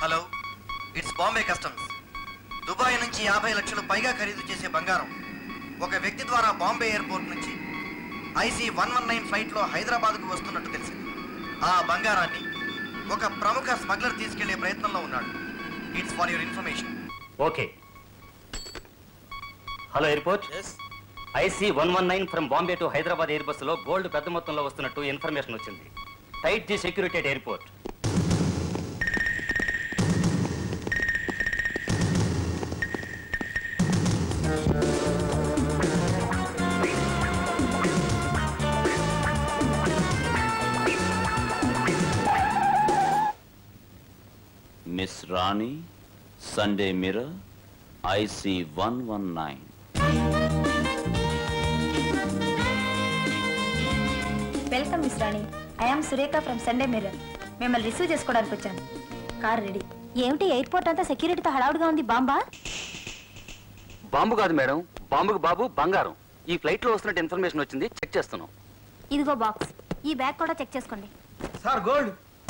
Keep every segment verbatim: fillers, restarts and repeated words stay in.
Hello, it's Bombay customs. Dubai నుంచి యాభై లక్షలు పైగా ఖరీదు చేసే బంగారం ఒక వ్యక్తి ద్వారా బాంబే ఎయిర్పోర్ట్ నుంచి ఐసీ వన్ వన్ నైన్ ఫ్లైట్లో హైదరాబాద్కు వస్తున్నట్టు తెలిసింది. ఆ బంగారాన్ని ఒక ప్రముఖ స్మగ్లర్ తీసుకెళ్లే ప్రయత్నంలో ఉన్నాడు. It's for your information. Okay. Hello airport. IC one one nine from Bombay to Hyderabad air బస్సులో గోల్డ్ పెద్ద మొత్తంలో వస్తున్నట్టు ఇన్ఫర్మేషన్ వచ్చింది. Tight the security at airport. Miss Rani, Sunday Mirror, IC one one nine. Welcome miss Rani. I'm Surekha from Sunday Mirror. మిమ్మల్ని receive చేసుకోవడానికి వచ్చాను. Car ready. ఏమిటి airport అంతా సెక్యూరిటీతో హడావుడిగా ఉంది? బాంబా? బాంబు కాదు మేడం, బాంబుకు బాబు బంగారం. ఈ ఫ్లైట్ లో వస్తున్నట్టు ఇన్ఫర్మేషన్ వచ్చింది, చెక్ చేస్తున్నాం. ఇదిగో బాక్స్. ఈ బ్యాగ్ కూడా చెక్ చేసుకోండి. Sir gold.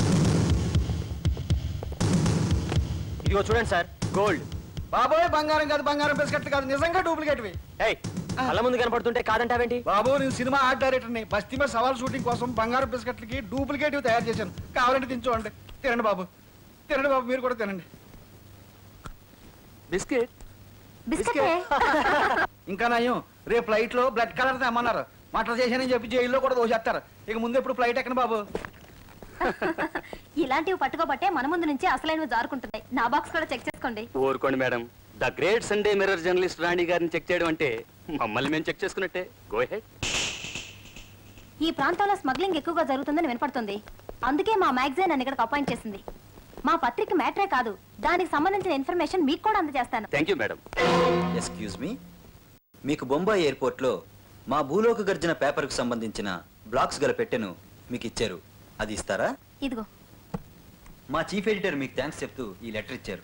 ఇదిగో చూడండి సార్, గోల్డ్. బాబోయ్, బంగారం కాదు, బంగారం బిస్కెట్లు కాదు, నిజంగా డూప్లికేట్. కళ్ళ ముందు కనపడుతుంటే కాదంటావేంటి? బాబు, నేను సినిమా ఆర్ట్ డైరెక్టర్ని. బస్తీ మీద సవాల్ షూటింగ్ కోసం బంగారం బిస్కెట్లకి డూప్లికేటివ్ తయారు చేశాను. కావాలంటే తినచూడండి. తినండి బాబు, తినండి బాబు, మీరు కూడా తినండి. బిస్కెట్ బిస్కెట్ ఇంకా నయం, రేపు ఫ్లైట్ లో బ్లడ్ కలర్ తెమ్మన్నారు. మటర్ చేశానని చెప్పి జైల్లో కూడా దోషేస్తారు. ఇక ముందు ఎప్పుడు ఫ్లైట్ ఎక్కను బాబు. ఇలాంటివి పట్టుకోబట్టే మన ముందు నుంచి అసలైనవి జారుకుంటున్నాయి. నా బాక్స్ కూడా చెక్ చేసుకోండి. ఊరుకోండి madam. The great Sunday Mirror journalist Rani గారిని చెక్ చేయడం అంటే మమ్మల్ని మేము చెక్ చేసుకున్నట్టే. Go head. ఈ ప్రాంతంలో స్మగ్లింగ్ ఎక్కువగా జరుగుతుందని వినపడుతుంది. అందుకే మా మ్యాగజైన్ నన్ను ఇక్కడికి అపాయింట్ చేసింది. మా పత్రిక మ్యాటరే కాదు, దానికి సంబంధించిన ఇన్ఫర్మేషన్ మీకు కూడా అందజేస్తాను. Thank you madam. Excuse me, మీకు బొంబాయి ఎయిర్పోర్ట్లో మా భూలోక గర్జన పేపర్కు సంబంధించిన బ్లాక్స్ గల పెట్టెను మీకు ఇచ్చారు. అది ఇస్తారా? ఇదిగో. మా చీఫ్ ఎడిటర్ మీకు థ్యాంక్స్ చెప్తూ ఈ లెటర్ ఇచ్చారు.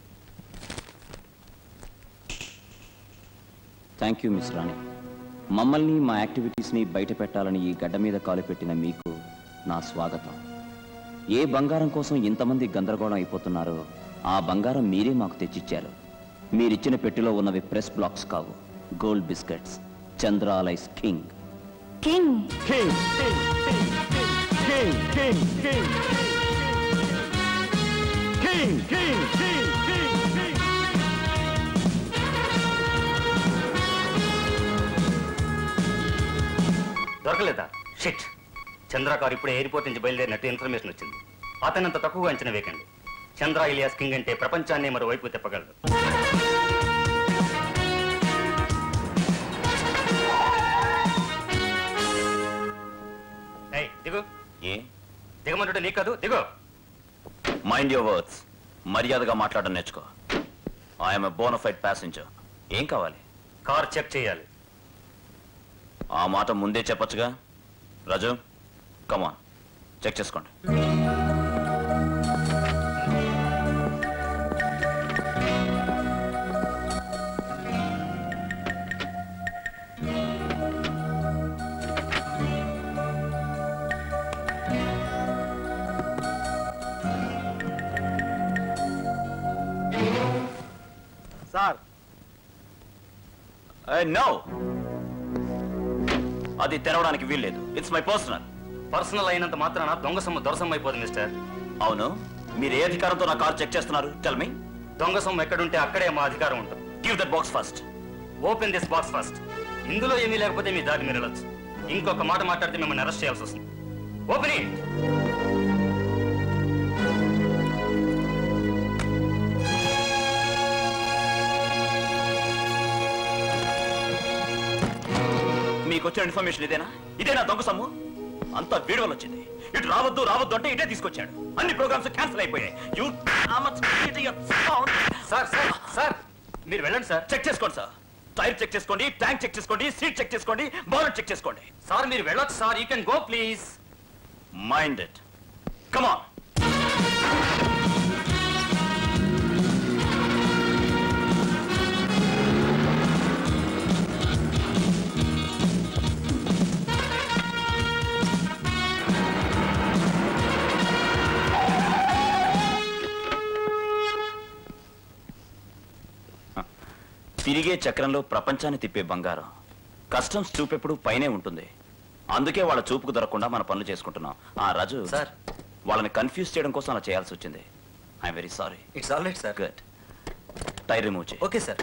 Thank you miss Rani. మమ్మల్ని, మా యాక్టివిటీస్ని బయట పెట్టాలని ఈ గడ్డ మీద కాలు పెట్టిన మీకు నా స్వాగతం. ఏ బంగారం కోసం ఇంతమంది గందరగోళం అయిపోతున్నారో ఆ బంగారం మీరే మాకు తెచ్చిచ్చారు. మీరిచ్చిన పెట్టెలో ఉన్నవి ప్రెస్ బ్లాక్స్ కావు, gold biscuits. Chandra alias king. King king king king king king king king king. దొరకలేదా? షిట్. చంద్రకారు ఇప్పుడే ఎయిర్పోర్ట్ నుంచి బయలుదేరినట్టు ఇన్ఫర్మేషన్ వచ్చింది. అతనంత తక్కువగా అంచనా వేయకండి. చంద్ర ఇలియాస్ కింగ్ అంటే ప్రపంచాన్ని మరోవైపు తిప్పగలడు. దిగు. ఏ దిగమంటే నీకు కాదు, దిగు. Mind your words. మర్యాదగా మాట్లాడడం నేర్చుకో. I'm a bona fide passenger. ఏం కావాలి? కార్ చెక్ చేయాలి. ఆ మాట ముందే చెప్పొచ్చుగా. రాజు, కమాన్, చెక్ చేసుకోండి. సార్, నో, అది తెరవడానికి వీల్లేదు. It's my personal. పర్సనల్ అయినంత మాత్రాన దొంగ సొమ్ము దొరసమ్మ అయిపోతుంది మిస్టర్. అవును, మీరు ఏ అధికారంతో నా కార్ చెక్ చేస్తున్నారు? Tell me. దొంగ సొమ్ము ఎక్కడుంటే అక్కడే మా అధికారం ఉంటుంది. Give that box first. Open this box first. ఇందులో ఏమీ లేకపోతే మీ దారి మీరు వెళ్ళొచ్చు. ఇంకొక మాట మాట్లాడితే మిమ్మల్ని అరెస్ట్ చేయాల్సి వస్తుంది. Open it. మీకు వచ్చిన ఇన్ఫర్మేషన్ ఇదేనా? ఇదేనా దొంగ సొమ్ము? అంతా వీడియో వచ్చింది. ఇటు రావద్దు రావద్దు అంటే ఇటే తీసుకొచ్చాడు. అన్ని ప్రోగ్రామ్స్ క్యాన్సిల్ అయిపోయాయి. యు సార్ సార్ సార్ మీరు వెళ్ళండి సార్. చెక్ చేసుకోండి సార్. టైర్ చెక్ చేసుకోండి, ట్యాంక్ చెక్ చేసుకోండి, సీట్ చెక్ చేసుకోండి, బానెట్ చెక్ చేసుకోండి. సార్ మీరు వెళ్ళొచ్చు sir. You can go please. Mind it. Come on. తిరిగే చక్రంలో ప్రపంచాన్ని తిప్పే బంగారం కస్టమ్స్ చూపెప్పుడు పైనే ఉంటుంది. అందుకే వాళ్ళ చూపుకు దొరకకుండా మన పనులు చేసుకుంటున్నాం. ఆ రాజు సార్, వాళ్ళని కన్ఫ్యూజ్ చేయడం కోసం అలా చేయాల్సి వచ్చింది. I'm very sorry. It's all right sir. Good. Tyre remove చేయి. Okay sir.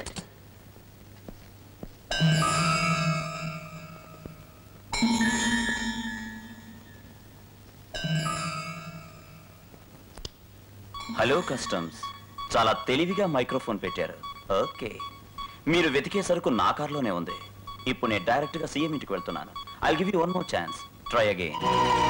హలో కస్టమ్స్, చాలా తెలివిగా మైక్రోఫోన్ పెట్టారు. ఓకే, మీరు వెతికే సరుకు నా కార్లోనే ఉంది. ఇప్పుడు నేను డైరెక్ట్ గా సీఎం ఇంటికి వెళ్తున్నాను. I give you one more chance. Try again.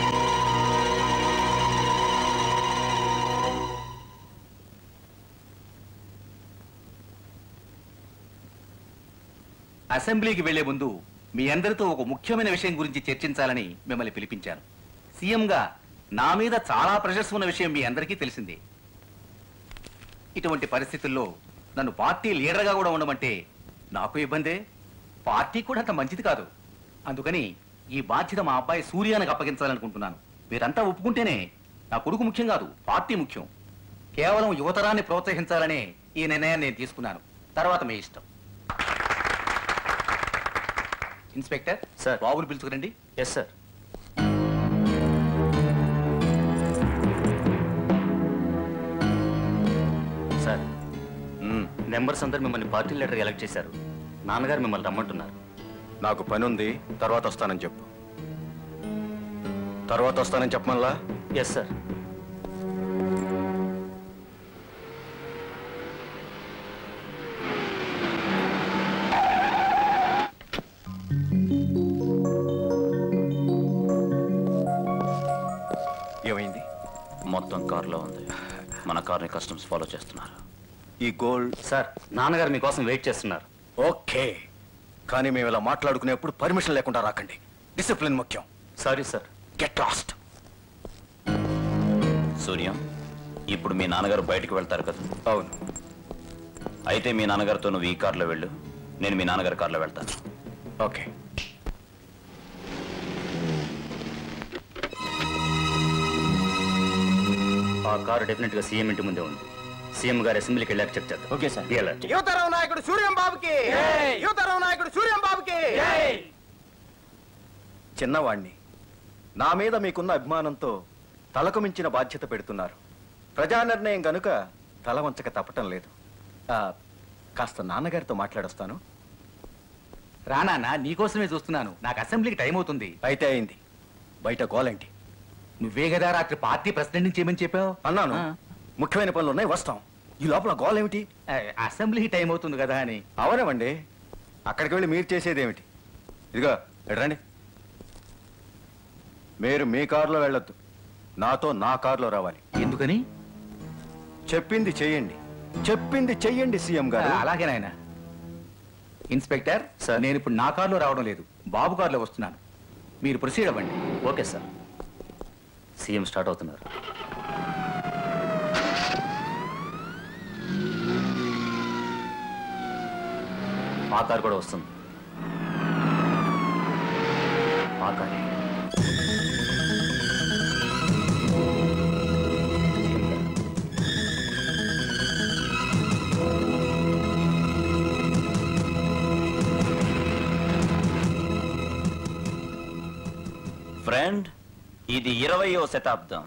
అసెంబ్లీకి వెళ్లే ముందు మీ అందరితో ఒక ముఖ్యమైన విషయం గురించి చర్చించాలని మిమ్మల్ని పిలిపించాను. సీఎంగా నా మీద చాలా ప్రెషర్స్ ఉన్న విషయం మీ అందరికీ తెలిసిందే. ఇటువంటి పరిస్థితుల్లో నన్ను పార్టీ లీడర్గా కూడా ఉండమంటే నాకు ఇబ్బందే, పార్టీ కూడా అంత మంచిది కాదు. అందుకని ఈ బాధ్యత మా అబ్బాయి సూర్యానికి అప్పగించాలనుకుంటున్నాను. మీరంతా ఒప్పుకుంటేనే నా కొడుకు ముఖ్యం కాదు, పార్టీ ముఖ్యం. కేవలం యువతరాన్ని ప్రోత్సహించాలనే ఈ నిర్ణయాన్ని నేను తీసుకున్నాను. తర్వాత మీ ఇష్టం. Inspector sir. బాబుని పిలుచుకురండి. Yes sir. సార్, మెంబర్స్ అందరు మిమ్మల్ని పార్టీ లీడర్ ఎలక్ట్ చేశారు. నాన్నగారు మిమ్మల్ని రమ్మంటున్నారు. నాకు పని ఉంది, తర్వాత వస్తానని చెప్పు. తర్వాత వస్తానని చెప్పమల్లా. Yes sir. ఏమైంది? మొత్తం కారులో ఉంది. మన కార్ని కస్టమ్స్ ఫాలో చేస్తున్నారు. ఈ గోల్డ్ సార్, నాన్నగారు మీకోసం వెయిట్ చేస్తున్నారు. ఓకే, కానీ మేము ఇలా మాట్లాడుకునేప్పుడు పర్మిషన్ లేకుండా రాకండి. డిసిప్లిన్ ముఖ్యం. Sorry sir. Get lost. Suryam, ఇప్పుడు మీ నాన్నగారు బయటకు వెళ్తారు కదా? అవును. అయితే మీ నాన్నగారితో నువ్వు ఈ కార్లో వెళ్ళు, నేను మీ నాన్నగారి కార్లో వెళ్తాను. ఓకే. ఆ కారు డెఫినెట్ గా సీఎం ఇంటి ముందే ఉంది. సీఎం గారు అసెంబ్లీకి వెళ్ళాక చెక్ చేద్దాం. Okay sir. యువతరం నాయకుడు సూర్యం బాబుకి, యువతరం నాయకుడు సూర్యం బాబుకి. చిన్నవాణ్ణి, నా మీద మీకున్న అభిమానంతో తలకు మించిన బాధ్యత పెడుతున్నారు. ప్రజా నిర్ణయం గనుక తల వంచక తప్పటం లేదు. ఆ, కాస్త నాన్నగారితో మాట్లాడొస్తాను. రానా, నీకోసమే చూస్తున్నాను. నాకు అసెంబ్లీకి టైం అవుతుంది. అయితే అయింది. బయట గోలేంటి? నువ్వే కదా రాత్రి పార్టీ ప్రెసిడెంట్ చేయమని చెప్పావు. అన్నాను. ఆ. ముఖ్యమైన పనులు ఉన్నాయి, వస్తాం. ఈ లోపల గోలేమిటి? ఆ, అసెంబ్లీకి టైం అవుతుంది కదా అని. అవనవండి, అక్కడికి వెళ్ళి మీరు చేసేది ఏమిటి? ఇదిగో ఇటు రండి. మీరు మీ కారులో వెళ్ళొద్దు, నాతో నా కారులో రావాలి. ఎందుకని? చెప్పింది చెయ్యండి, చెప్పింది చెయ్యండి సీఎం గారు. అలాగే నాయన. Inspector sir. నేను ఇప్పుడు నా కారులో రావడం లేదు, బాబు కారులో వస్తున్నాను. మీరు ప్రొసీడ్ అవ్వండి. Okay sir. సీఎం స్టార్ట్ అవుతున్నారు. ఆ కారు కూడా వస్తుంది. ఆ కారే. సీఎం గారు. ఫ్రెండ్, ఇది ఇరవయో శతాబ్దం.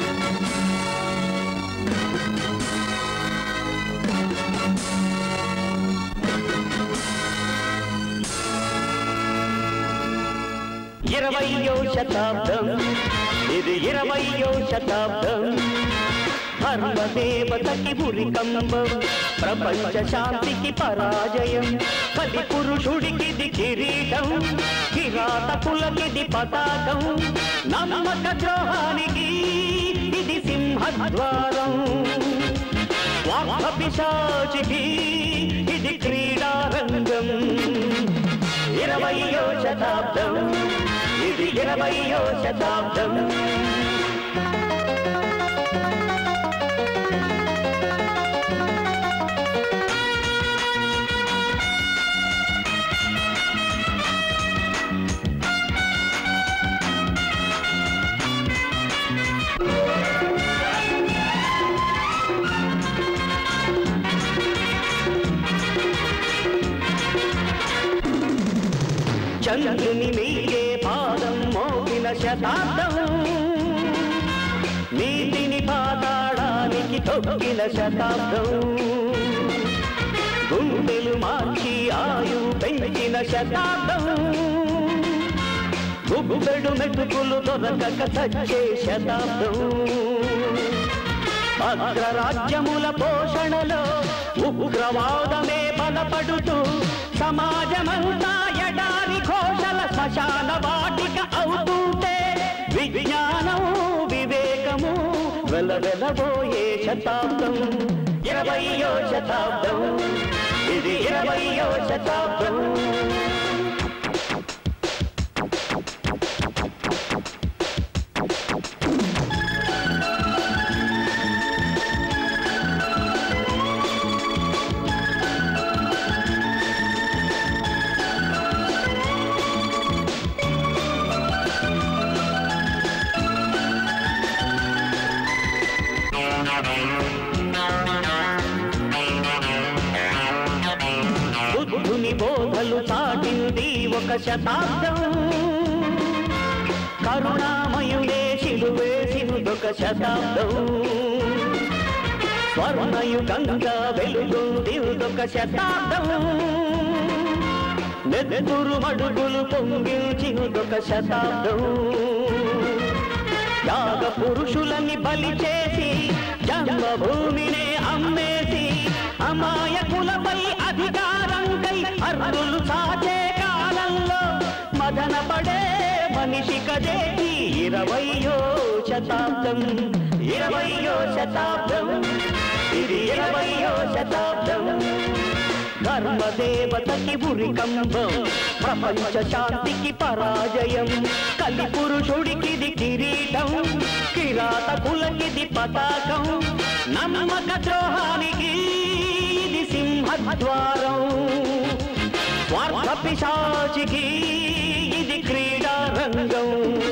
ఇరవయో శతాబ్దం, ఇది ఇరవయో శతాబ్దం. ధర్మదేవతకి భూరికంబం, ప్రపంచ శాంతికి పరాజయం. కలి పురుషుడికిది కిరీటం, కిరాతకులకిది పతాకం. నమ్మక ద్రోహానికి ఇది సింహద్వారం. స్వార్థ పిశాచికి ఇది క్రీడారంగం. ఇరవయో శతాబ్దం, ఇది ఇరవయో శతాబ్దం. చంద్రుని మీదే పాదం మోగిన శతాబ్దం నీతిని పాతాళానికి తొక్కిన శతాబ్దం గుండెలు మార్చి ఆయు పెంచిన శతాబ్దం గుబ్బెడు మెతుకులు దొరకక చచ్చే శతాబ్దం అగ్రరాజ్యముల పోషణలో ఉగ్రవాదమే బలపడుతూ సమాజమంతా ఎడారి ఘోషల శ్మశాన వాటిక అవుతుంటే విజ్ఞానం వివేకము వెలవెలబోయే శతాబ్దం ఇరవయో శతాబ్దం ఇది ఇరవయో శతాబ్దం బుద్ధుని బోధలు చాటింది ఒక శతాబ్దం కరుణామయుడే శిలువేసినదొక శతాబ్దం స్వర్ణయుగంగా వెలుగుంది ఒక శతాబ్దం నెత్తురు మడుగులు పొంగిల్చినదొక శతాబ్దం యాగ పురుషులని బలి చేసి జన్మభూమినే అమ్మేసి అమాయకులపై అధికారంకై అర్రులు సాచే కాలంలో మదన పడే మనిషి కదే ఇరవయో శతాబ్దం ఇరవయో శతాబ్దం ఇది ఇరవయో శతాబ్దం ధర్మదేవతకి ఉరికంబం ప్రపంచ శాంతికి పరాజయం కలి పురుషుడికిది కిరీటం కిరాతకులకిది పతాకం నమ్మక ద్రోహానికి ఇది సింహద్వారం స్వార్థ పిశాచికి ఇది క్రీడా రంగం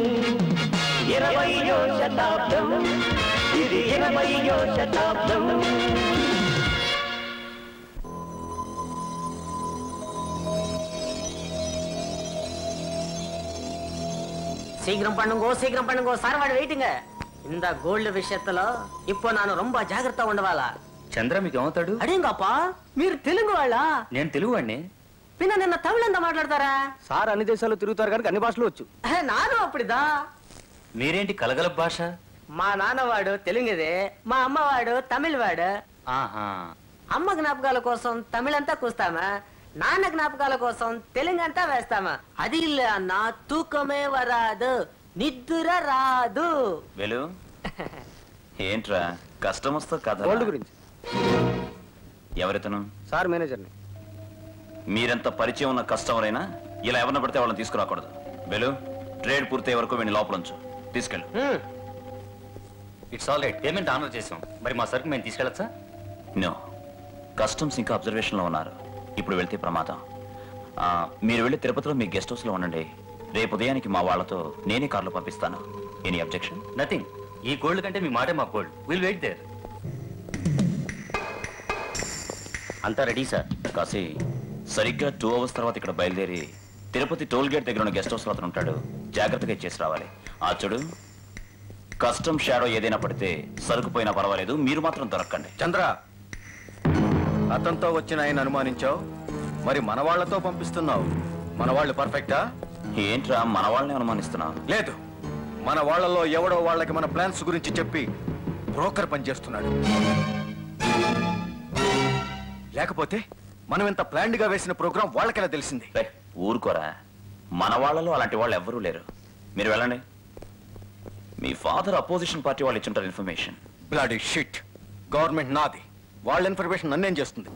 ఇరవయో శతాబ్దం ఇది ఇరవయో శతాబ్దం சீக்கிரம் பண்ணுங்கோ சீக்கிரம் பண்ணுங்கோ சார்வாடு வெயிட்டுங்க இந்த கோல்డ్ விஷயத்துல இப்போ ನಾನು ரொம்ப జాగ్రత్త ఉండవాలా చంద్ర మీకు ఏమవుతాడు అడేంగప్పా మీరు తెలుగు వాళ్ళ నేను తెలుగు వాడిని పిన్న నిన్న తమిళ ఎంత మాట్లాడతారా సార్ అన్ని దేశాల్లో తిరుగుతారు కనుక అన్ని భాషలు వచ్చు నాను అప్పుడిదా మీరేంటి కలగల భాష మా నాన్నవాడు తెలుగుదే మా అమ్మవాడు తమిళ్ వాడు ఆహా అమ్మ జ్ఞాపకాల కోసం తమిళంతా కూస్తామా నాన్న జ్ఞాపకాల కోసం తెలుగంతా వేస్తామా అది ఇల్ల అన్న తూకమే వరాదు నిద్ర రాదు వెలు ఏంట్రా కష్టం వస్తా కథ గోల్డ్ గురించి ఎవరితను సార్ మేనేజర్ని మీరెంత పరిచయం ఉన్న కస్టమర్ అయినా ఇలా ఎవరిని పడితే వాళ్ళని తీసుకురాకూడదు వెలు ట్రేడ్ పూర్తయ్యే వరకు వీడిని లోపల ఉంచు తీసుకెళ్ళు it's all right payment honour చేసాం మరి మా సరుకు మేము తీసుకెళ్ళచ్చా నో కస్టమ్స్ ఇంకా అబ్జర్వేషన్లో ఉన్నారు ఇప్పుడు వెళ్తే ప్రమాదం ఆ, మీరు వెళ్ళి తిరుపతిలో మీ గెస్ట్ హౌస్లో ఉండండి రేపు ఉదయానికి మా వాళ్ళతో నేనే కార్లో పంపిస్తాను ఎనీ అబ్జెక్షన్ నథింగ్ ఈ గోల్డ్ కంటే మీ మాటే మా గోల్డ్ విల్ వెయిట్ దేర్ అంతా రెడీ సార్ కాసి సరిగ్గా టూ అవర్స్ తర్వాత ఇక్కడ బయలుదేరి తిరుపతి టోల్ గేట్ దగ్గర ఉన్న గెస్ట్ హౌస్లో అతను ఉంటాడు జాగ్రత్తగా ఇచ్చేసి రావాలి ఆ చూడు కస్టమ్ షాడో ఏదైనా పడితే సరుకు పోయినా పర్వాలేదు మీరు మాత్రం దొరక్కండి చంద్ర అతనితో వచ్చిన ఆయన అనుమానించావు మరి మన వాళ్లతో పంపిస్తున్నావు మన వాళ్ళు పర్ఫెక్టా ఏంట్రా మన వాళ్ళని అనుమానిస్తున్నావు లేదు మన వాళ్ళలో ఎవడో వాళ్ళకి మన ప్లాన్స్ గురించి చెప్పి బ్రోకర్ పనిచేస్తున్నాడు లేకపోతే మనం ఇంత ప్లాన్డ్ గా వేసిన ప్రోగ్రాం వాళ్ళకెలా తెలిసింది రే, ఊరుకోరా మన వాళ్ళలో అలాంటి వాళ్ళు ఎవ్వరూ లేరు మీరు వెళ్ళండి మీ ఫాదర్ అపోజిషన్ పార్టీ వాళ్ళు ఇచ్చుంటారు ఇన్ఫర్మేషన్ బ్లడీ షిట్ గవర్నమెంట్ నాది వాళ్ళ ఇన్ఫర్మేషన్ నన్నేం చేస్తుంది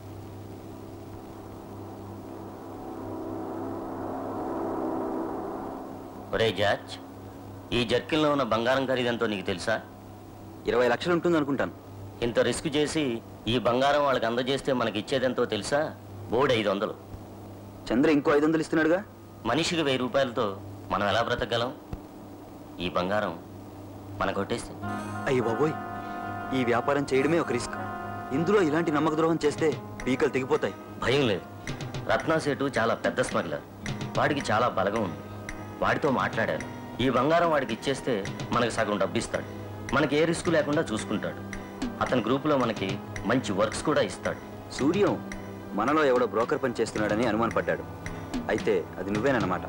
ఒరే జార్జ్ ఈ జర్కిన్లో ఉన్న బంగారం ఖరీదంతో నీకు తెలుసా ఇరవై లక్షలు ఉంటుంది అనుకుంటాను. ఇంత రిస్క్ చేసి ఈ బంగారం వాళ్ళకి అందజేస్తే మనకి ఇచ్చేదెంతో తెలుసా? బోర్డు ఐదు వందలు. చంద్ర ఇంకో ఐదు వందలు ఇస్తున్నాడుగా. మనిషికి వెయ్యి రూపాయలతో మనం ఎలా బ్రతకగలం? ఈ బంగారం మన కొట్టేస్తే. అయ్యి బాబోయ్, ఈ వ్యాపారం చేయడమే ఒక రిస్క్. ఇందులో ఇలాంటి నమ్మక ద్రోహం చేస్తే పీకలు తెగిపోతాయి. భయం లేదు. రత్నా సేటు చాలా పెద్ద స్మగ్లర్. వాడికి చాలా బలగం ఉంది. వాడితో మాట్లాడాను. ఈ బంగారం వాడికి ఇచ్చేస్తే మనకు సగం డబ్బు ఇస్తాడు. మనకి ఏ రిస్క్ లేకుండా చూసుకుంటాడు. అతని గ్రూపులో మనకి మంచి వర్క్స్ కూడా ఇస్తాడు. సూర్యం మనలో ఎవడో బ్రోకర్ పని చేస్తున్నాడని అనుమానపడ్డాడు. అయితే అది నువ్వేనన్నమాట.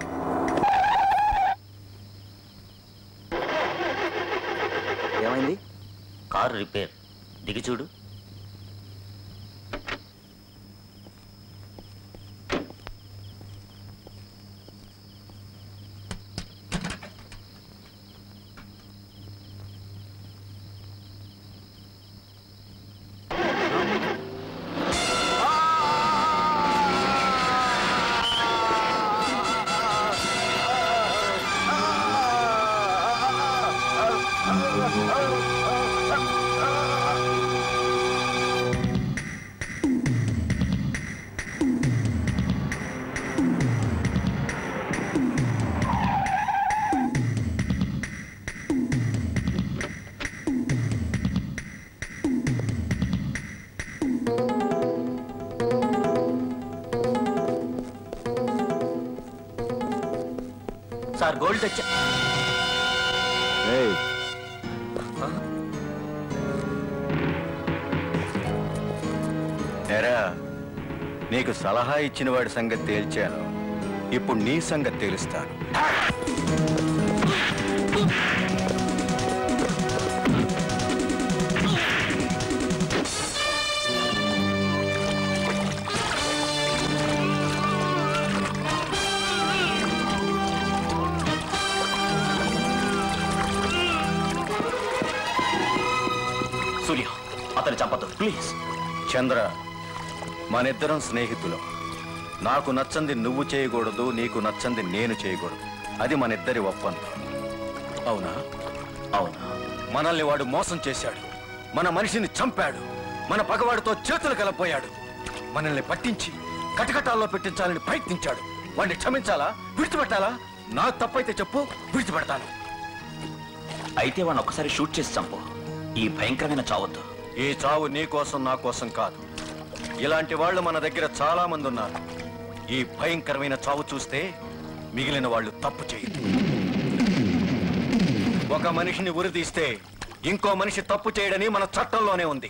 ఏమైంది? Car repair. దిగి చూడు. సార్ గోల్డ్ తెచ్చా. ఎరా, నీకు సలహా ఇచ్చిన వాడి సంగతి తేల్చాను. ఇప్పుడు నీ సంగతి తేలుస్తాను. సూర్య, అతను చంపదు ప్లీజ్. చంద్ర, మనిద్దరం స్నేహితులం. నాకు నచ్చంది నువ్వు చేయకూడదు, నీకు నచ్చంది నేను చేయకూడదు. అది మనిద్దరి ఒప్పందం. అవునా? అవునా? మనల్ని వాడు మోసం చేశాడు. మన మనిషిని చంపాడు. మన పగవాడితో చేతులు కలపోయాడు. మనల్ని పట్టించి కటకటాల్లో పెట్టించాలని ప్రయత్నించాడు. వాడిని క్షమించాలా, విడిచిపెట్టాలా? నా తప్పైతే చెప్పు, విడిచిపెడతాను. అయితే వాడిని ఒక్కసారి షూట్ చేసి చంపు. ఈ భయంకరమైన చావద్దు. ఈ చావు నీ కోసం నా కోసం కాదు. ఇలాంటి వాళ్ళు మన దగ్గర చాలా మంది ఉన్నారు. ఈ భయంకరమైన చావు చూస్తే మిగిలిన వాళ్ళు తప్పు చేయరు. ఒక మనిషిని ఉరితీస్తే ఇంకో మనిషి తప్పు చేయడని మన చట్టంలోనే ఉంది.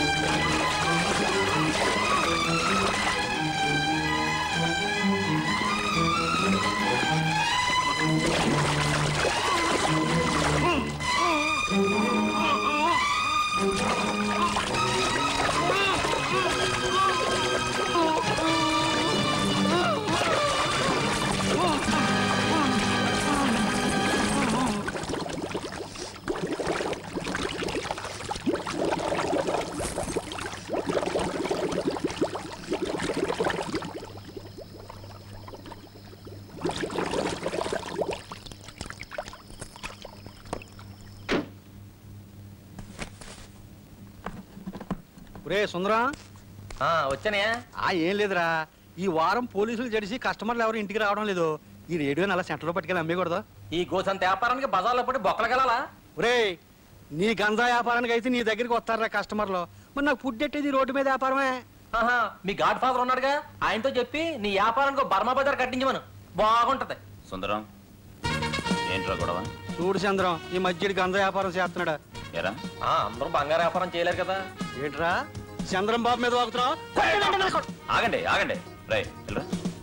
రే సుందరం, వచ్చానే. ఆ ఏం లేదురా, ఈ వారం పోలీసులు జడిసి కస్టమర్లు ఎవరు ఇంటికి రావడం లేదు. ఈ రేడియోని అలా సెంటర్లో పట్టుకెళ్ళి అమ్మేయకూడదు. ఈ గోసంత వ్యాపారానికి బజార్లో పడి బొక్కలకెళ్ళాలా? ఒరే, నీ గంజా వ్యాపారానికి అయితే నీ దగ్గరికి వస్తారా కస్టమర్లు. మరి నాకు ఫుడ్ ఎట్టేది రోడ్డు మీద వ్యాపారమే. మీ గాడ్ ఫాదర్ ఉన్నాడుగా, ఆయనతో చెప్పి నీ వ్యాపారానికి బర్మా బజార్ కట్టించమను, బాగుంటది. సుందరం, ఏంట్రా గొడవ? చూడు చంద్రం, ఈ మధ్యడి గంజా వ్యాపారం చేస్తున్నాడా? ఎరా, అందరూ బంగారు వ్యాపారం చేయలేరు కదా. ఏంట్రా చంద్రం బాబు మీద వాగుతున్నావు? ఆగండి ఆగండి. రై వెళ్ళరా.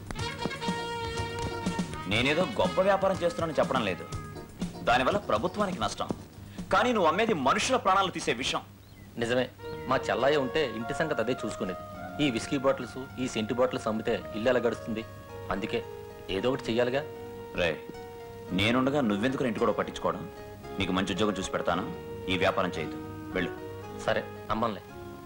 నేనేదో గొప్ప వ్యాపారం చేస్తున్నానని చెప్పడం లేదు. దానివల్ల ప్రభుత్వానికి నష్టం. కానీ నువ్వు అమ్మేది మనుషుల ప్రాణాలు తీసే విషయం. నిజమే, మా చెల్లయ్య ఉంటే ఇంటి సంగతి అదే చూసుకునేది. ఈ విస్కీ బాటిల్స్, ఈ సెంటి బాటిల్స్ అమ్మితే ఇల్లు ఎలా గడుస్తుంది? అందుకే ఏదో ఒకటి చెయ్యాలిగా. రే, నేనుండగా నువ్వెందుకు ఇంటి కూడా పట్టించుకోవడం? నీకు మంచి ఉద్యోగం చూసి పెడతాను. ఈ వ్యాపారం చేయదు, వెళ్ళు. సరే, అమ్మంలే.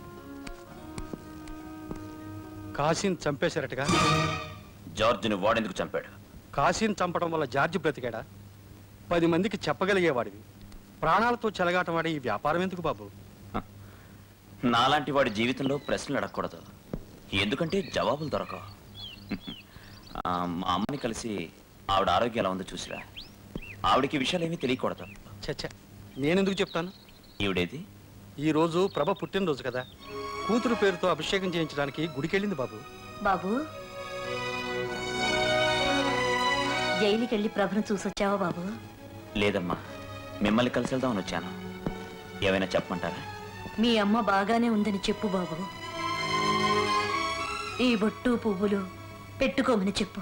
కాశీని చంపేశారటగా. జార్జిని వాడెందుకు చంపాడు? కాశీని చంపడం వల్ల జార్జి బ్రతికాడా? పది మందికి చెప్పగలిగేవాడివి. ప్రాణాలతో చెలగాటం వాడి ఈ వ్యాపారం ఎందుకు బాబు? నాలాంటి వాడి జీవితంలో ప్రశ్నలు అడగకూడదు. ఎందుకంటే జవాబులు దొరకవు. మా అమ్మని కలిసి ఆవిడ ఆరోగ్యం ఎలా ఉందో చూసిరా. ఆవిడికి విషయాలు ఏమీ తెలియకూడదు. చచ్చా, నేనెందుకు చెప్తాను? ఈవిడేది? ఈ రోజు ప్రభ పుట్టినరోజు కదా, కూతురు పేరుతో అభిషేకం చేయించడానికి గుడికెళ్ళింది బాబు. బాబు జైలుకి వెళ్ళి ప్రభును చూసొచ్చావా బాబు? లేదమ్మా, మిమ్మల్ని కలిసి వెళ్దామని వచ్చాను. ఏమైనా చెప్పమంటారా? మీ అమ్మ బాగానే ఉందని చెప్పు బాబు. ఈ బొట్టు పువ్వులు పెట్టుకోమని చెప్పు.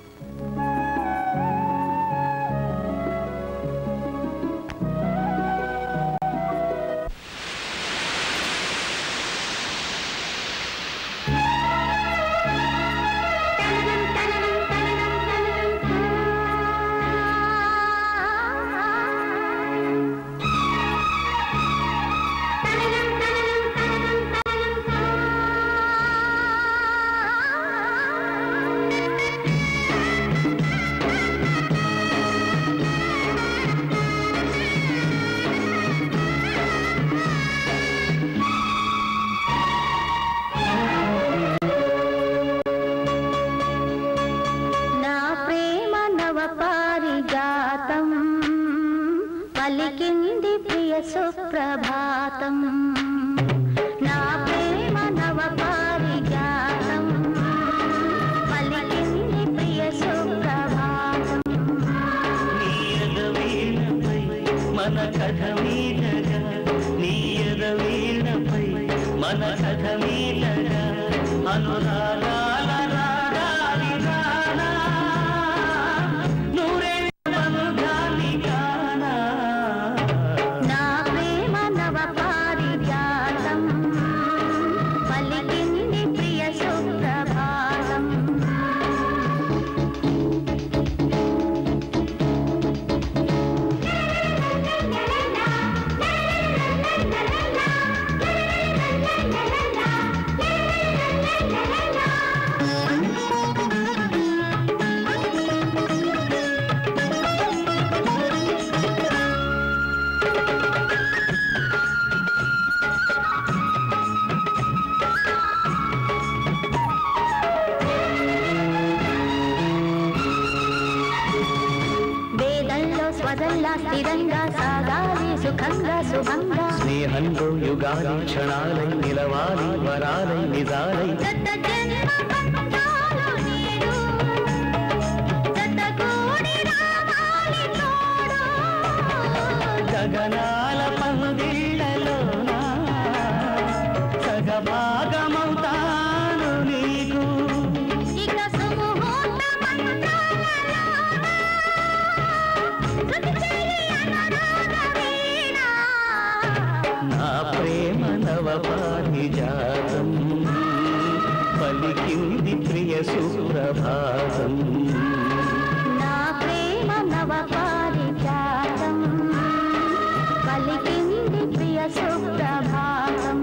సుప్రభాతం నా ప్రేమ నవ పారిజాతం పలికింది ప్రియ సుప్రభాతం. నీయద వీణపై మన కథ మీటగా, నీయద వీణపై మన కథ మీటగా, అనురాగాల రాగాలి గానా, నూరేళ్ళ బంధాన్ని గానా. నా ప్రేమ నవ పారిజాతం పలికింది ప్రియ సుప్రభాతం. వేదంలో స్వదంలా స్థిరంగా సాగాలి సుఖంగా శుభంగా. స్నేహంలో యుగాలి క్షణాలై నిలవాలి వరాలై నిజాలై. గత జన్మ బంధాలు నీరు జతగూడి రావాలి తోడు. గగనాల పందిళ్ళలోన సగభాగమవుతాను నీకు. ఇక సుముహూర్త మంత్రాలలోన శృతి చేయి అనురాగ వీణ. నా ప్రేమ నవ పారిజాతం పలికింది ప్రియ సుప్రభాతం. నా ప్రేమ నవ పారిజాతం పలికింది ప్రియ సుప్రభాతం.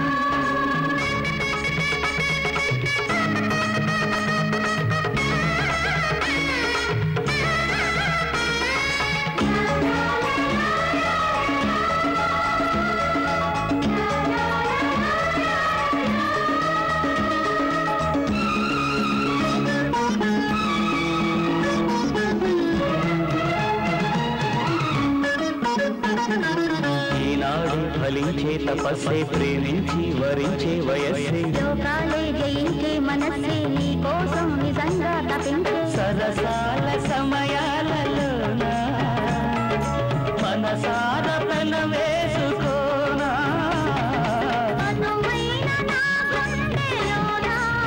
ఈనాడు ఫలించే తపస్సే ప్రేమించి వరించే వయస్సే. లోకాలే జయించే మనస్సే నీ కోసం నిజంగా తపించే. సరసాల సమయాలలోన మనసార పెన వేసుకోనా. అనువైన నా గుండెలోన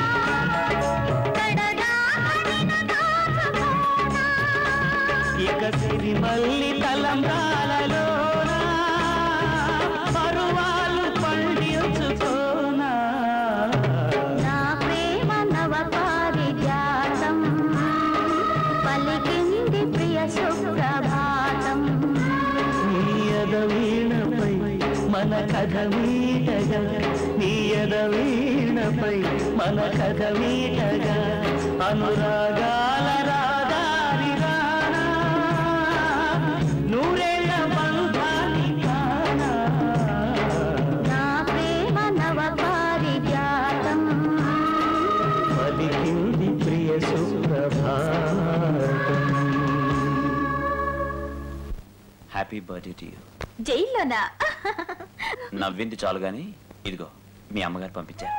కడదాకా నిన్ను దాచుకోనా. ఇక సిరిమల్లి తలంబ్రాలలోన పరువాలు పండించుకోనా. నా ప్రేమ నవ పారిజాతం పలికింది ప్రియ సుప్రభాతం. నీయద వీణపై మన కథ మీటగా, నీయద వీణపై మన కథ మీటగా, అనురాగాల రాగాలి గానా, నూరేళ్ళ బంధాన్ని గానా. నా ప్రేమ నవ పారిజాతం పలికింది ప్రియ సుప్రభాతం. Happy birthday to you. జైల్లోనా? నవ్వింది చాలు గాని ఇదిగో మీ అమ్మగారు పంపించారు.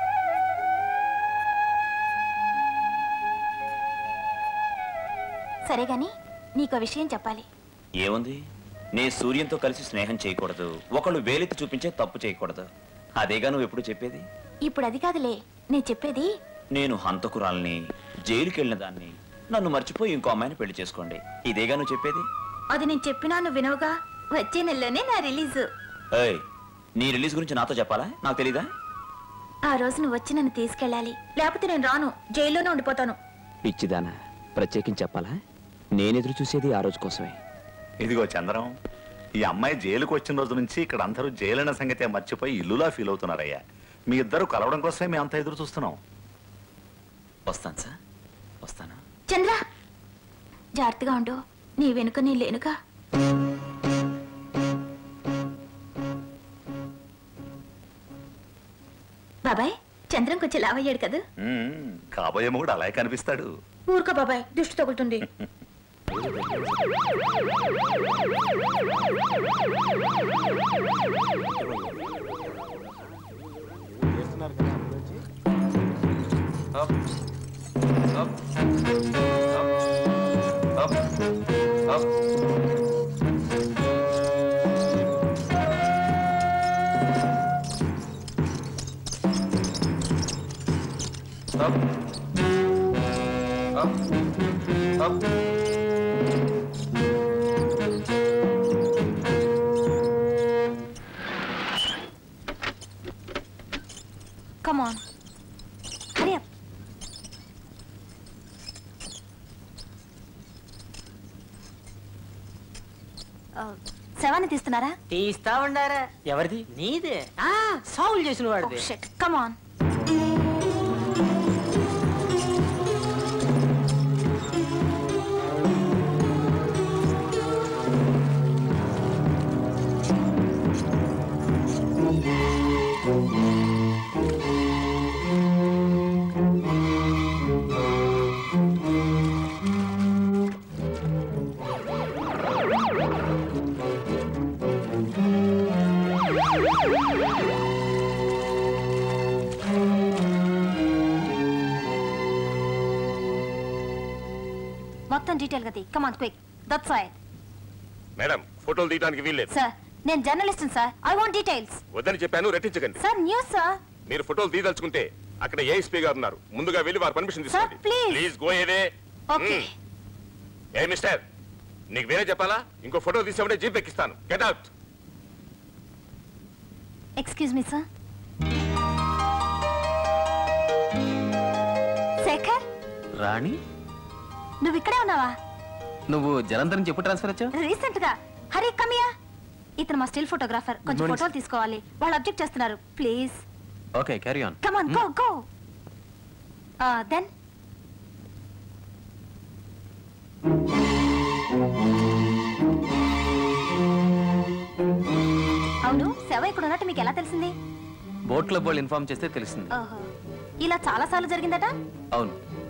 సరే గాని నీకో విషయం చెప్పాలి. ఏముంది? నే సూర్యంతో కలిసి స్నేహం చేయకూడదు, ఒకళ్ళు వేలెత్తి చూపించే తప్పు చేయకూడదు. అదేగా నువ్వు ఎప్పుడు చెప్పేది? ఇప్పుడు అది కాదులే నేను చెప్పేది. నేను హంతకురాల్ని, జైలుకి వెళ్ళిన దాన్ని, నన్ను మర్చిపోయి ఇంకో అమ్మాయిని పెళ్లి చేసుకోండి, ఇదేగా నువ్వు చెప్పేది? అది నేను చెప్పినా నువ్వు వినవుగా. వచ్చే నెలలోనే నా రిలీజ్. ఏయ్, నీ రిలీజ్ గురించి నాతో చెప్పాలా? నాకు తెలీదా? ఆ రోజు నువ్వు వచ్చి నన్ను తీసుకెళ్ళాలి, లేకపోతే నేను రాను, జైల్లోనే ఉండిపోతాను. పిచ్చిదానా, ప్రత్యేకించి చెప్పాలా? నేనెదురు చూసేది ఆ రోజు కోసమే. ఇదిగో చంద్రం, ఈ అమ్మాయి జైలుకు వచ్చిన రోజు నుంచి ఇక్కడ అందరూ జైలైన సంగతే మర్చిపోయి ఇల్లులా ఫీల్ అవుతున్నారయ్యా. మీ ఇద్దరు కలవడం కోసమే మేము అంతా ఎదురు చూస్తున్నాం. వస్తాను సార్, వస్తాను. చంద్ర, జాగ్రత్తగా ఉండు, నీ వెనుక నీ లేనుగా. బాబాయ్, చంద్రం కొంచెం లావయ్యాడు కదా? మ్మ్, కాబోయే మొగుడు అలాగే కనిపిస్తాడు. ఊరుకో బాబాయ్, దుష్టి తగులుతుంది. Come on. Hurry up. శవాన్ని తీస్తున్నారా? తీస్తా ఉండారా. ఎవరిది? నీదే. ఆ సాల్వ్ చేసిన వాడిది. Come on. మొత్తం డీటెయిల్ గా తీ. Come on quick. That's side. Madam, ఫోటోలు తీయడానికి వీల్లేదు. సార్, నేను journalist sir. I want details. వద్దని చెప్పాను, రెట్టించకండి. Sir, news sir. మీరు ఫోటోలు తీయదలుచుకుంటే అక్కడ ఏఎస్పీ గారు ఉన్నారు, ముందుగా వెళ్ళి వారు పర్మిషన్ తీసుకోండి. ప్లీజ్ ప్లీజ్ గో ఏదే. ఓకే. ఏ మిస్టర్, నీకు వేరే చెప్పాలా? ఇంకో ఫోటో తీసామంటే జీప్ ఎక్కిస్తాను. Get out. Excuse me sir. Shekhar, Rani, నువ్వు ఇక్కడే ఉన్నావా? నువ్వు జలంధర్ నుంచి ఎప్పుడు ట్రాన్స్ఫర్ వచ్చావు? రీసెంట్ గా. హరి కమియా. ఇతను మా స్టిల్ ఫోటోగ్రాఫర్. కొంచెం ఫోటోలు తీసుకోవాలి. వాళ్ళు అబ్జెక్ట్ చేస్తున్నారు. Please. Okay, carry on. Come on, go go. Then అవును, శవ ఇక్కడ ఉన్నట్టు మీకు ఎలా తెలిసింది? బోట్ క్లబ్ వాళ్ళు ఇన్ఫార్మ్ చేస్తే తెలిసింది. ఓహో, ఇలా చాలా సార్లు జరిగిందట? అవును.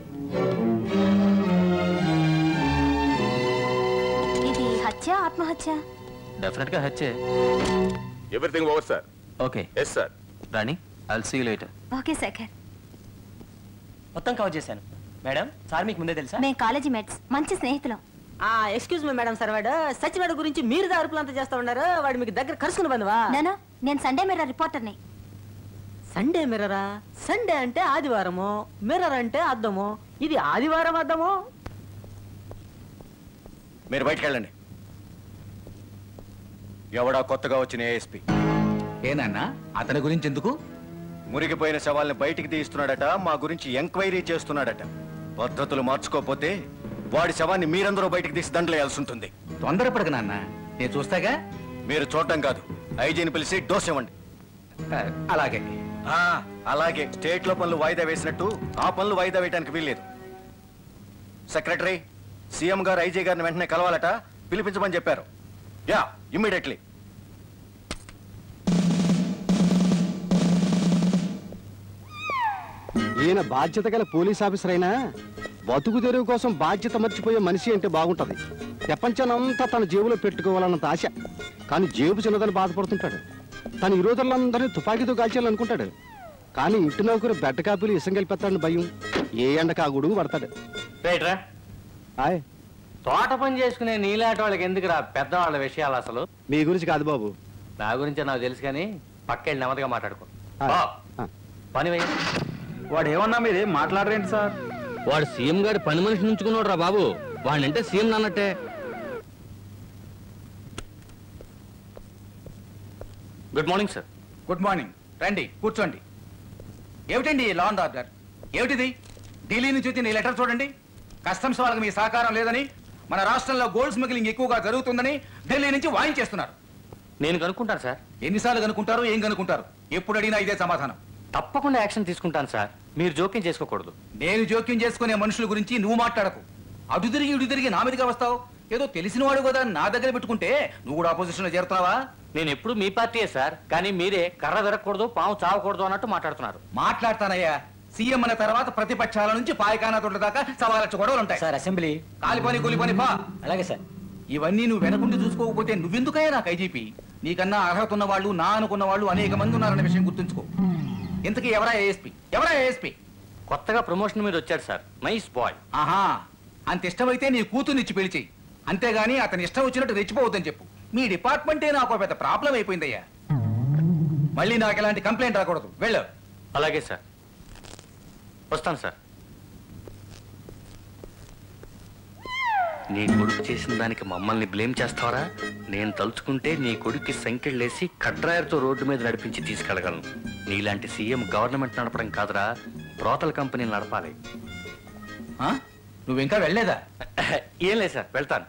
ఇది హత్య, ఆత్మహత్య? డెఫినెట్ గా హత్యే. Everything over sir. Okay. Yes sir. Rani, I'll see you later. Okay Shekhar. మొత్తం కవర్ చేశాను. మేడం, సార్ మీకు ముందే తెలుసా? మేము కాలేజీ మేట్స్, మంచి స్నేహితులం. ఆ ఎక్స్క్యూజ్ మీ మేడం సార్, వాడు సచివాడు గురించి మీరు దారుపులంతా చేస్తా ఉన్నారు. వాడు మీకు దగ్గర కలుసుకుని బంధువా? నేను నేను సండే మిర్రర్ రిపోర్టర్ని. సండే మిర్రరా? సండే అంటే ఆదివారము, మిర్రర్ అంటే అద్దము. ఇది ఆదివారం అద్దము. మీరు బయటకు వెళ్ళండి. ఎవడా కొత్తగా వచ్చిన ఏఎస్పీ? ఏనన్నా, అతని గురించి ఎందుకు? మురిగిపోయిన శవాల్ని బయటికి తీస్తున్నాడట, మా గురించి ఎంక్వైరీ చేస్తున్నాడట. పద్ధతులు మార్చుకోకపోతే వాడి శవాన్ని మీరందరూ బయటికి తీసి దండలేయాల్సి ఉంటుంది. తొందరపడక నాన్న, నేను చూస్తాగా. మీరు చూడటం కాదు, ఐజీని పిలిచి డోస్ ఇవ్వండి. అలాగే. అలాగే. స్టేట్ లో పనులు వాయిదా వేసినట్టు ఆ పనులు వాయిదా వేయడానికి వీల్లేదు. సెక్రటరీ, సీఎం గారు ఐజీ గారిని వెంటనే కలవాలట, పిలిపించమని చెప్పారు. Yeah, immediately. ఈయన బాధ్యత గల పోలీస్ ఆఫీసర్ అయినా బతుకు తెరువు కోసం బాధ్యత మర్చిపోయే మనిషి అంటే బాగుంటది. ప్రపంచానంతా తన జేబులో పెట్టుకోవాలన్నంత ఆశ, కానీ జేబు చిన్నదని బాధపడుతుంటాడు. తను ఈ రోజులందరినీ తుపాకీతో కాల్చాలనుకుంటాడు, కానీ ఇంటి నౌకరు బెడ్డ కాపీలు ఇసం కలిపెత్తాడని భయం. ఏ ఎండకు ఆ గొడుగు పడతాడు. రైట్రా. హాయ్. తోట పని చేసుకునే నీలాంటి వాళ్ళకి ఎందుకురా పెద్దవాళ్ళ విషయాలు అసలు? మీ గురించి కాదు బాబు, నా గురించే నాకు తెలుసు కానీ పక్కెళ్ళి నెమ్మదిగా మాట్లాడుకో. పని వెయ్యి. వాడు ఏమన్నా మీరు ఏం మాట్లాడరేంటి సార్? వాడు సీఎం గారి పని మనిషి నుంచుకున్నాడు రా బాబు. వాడినంటే సీఎం అన్నట్టే. Good morning sir. Good morning. రండి కూర్చోండి. ఏమిటండి లా అండ్ ఆర్డర్? ఏమిటిది? ఢిల్లీ నుంచి వచ్చిన ఈ లెటర్ చూడండి. కస్టమ్స్ వాళ్ళకి మీ సహకారం లేదని, మన రాష్ట్రంలో గోల్డ్ స్మగ్లింగ్ ఎక్కువగా జరుగుతుందని ఢిల్లీ నుంచి వాయించేస్తున్నారు. నేను కనుక్కుంటాను సార్. ఎన్నిసార్లు కనుక్కుంటారు? ఏం కనుక్కుంటారు? ఎప్పుడు అడిగినా ఇదే సమాధానం. తప్పకుండా యాక్షన్ తీసుకుంటాను సార్. మీరు జోక్యం చేసుకోకూడదు. నేను జోక్యం చేసుకునే మనుషుల గురించి నువ్వు మాట్లాడకు. అటు తిరిగి ఇటు తిరిగి నా మీదగా వస్తావు. ఏదో తెలిసిన వాడు కదా నా దగ్గర పెట్టుకుంటే నువ్వు కూడా ఆపోజిషన్ లో చేరుతావా? నేను ఎప్పుడు మీ పార్టీయే సార్, కానీ మీరే కర్ర విరగకూడదు, పాము చావకూడదు అన్నట్టు మాట్లాడుతున్నారు. మాట్లాడతానయ్యా. సీఎం అన్న తర్వాత ప్రతిపక్షాల నుంచి పాయకానా తోట దాకా సవా లక్ష గొడవలు ఉంటాయి సార్. అసెంబ్లీ కాలిపోని కూలిపోని పా. అలాగే సార్. ఇవన్నీ నువ్వు వెనకుండి చూసుకోకపోతే నువ్వెందుకయ్యా నాకు ఐజీపీ? నీకన్నా అర్హత ఉన్న వాళ్ళు, నా అనుకున్న వాళ్ళు అనేక మంది ఉన్నారనే విషయం గుర్తుంచుకో. ఇంతకీ ఎవరా ఏఎస్పీ? ఎవరా ఏఎస్పీ? కొత్తగా ప్రమోషన్ మీద వచ్చాడు సార్. Nice bye. ఆహా, అంత ఇష్టమైతే నీ కూతుర్నిచ్చి పిలిచి, అంతేగాని అతని ఇష్టం వచ్చినట్టు రెచ్చిపోవద్దని చెప్పు. మీ డిపార్ట్మెంటే నాకు పెద్ద ప్రాబ్లం అయిపోయిందయ్యా. మళ్ళీ నాకు ఎలాంటి కంప్లైంట్ రాకూడదు. వెళ్ళు. అలాగే సార్, వస్తాను సార్. నీ కొడుకు చేసిన దానికి మమ్మల్ని బ్లేమ్ చేస్తావరా? నేను తలుచుకుంటే నీ కొడుక్కి సంకెళ్ళేసి కడ్రాయర్తో రోడ్డు మీద నడిపించి తీసుకెళ్ళగలను. నీలాంటి సీఎం గవర్నమెంట్ నడపడం కాదురా, బ్రోతల్ కంపెనీలు నడపాలి. నువ్వు ఇంకా వెళ్ళలేదా? ఏం లేదు సార్, వెళ్తాను.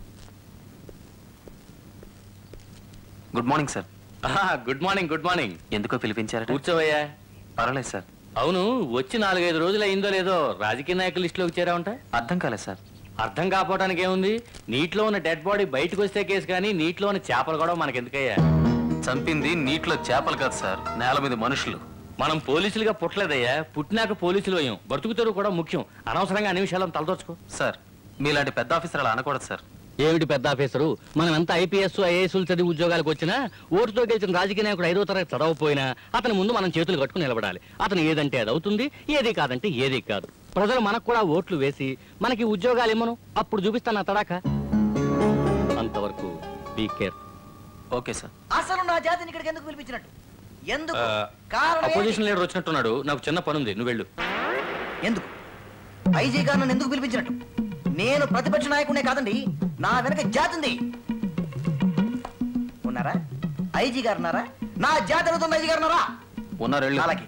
Good morning sir. Good morning. Good morning. ఎందుకో పిలిపించారు? కూర్చోవయ్యా. పర్వాలేదు సార్. అవును, వచ్చి నాలుగైదు రోజులు అయిందో లేదో రాజకీయ నాయకుల లిస్టులోకి చేరావుంటా? అర్థం కాలేదు సార్. అర్థం కాకపోవడానికి ఏముంది? నీటిలో ఉన్న డెడ్ బాడీ బయటకు వస్తే కేసు, కానీ నీటిలో ఉన్న చేపలు కూడా మనకెందుకయ్యా? చంపింది నీటిలో చేపలు కాదు సార్, నేల మీద మనుషులు. మనం పోలీసులుగా పుట్టలేదయ్యా, పుట్టినాక పోలీసులు అయ్యాం. బ్రతుకుతారు కూడా ముఖ్యం. అనవసరంగా అన్ని విషయాలను తలదోచుకో. సార్, మీలాంటి పెద్ద ఆఫీసర్ అలా అనకూడదు సార్. ఏమిటి పెద్ద ఆఫీసరు? మనం ఎంత ఐపీఎస్ ఐఏఎస్లు చదివి ఉద్యోగాలకు వచ్చినా, ఓటుతో గెలిచిన రాజకీయ నాయకుడు ఐదో తరగతి చదవకపోయినా అతని ముందు మనం చేతులు కట్టుకుని నిలబడాలి. అతను ఏదంటే అది అవుతుంది, ఏది కాదంటే ఏది కాదు. ప్రజలు మనకు కూడా ఓట్లు వేసి మనకి ఉద్యోగాలు ఇమ్మను, అప్పుడు చూపిస్తాను తడాక. అంతవరకు బీ కేర్. Okay sir. అసలు నా జాతిని ఇక్కడికి ఎందుకు పిలిపించినట్టు? ఎందుకు? కారణం అపోజిషన్ లీడర్ వచ్చినట్టున్నాడు. నాకు చిన్న పని ఉంది, నువ్వు వెళ్ళు. ఎందుకు? ఐజీ గారు నన్ను ఎందుకు పిలిపించినట్టు? నేను ప్రతిపక్ష నాయకుడే కాదండి, నా వెనక జాతి ఉంది. ఉన్నారా? ఐజీ గారు ఉన్నారా? నా జాతి అడుగుతున్న ఐజీ గారు ఉన్నారా? ఉన్నారు. అలాగే.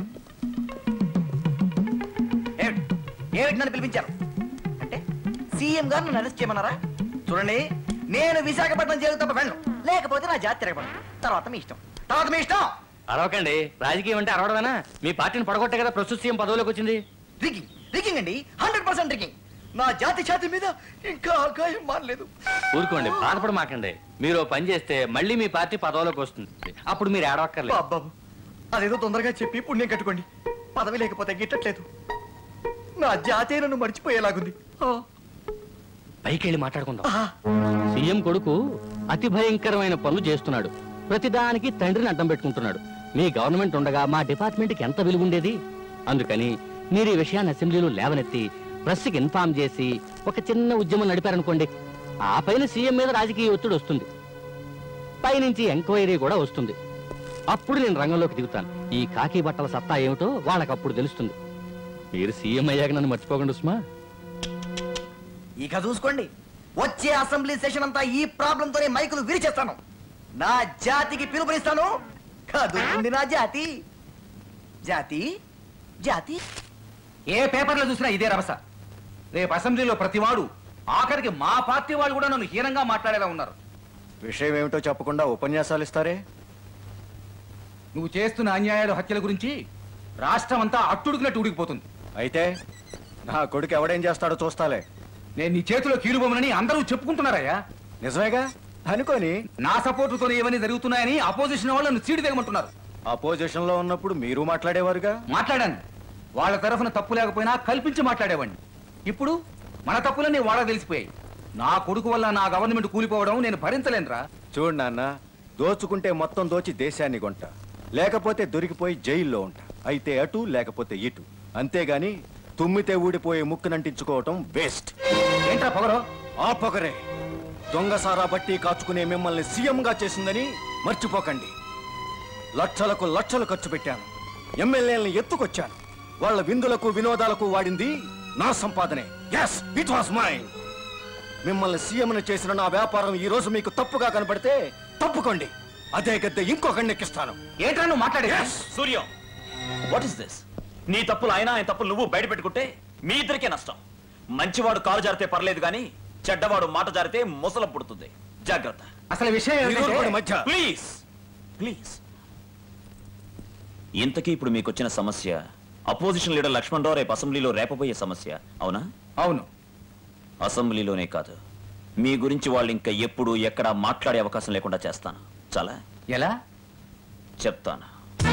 ఏమిటి ఏమిటి నన్ను పిలిపించారు అంటే సీఎం గారు నన్ను అరెస్ట్ చేయమన్నారా? చూడండి, నేను విశాఖపట్నం జైలు తప్ప వెళ్ళను, లేకపోతే నా జాతి తిరగబడను. తర్వాత మీ ఇష్టం, తర్వాత మీ ఇష్టం. అరవకండి. రాజకీయం అంటే అరవడమేనా? మీ పార్టీని పడగొట్టే కదా ప్రస్తుత సీఎం పదవిలోకి వచ్చింది. రిగింగ్ రిగింగ్ అండి, హండ్రెడ్ పర్సెంట్ రిగింగ్. నా జాతి ఛాతి మీద ఇంకా ఆకాయం మానలేదు. ఊరుకోండి, బాధపడ మాకండి. మీరు పని చేస్తే మళ్ళీ మీ పార్టీ పదవిలోకి వస్తుంది, అప్పుడు మీరు ఏడవక్కర్లేదు. బాబు, అదేదో తొందరగా చెప్పి పుణ్యం కట్టుకోండి. పదవి లేకపోతే గిట్టట్లేదు. నా జాతి నన్ను మర్చిపోయేలాగుంది. పైకి వెళ్ళి మాట్లాడుకుందాం. సీఎం కొడుకు అతి భయంకరమైన పనులు చేస్తున్నాడు. ప్రతిదానికి తండ్రిని అడ్డం పెట్టుకుంటున్నాడు. మీ గవర్నమెంట్ ఉండగా మా డిపార్ట్మెంట్కి ఎంత విలువ ఉండేది? అందుకని మీరు ఈ విషయాన్ని అసెంబ్లీలో లేవనెత్తి ప్రెస్కి ఇన్ఫార్మ్ చేసి ఒక చిన్న ఉద్యమం నడిపారనుకోండి, ఆ పైన సీఎం మీద రాజకీయ ఒత్తిడి వస్తుంది, పైనుంచి ఎంక్వైరీ కూడా వస్తుంది. అప్పుడు నేను రంగంలోకి దిగుతాను. ఈ కాకి బట్టల సత్తా ఏమిటో వాళ్ళకి అప్పుడు తెలుస్తుంది. మీరు సీఎం అయ్యాక నన్ను మర్చిపోకండి ఉస్మా. ఇక చూసుకోండి, వచ్చే అసెంబ్లీ సెషన్ అంతా ఈ ప్రాబ్లం తోనే మైకులు విరిచేస్తాను. నా జాతికి పిలుపునిస్తాను. కదులుతుంది నా జాతి. జాతి జాతి ఏ పేపర్లో చూసినా ఇదే రభస. రేపు అసెంబ్లీలో ప్రతివాడు, ఆఖరికి మా పార్టీ వాళ్ళు కూడా నన్ను హీనంగా మాట్లాడేలా ఉన్నారు. విషయం ఏమిటో చెప్పకుండా ఉపన్యాసాలు ఇస్తారే? నువ్వు చేస్తున్న అన్యాయాలు, హత్యల గురించి రాష్ట్రం అంతా అట్టుడుకున్నట్టు ఉడికిపోతుంది. అయితే నా కొడుకు ఎవడేం చేస్తాడో చూస్తాలే. నేను నీ చేతిలో కీలుబొమ్మనని అందరూ చెప్పుకుంటున్నారయ్యా. నిజమేగా అనుకోని నా సపోర్టుతో ఇవన్నీ జరుగుతున్నాయని అపోజిషన్ వాళ్ళు నన్ను సీటు దిగమంటున్నారు. అపోజిషన్ లో ఉన్నప్పుడు మీరు మాట్లాడేవారుగా. మాట్లాడాను. వాళ్ళ తరఫున తప్పు లేకపోయినా కల్పించి మాట్లాడేవాడిని. ఇప్పుడు మన తప్పులన్నీ వాళ్ళకి తెలిసిపోయాయి. నా కొడుకు వల్ల నా గవర్నమెంట్ కూలిపోవడం నేను భరించలేనురా. చూడు నాన్న, దోచుకుంటే మొత్తం దోచి దేశాన్ని కొంట, లేకపోతే దొరికిపోయి జైల్లో ఉంటా. అయితే అటు లేకపోతే ఇటు, అంతేగాని తుమ్మితే ఊడిపోయే ముక్కునంటించుకోవటం వేస్ట్. ఏంట్రా పొగరో? ఆ పొగరే దొంగసారా బట్టి కాచుకునే మిమ్మల్ని సీఎంగా చేసిందని మర్చిపోకండి. లక్షలకు లక్షలు ఖర్చు పెట్టాను, ఎమ్మెల్యేలను ఎత్తుకొచ్చాను. వాళ్ళ విందులకు వినోదాలకు వాడింది నా సంపాదనే. Yes, it was mine. మిమ్మల్ని సీఎంను చేసిన నా వ్యాపారం ఈ రోజు మీకు తప్పుగా కనబడితే తప్పుకోండి. అదే గద్దె ఇంకొకరిని ఎక్కిస్తాను. ఏంట్రా నువ్వు మాట్లాడే? Suryam, what is this? నీ తప్పులు ఆయన ఆయన తప్పులు నువ్వు బయట పెట్టుకుంటే మీ ఇద్దరికే నష్టం. మంచివాడు కాలు జారితే పర్లేదు కానీ చెడ్డవాడు మాట జారితే ముసలం పుడుతుంది. జాగ్రత్త. అసలు విషయం మధ్య ప్లీజ్ ప్లీజ్. ఇంతకీ ఇప్పుడు మీకు వచ్చిన సమస్య అపోజిషన్ లీడర్ లక్ష్మణ్ రావు రేపు అసెంబ్లీలో రేపబోయే సమస్య, అవునా? అవును. అసెంబ్లీలోనే కాదు, మీ గురించి వాళ్ళు ఇంకా ఎప్పుడు ఎక్కడ మాట్లాడే అవకాశం లేకుండా చేస్తాను. చాలా ఎలా చెప్తాను.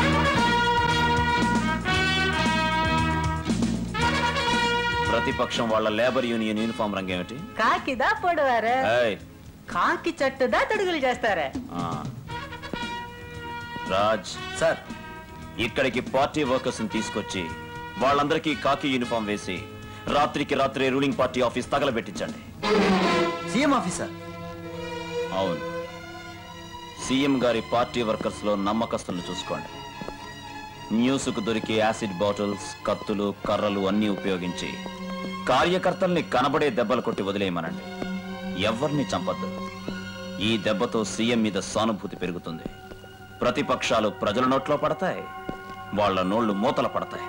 ప్రతిపక్షం వాళ్ళ లేబర్ యూనియన్ యూనిఫామ్ రంగు ఏమిటి? కాకిదా పొడవారు ఏయ్, కాకి చట్టుదా తడుగులు చేస్తారా? ఆ. రాజ్ సార్, ఇక్కడికి పార్టీ వర్కర్స్ తీసుకొచ్చి వాళ్ళందరికీ కాకి యూనిఫామ్ వేసి రాత్రికి రాత్రి రూలింగ్ పార్టీ ఆఫీస్ తగలబెట్టించండి. CM officer? అవును, సీఎం గారి పార్టీ వర్కర్స్ లో నమ్మకస్తులను చూసుకోండి. న్యూస్కు దొరికే యాసిడ్ బాటిల్స్, కత్తులు, కర్రలు అన్నీ ఉపయోగించి కార్యకర్తల్ని కనబడే దెబ్బలు కొట్టి వదిలేయమనండి. ఎవరిని చంపద్దు. ఈ దెబ్బతో సీఎం మీద సానుభూతి పెరుగుతుంది. ప్రతిపక్షాలు ప్రజల నోట్లో పడతాయి, వాళ్ళ నోళ్లు మూతల పడతాయి.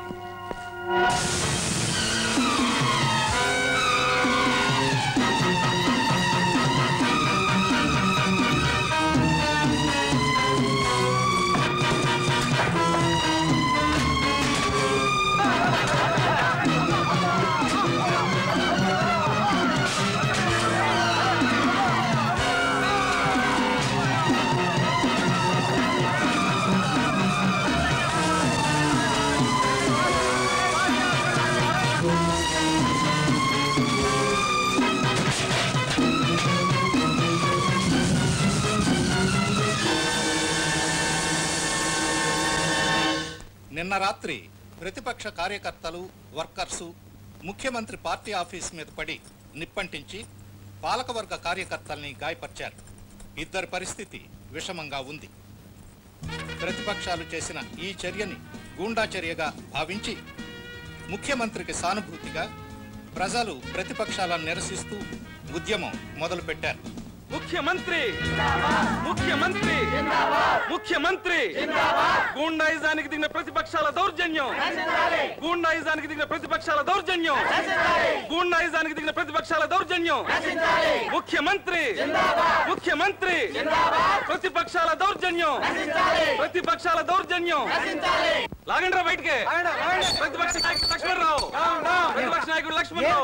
నిన్న రాత్రి ప్రతిపక్ష కార్యకర్తలు, వర్కర్సు ముఖ్యమంత్రి పార్టీ ఆఫీస్ మీద పడి నిప్పంటించి పాలకవర్గ కార్యకర్తల్ని గాయపరిచారు. ఇద్దరి పరిస్థితి విషమంగా ఉంది. ప్రతిపక్షాలు చేసిన ఈ చర్యని గూండా చర్యగా భావించి ముఖ్యమంత్రికి సానుభూతిగా ప్రజలు ప్రతిపక్షాలను నిరసిస్తూ ఉద్యమం మొదలుపెట్టారు. ముఖ్యమంత్రి ముఖ్యమంత్రి ముఖ్యమంత్రి గూండాయిజానికి దిగిన ప్రతిపక్షాల దౌర్జన్యం గూండాయిజానికి దిగిన ప్రతిపక్షాల దౌర్జన్యం గూండాయిజానికి దిగిన ప్రతిపక్షాల దౌర్జన్యం ముఖ్యమంత్రి ముఖ్యమంత్రి ప్రతిపక్షాల దౌర్జన్యం ప్రతిపక్షాల దౌర్జన్యం లాగండ్రా బయటికి. ప్రతిపక్ష నాయకుడు లక్ష్మణరావు ప్రతిపక్ష నాయకుడు లక్ష్మణరావు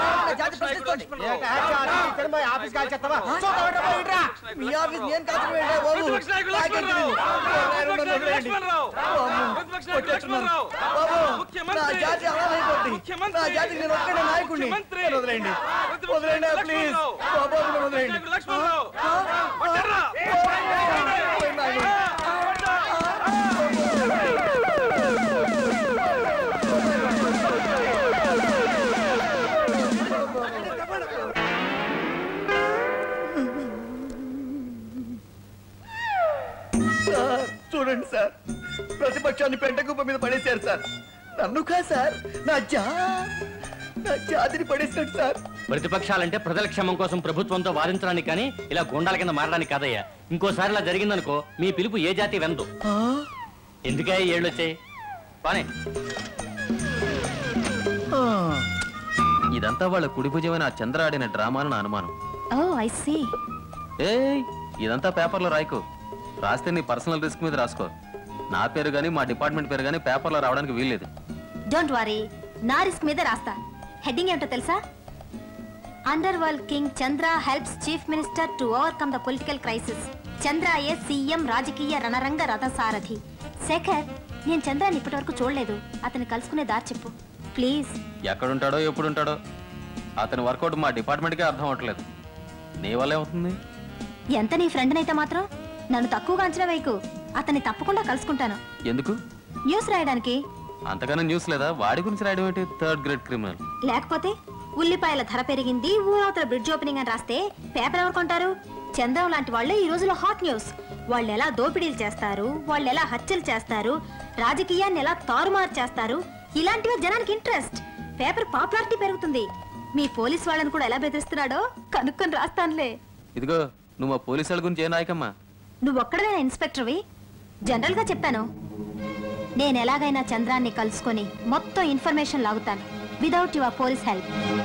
చూడండి సార్, ప్రతిపక్షాన్ని పెంటకుప్ప మీద పడేశారు సార్. నన్ను కా సార్, నా జా నా జాతిని పడేసినట్టు సార్. ప్రతిపక్షాలంటే ప్రజల క్షేమం కోసం ప్రభుత్వంతో వాదించడానికి కానీ ఇలా గుండాల కింద మారడానికి కాదయ్యా. ఇంకోసారి ఇలా జరిగిందనుకో మీ పిలుపు ఏ జాతి వెందు. ఎందుకే ఏళ్ళు వచ్చాయి పానే. ఇదంతా వాళ్ళ కుడి భుజమైన ఆ చంద్ర ఆడిన డ్రామా అని నా అనుమానం. ఓ ఐ సీ. ఏ ఇదంతా పేపర్లో రాయకు. రాస్తే నీ పర్సనల్ రిస్క్ మీద రాసుకో. నా పేరు గానీ మా డిపార్ట్మెంట్ పేరు గానీ పేపర్లో రావడానికి వీల్లేదు. డోంట్ వరీ, నా రిస్క్ మీద రాస్తా. హెడ్డింగ్ ఏంటో తెలుసా? Underworld king Chandra helps chief minister to overcome the political crisis. Chandra ఏ సీఎం రాజకీయ రణరంగ రథసారథి. శేఖర్, నేను చంద్రాన్ని ఇప్పటి వరకు చూడలేదు. అతన్ని కలుసుకునే దారి చెప్పు ప్లీజ్. ఎక్కడుంటాడో ఎప్పుడుంటాడో అతని వర్కౌట్ మా డిపార్ట్మెంట్కే అర్థం అవట్లేదు. నీ వల్ల ఏమవుతుంది? ఎంత నీ ఫ్రెండ్ అయితే మాత్రం నన్ను తక్కువగా అంచనా వేయకు. అతన్ని తప్పకుండా కలుసుకుంటాను. ఎందుకు? న్యూస్ రాయడానికి. అంతగానో న్యూస్ లేదా? వాడి గురించి రాయడం ఏంటి? Third grade criminal. లేకపోతే ఉల్లిపాయల ధర పెరిగింది, ఊరవతల బ్రిడ్జ్ ఓపెనింగ్ అని రాస్తే పేపర్ ఎవరు కొంటారు? చంద్రం లాంటి వాళ్ళే ఈ రోజులో హాట్ న్యూస్. వాళ్ళు ఎలా దోపిడీలు చేస్తారు, వాళ్ళు ఎలా హత్యలు చేస్తారు, రాజకీయాన్ని ఎలా తారుమారు చేస్తారు, ఇలాంటివే జనానికి ఇంట్రెస్ట్. పేపర్ పాపులారిటీ పెరుగుతుంది. మీ పోలీస్ వాళ్ళని కూడా ఎలా బెదిరిస్తున్నాడో కనుక్కొని రాస్తానులే. ఇదిగో నువ్వు మా పోలీసు వాళ్ళ గురించి ఏ నాయకమ్మా? నువ్వు ఒక్కడనే ఇన్స్పెక్టర్వి. జనరల్ గా చెప్తాను, నేను ఎలాగైనా చంద్రాన్ని కలుసుకొని మొత్తం ఇన్ఫర్మేషన్ లాగుతాను without your police help.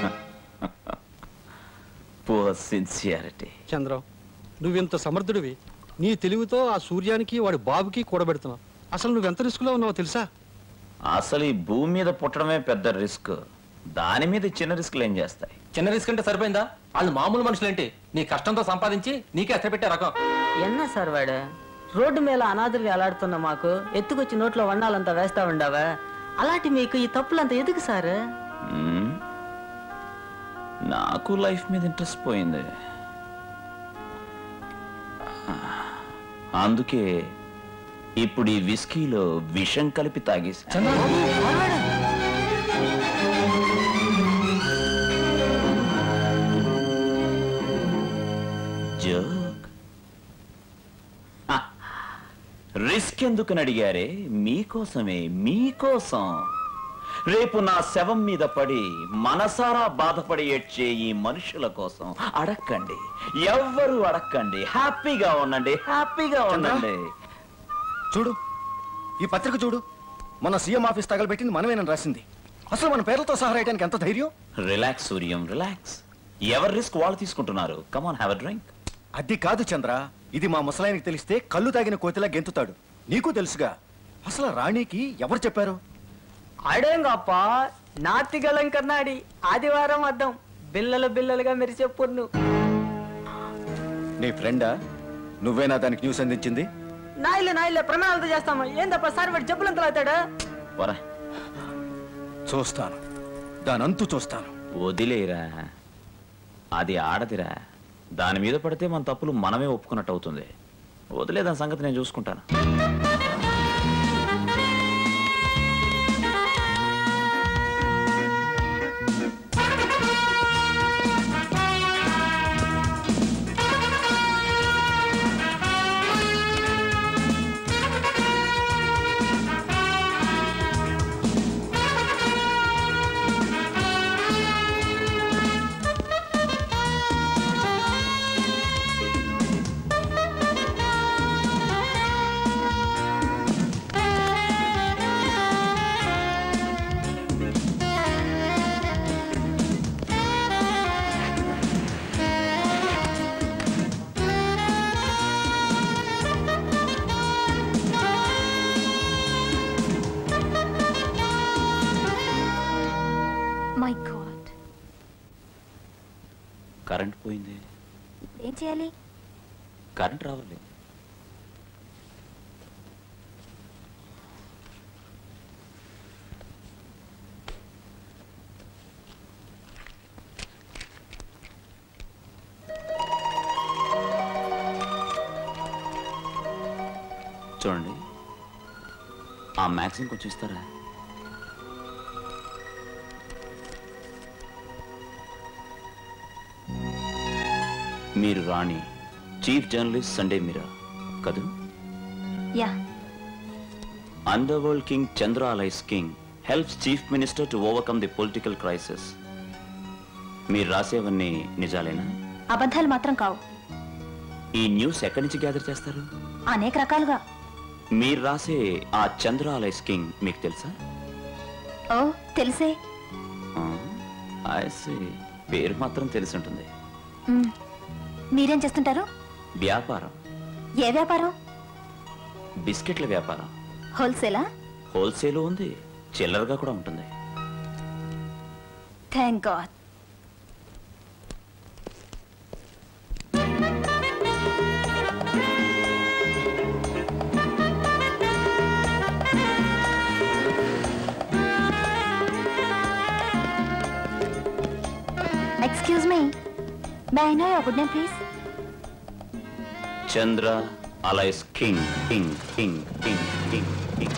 Sincerity. Chandram, నువ్వెంత సమర్థుడివి. నీ తెలివితో ఆ సూర్యానికి వాడి బాబుకి కూడబెడుతున్నావు. అసలు నువ్వెంత రిస్క్ లో ఉన్నావో తెలుసా? అసలు ఈ భూమి మీద పుట్టడమే పెద్ద రిస్క్. దాని మీద చిన్న రిస్క్లు ఏం చేస్తాయి? చిన్న రిస్క్ అంటే సరిపోయిందా? వాళ్ళు మామూలు మనుషులేంటి? నీ కష్టంతో సంపాదించి నీకే అసపెట్టే రకం. ఎన్నా సార్ వాడు రోడ్డు మీద అనాథులు ఎలాడుతున్న మాకు ఎత్తుకొచ్చి నోట్లో వండాలంతా వేస్తా ఉండవా? అలాంటి మీకు ఈ తప్పులంతా ఎదుగు సార్? నాకు లైఫ్ మీద ఇంట్రెస్ట్ పోయింది. అందుకే ఇప్పుడు ఈ విస్కీలో విషం కలిపి తాగేసి జోక్. రిస్క్ ఎందుకని అడిగారే? మీకోసమే, మీకోసం. రేపు నా శవం మీద పడి మనసారా బాధపడి ఏడ్చే ఈ మనుషుల కోసం అడక్కండి, ఎవ్వరు అడక్కండి. హ్యాపీగా ఉండండి, హ్యాపీగా ఉండండి. చూడు, ఈ పత్రిక చూడు. మన సీఎం ఆఫీస్ తగలబెట్టింది మనమేనని రాసింది. అసలు మన పేర్లతో సహా రాయడానికి ఎంత ధైర్యం? Relax Suryam, relax. ఎవరి రిస్క్ వాళ్ళు తీసుకుంటున్నారు. Come on, have a drink. అది కాదు చంద్ర, ఇది మా ముసలాయనికి తెలిస్తే కళ్ళు తాగిన కోతిలా గెంతుతాడు. నీకు తెలుసుగా. అసలు రాణికి ఎవరు చెప్పారు? అడేంగప్ప నాతిగలం కన్నాడి ఆదివారం అద్దం బిల్లలు బిల్లలుగా మెరిసే పొన్ను. నీ ఫ్రెండా? నువ్వేనా దానికి న్యూస్ అందించింది? నాయిలే నాయిలే ప్రణాళిక చేస్తామా? ఏం తప్ప సార్ వాడు జబ్బులంతలు అవుతాడా? చూస్తాను, దానంతు చూస్తాను. వదిలేరా, అది ఆడదిరా. దాని మీద పడితే మన తప్పులు మనమే ఒప్పుకున్నట్టు అవుతుంది. వదిలే, దాని సంగతి నేను చూసుకుంటాను. కరెంట్ పోయింది. ఏం చేయాలి? కరెంట్ రావాలి. చూడండి, ఆ మ్యాగజైన్ కొంచెం ఇస్తారా? మీరు రాణి, చీఫ్ జర్నలిస్ట్ సండే మీరా కదూ? Yeah. Underworld king Chandra alias king helps chief minister to overcome the political crisis. మీరు రాసేవన్నీ నిజాలేనా? అబద్ధాలు మాత్రం కావు. ఈ న్యూస్ ఎక్కడి నుంచి గ్యాదర్ చేస్తారు? అనేక రకాలుగా. మీరు రాసే ఆ చంద్ర అలైస్ కింగ్ మీకు తెలుసా? ఓ తెలిసే. పేరు మాత్రం తెలిసి ఉంటుంది. మీరేం చేస్తుంటారు? వ్యాపారం. ఏ వ్యాపారం? బిస్కెట్ల వ్యాపారం. హోల్సేలా? హోల్సేల్ ఉంది, చిల్లరగా కూడా ఉంటుంది. Thank God. Excuse me, may I know your good name, please? Chandra Alais King, King, King, King, King, King.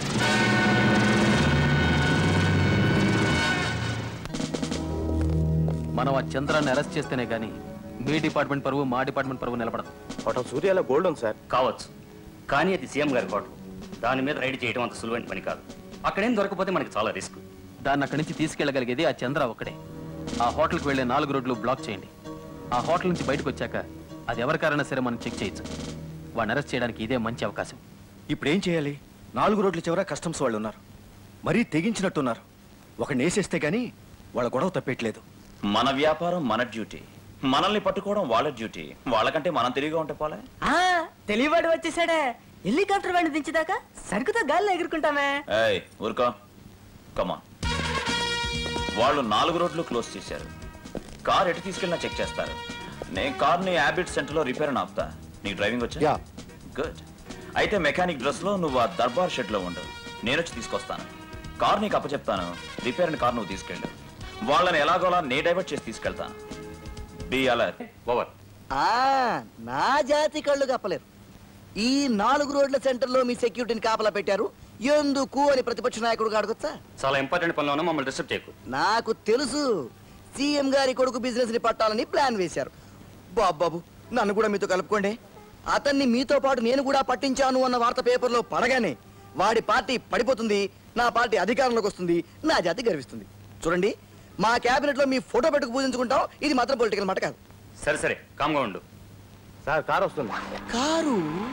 మనం ఆ చంద్రాన్ని అరెస్ట్ చేస్తేనే కానీ మీ డిపార్ట్మెంట్ పరువు మా డిపార్ట్మెంట్ పరువు నిలబడదు. హోటల్ సూర్యాలో గోల్డ్ ఉంది సార్. కావచ్చు, కానీ అది సీఎం గారి హోటల్. దాని మీద రైడ్ చేయడం అంత సులువైన పని కాదు. అక్కడేం దొరకపోతే మనకి చాలా రిస్క్. దాన్ని అక్కడి నుంచి తీసుకెళ్ళగలిగేది ఆ చంద్ర ఒక్కడే. ఆ హోటల్కి వెళ్ళే నాలుగు రోడ్లు బ్లాక్ చేయండి. ఆ హోటల్ నుంచి బయటకు వచ్చాక అది ఎవరికారైనా సరే మనం చెక్ చేయొచ్చు. వాడిని అరెస్ట్ చేయడానికి ఇదే మంచి అవకాశం. ఇప్పుడు ఏం చేయాలి? నాలుగు రోడ్ల చివర కస్టమ్స్ వాళ్ళు ఉన్నారు, మరీ తెగించినట్టున్నారు. ఒకడిని వేసేస్తే గానీ వాళ్ళ గొడవ తప్పేట్లేదు. మన వ్యాపారం మన డ్యూటీ, మనల్ని పట్టుకోవడం వాళ్ళ డ్యూటీ. వాళ్ళకంటే మనం తెలివిగా ఉంటే పోలే. తెలియవాడు వచ్చేసాడే. హెలికాప్టర్ వాడిని దించేదాకా సరుకుతో గాల్లో ఎగురుకుంటామే. ఏయ్ ఊరుకో, కమాన్. వాళ్ళు నాలుగు రోడ్లు క్లోజ్ చేశారు. కార్ ఎటు తీసుకెళ్ళినా చెక్ చేస్తారు. నేను కార్ని హ్యాబిట్ సెంటర్లో రిపేర్ అని ఆపుతా. నీకు డ్రైవింగ్ వచ్చా? గుడ్. అయితే మెకానిక్ డ్రెస్ లో నువ్వు ఆ దర్బార్ షెడ్ లో ఉండు. నేను వచ్చి తీసుకొస్తాను. కార్ నీకు అప్పచెప్తాను. రిపేర్ కార్ నువ్వు తీసుకెళ్ళు. వాళ్ళని ఎలాగోలా నే డైవర్ట్ చేసి తీసుకెళ్తాను. Be alert. ఓవర్. నా జాతి కళ్ళు కప్పలేరు. ఈ నాలుగు రోడ్ల సెంటర్ లో మీ సెక్యూరిటీని కాపలా పెట్టారు ఎందుకు అని ప్రతిపక్ష నాయకుడు అడగొచ్చా? చాలా ఇంపార్టెంట్ పనిలో ఉన్నా మమ్మల్ని డిస్టర్బ్ చేయకు. నాకు తెలుసు, సీఎం గారి కొడుకు బిజినెస్ ని పట్టాలని ప్లాన్ వేశారు. బాబాబు నన్ను కూడా మీతో కలుపుకోండి. అతన్ని మీతో పాటు నేను కూడా పట్టించాను అన్న వార్త పేపర్లో పడగానే వాడి పార్టీ పడిపోతుంది, నా పార్టీ అధికారంలోకి వస్తుంది, నా జాతి గర్విస్తుంది. చూడండి, మా క్యాబినెట్ లో మీ ఫోటో పెట్టుకు పూజించుకుంటాం. ఇది మాత్రం పొలిటికల్ మాట కాదు. సరే సరే కామ్గా ఉండు. సార్ కారు వస్తుంది. Car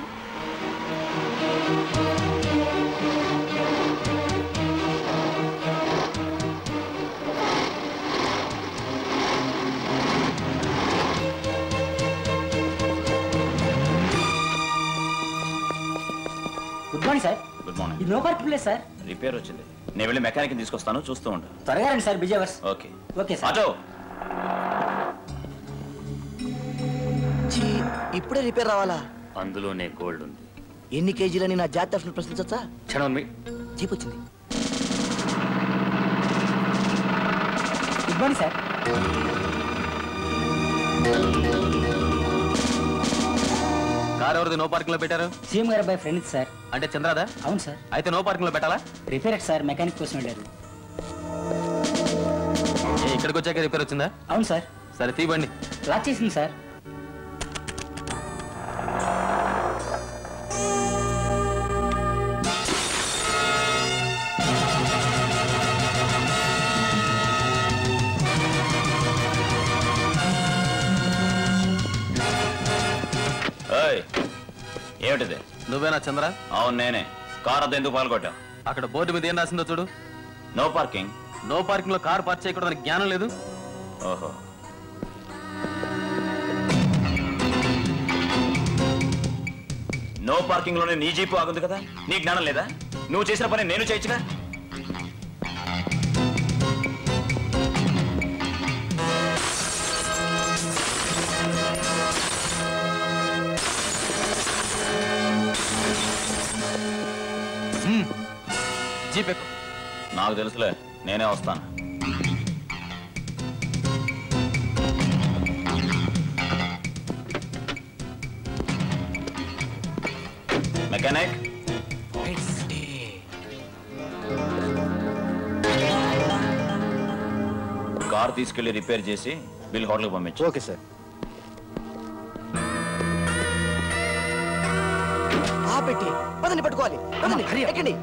good morning sir. Good morning. ఇది no parking place sir. Repair వచ్చింది. నేను వెళ్ళి మెకానిక్ తీసుకొస్తాను, చూస్తూ ఉండు. త్వరగా రండి sir, busy hours. Okay okay sir. Auto. ఇప్పుడే రిపేర్ రావాలా? అందులోనే గోల్డ్ ఉంది. ఎన్ని కేజీలని నా జాతి తరఫున ప్రశ్నించొచ్చా? క్షణం మీ జీప్ వచ్చింది. Good morning sir. కార్ ఎవరిది నో పార్కింగ్ లో పెట్టారు? సీఎం గారు అబ్బాయి ఫ్రెండ్ సార్. అంటే చంద్రాదా? అవును సార్. అయితే నో పార్కింగ్ లో పెట్టాలా? రిపేర్ సార్, మెకానిక్ కోసం వెళ్ళారు. ఏ, ఇక్కడికి వచ్చాక రిపేర్ వచ్చిందా? అవును సార్. సరే తీయండి. లాక్ చేసింది సార్. ఏమిటిది? నువ్వేనా చంద్ర? అవును నేనే. కార్ అద్దె ఎందుకు పాల్గొట్టావు? అక్కడ బోర్డు మీద ఏం రాసిందో చూడు. No parking. నో పార్కింగ్ లో కార్ పార్క్ చేయకూడదని జ్ఞానం లేదు? ఓహో. నో పార్కింగ్ లోనే నీ జీపు ఆగుంది కదా, నీ జ్ఞానం లేదా? నువ్వు చేసిన పని నేను చేయొచ్చుగా. జీప్ ఎక్కు. నాకు తెలుసులే, నేనే వస్తాను. మెకానిక్, కార్ తీసుకెళ్లి రిపేర్ చేసి బిల్ హోటల్కి పంపించు. Okay sir. ఆ పెట్టి పదండి, పట్టుకోవాలి. పదండి, ఎక్కండి.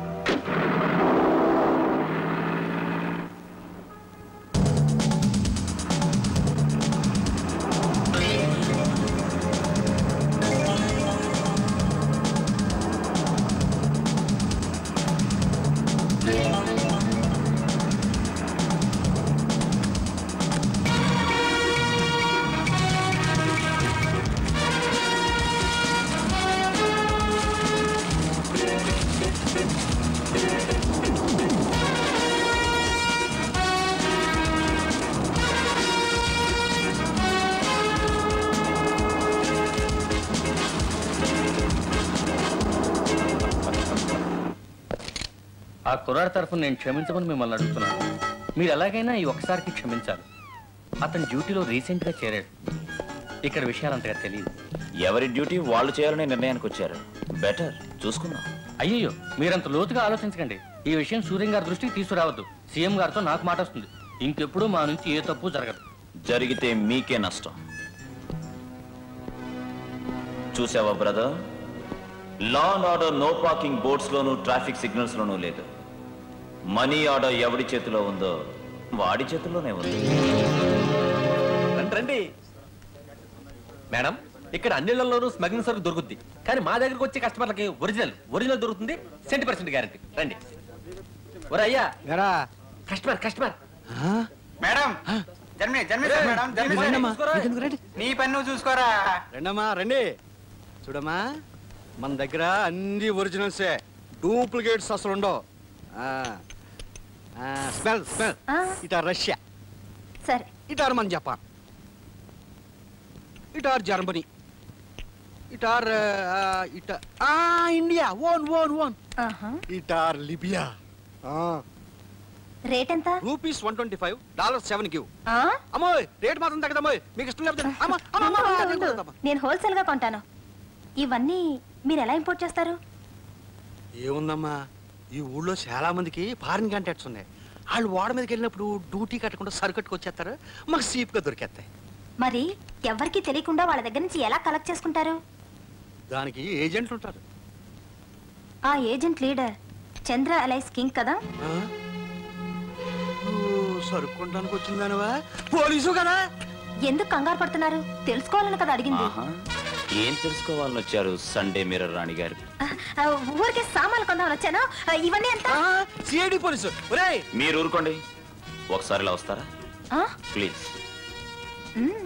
ఆ కుర్రాడి తరఫున నేను క్షమించమని మిమ్మల్ని అడుగుతున్నాను. మీరు ఎలాగైనా ఈ ఒక్కసారికి క్షమించాలి. అతని డ్యూటీలో రీసెంట్గా చేరాడు. ఇక్కడ విషయాలు అంతగా తెలియదు. ఎవరి డ్యూటీ వాళ్ళు చేయాలనే నిర్ణయానికి వచ్చారు. బెటర్ చూసుకుందాం. అయ్యో, మీరంత లోతుగా ఆలోచించకండి. ఈ విషయం సూర్యం గారి దృష్టికి తీసుకురావద్దు. సీఎం గారితో నాకు మాట వస్తుంది. ఇంకెప్పుడు మా నుంచి ఏ తప్పు జరగదు. జరిగితే మీకే నష్టం. చూసావా brother, law and order no parking boards లోనూ ట్రాఫిక్ సిగ్నల్స్ లోనూ లేదు. మనీ ఆర్డర్ ఎవడి చేతిలో ఉందో వాడి చేతిలోనే ఉంది. రండి మేడం, ఇక్కడ అన్నిళ్లలోనూ స్మగ్లింగ్ సరుకు దొరుకుద్ది, కానీ మా దగ్గరకు వచ్చే కస్టమర్లకి ఒరిజినల్ ఒరిజినల్ దొరుకుతుంది, సెంటీ పర్సెంట్ గ్యారంటీ. రండి. ఒరే అయ్యా, customer customer madam Germany Germany madam Germany నీ పని నువ్వు చూసుకోరా. రండమ్మా రండి. చూడమ్మా, మన దగ్గర అన్ని ఒరిజినల్సే, డూప్లికేట్స్ అసలు ఉండవు. స్మెల్ స్మెల్ ఇటార్ రష్యా, సరే ఇటార్ మన జపాన్, ఇటార్ జర్మనీ, ఇటార్ ఇటా ఇండియా ఓన్ ఓన్ ఓన్, ఇటార్ లిబియా. రేట్ ఎంత? Rupees one twenty five dollar seven give. అమ్మో రేట్ మాత్రం తగ్గదమ్మో, మీకు ఇష్టం లేకపోతే అమ్మా, అమ్మా, అమ్మా, ఉండు, ఉండు. నేను హోల్సేల్ గా కొంటాను. ఇవన్నీ మీరు ఎలా ఇంపోర్ట్ చేస్తారు? ఏముందమ్మా, ఈ ఊళ్ళో చాలా మందికి ఫారిన్ కాంటాక్ట్స్ ఉన్నాయి. వాళ్ళు ఓడ మీదకి వెళ్ళినప్పుడు డ్యూటీ కట్టకుండా సరుకట్టుకు వచ్చేస్తారు, మాకు సీప్ గా దొరికేస్తాయి. మరి ఎవరికి తెలియకుండా వాళ్ళ దగ్గర నుంచి ఎలా కలెక్ట్ చేసుకుంటారు? దానికి ఏజెంట్లు ఉంటారు. ఆ agent leader Chandra alias king కదా? సరుక్కోడానికి వచ్చిందానవా, పోలీసు కదా? ఎందుకు కంగారు పడుతున్నారు? తెలుసుకోవాలని కదా అడిగింది. ఏం తెలుసుకోవాలని వచ్చారు సండే మిర్రర్ రాణి గారు? ఆ, ఊరికే సామాన్లు కొందామని వచ్చాను. ఆ, ఇవన్నీ ఎంత? CID police. మీరు ఊరుకోండి, ఒకసారి ఇలా వస్తారా ఆ? ప్లీజ్. మ్మ్.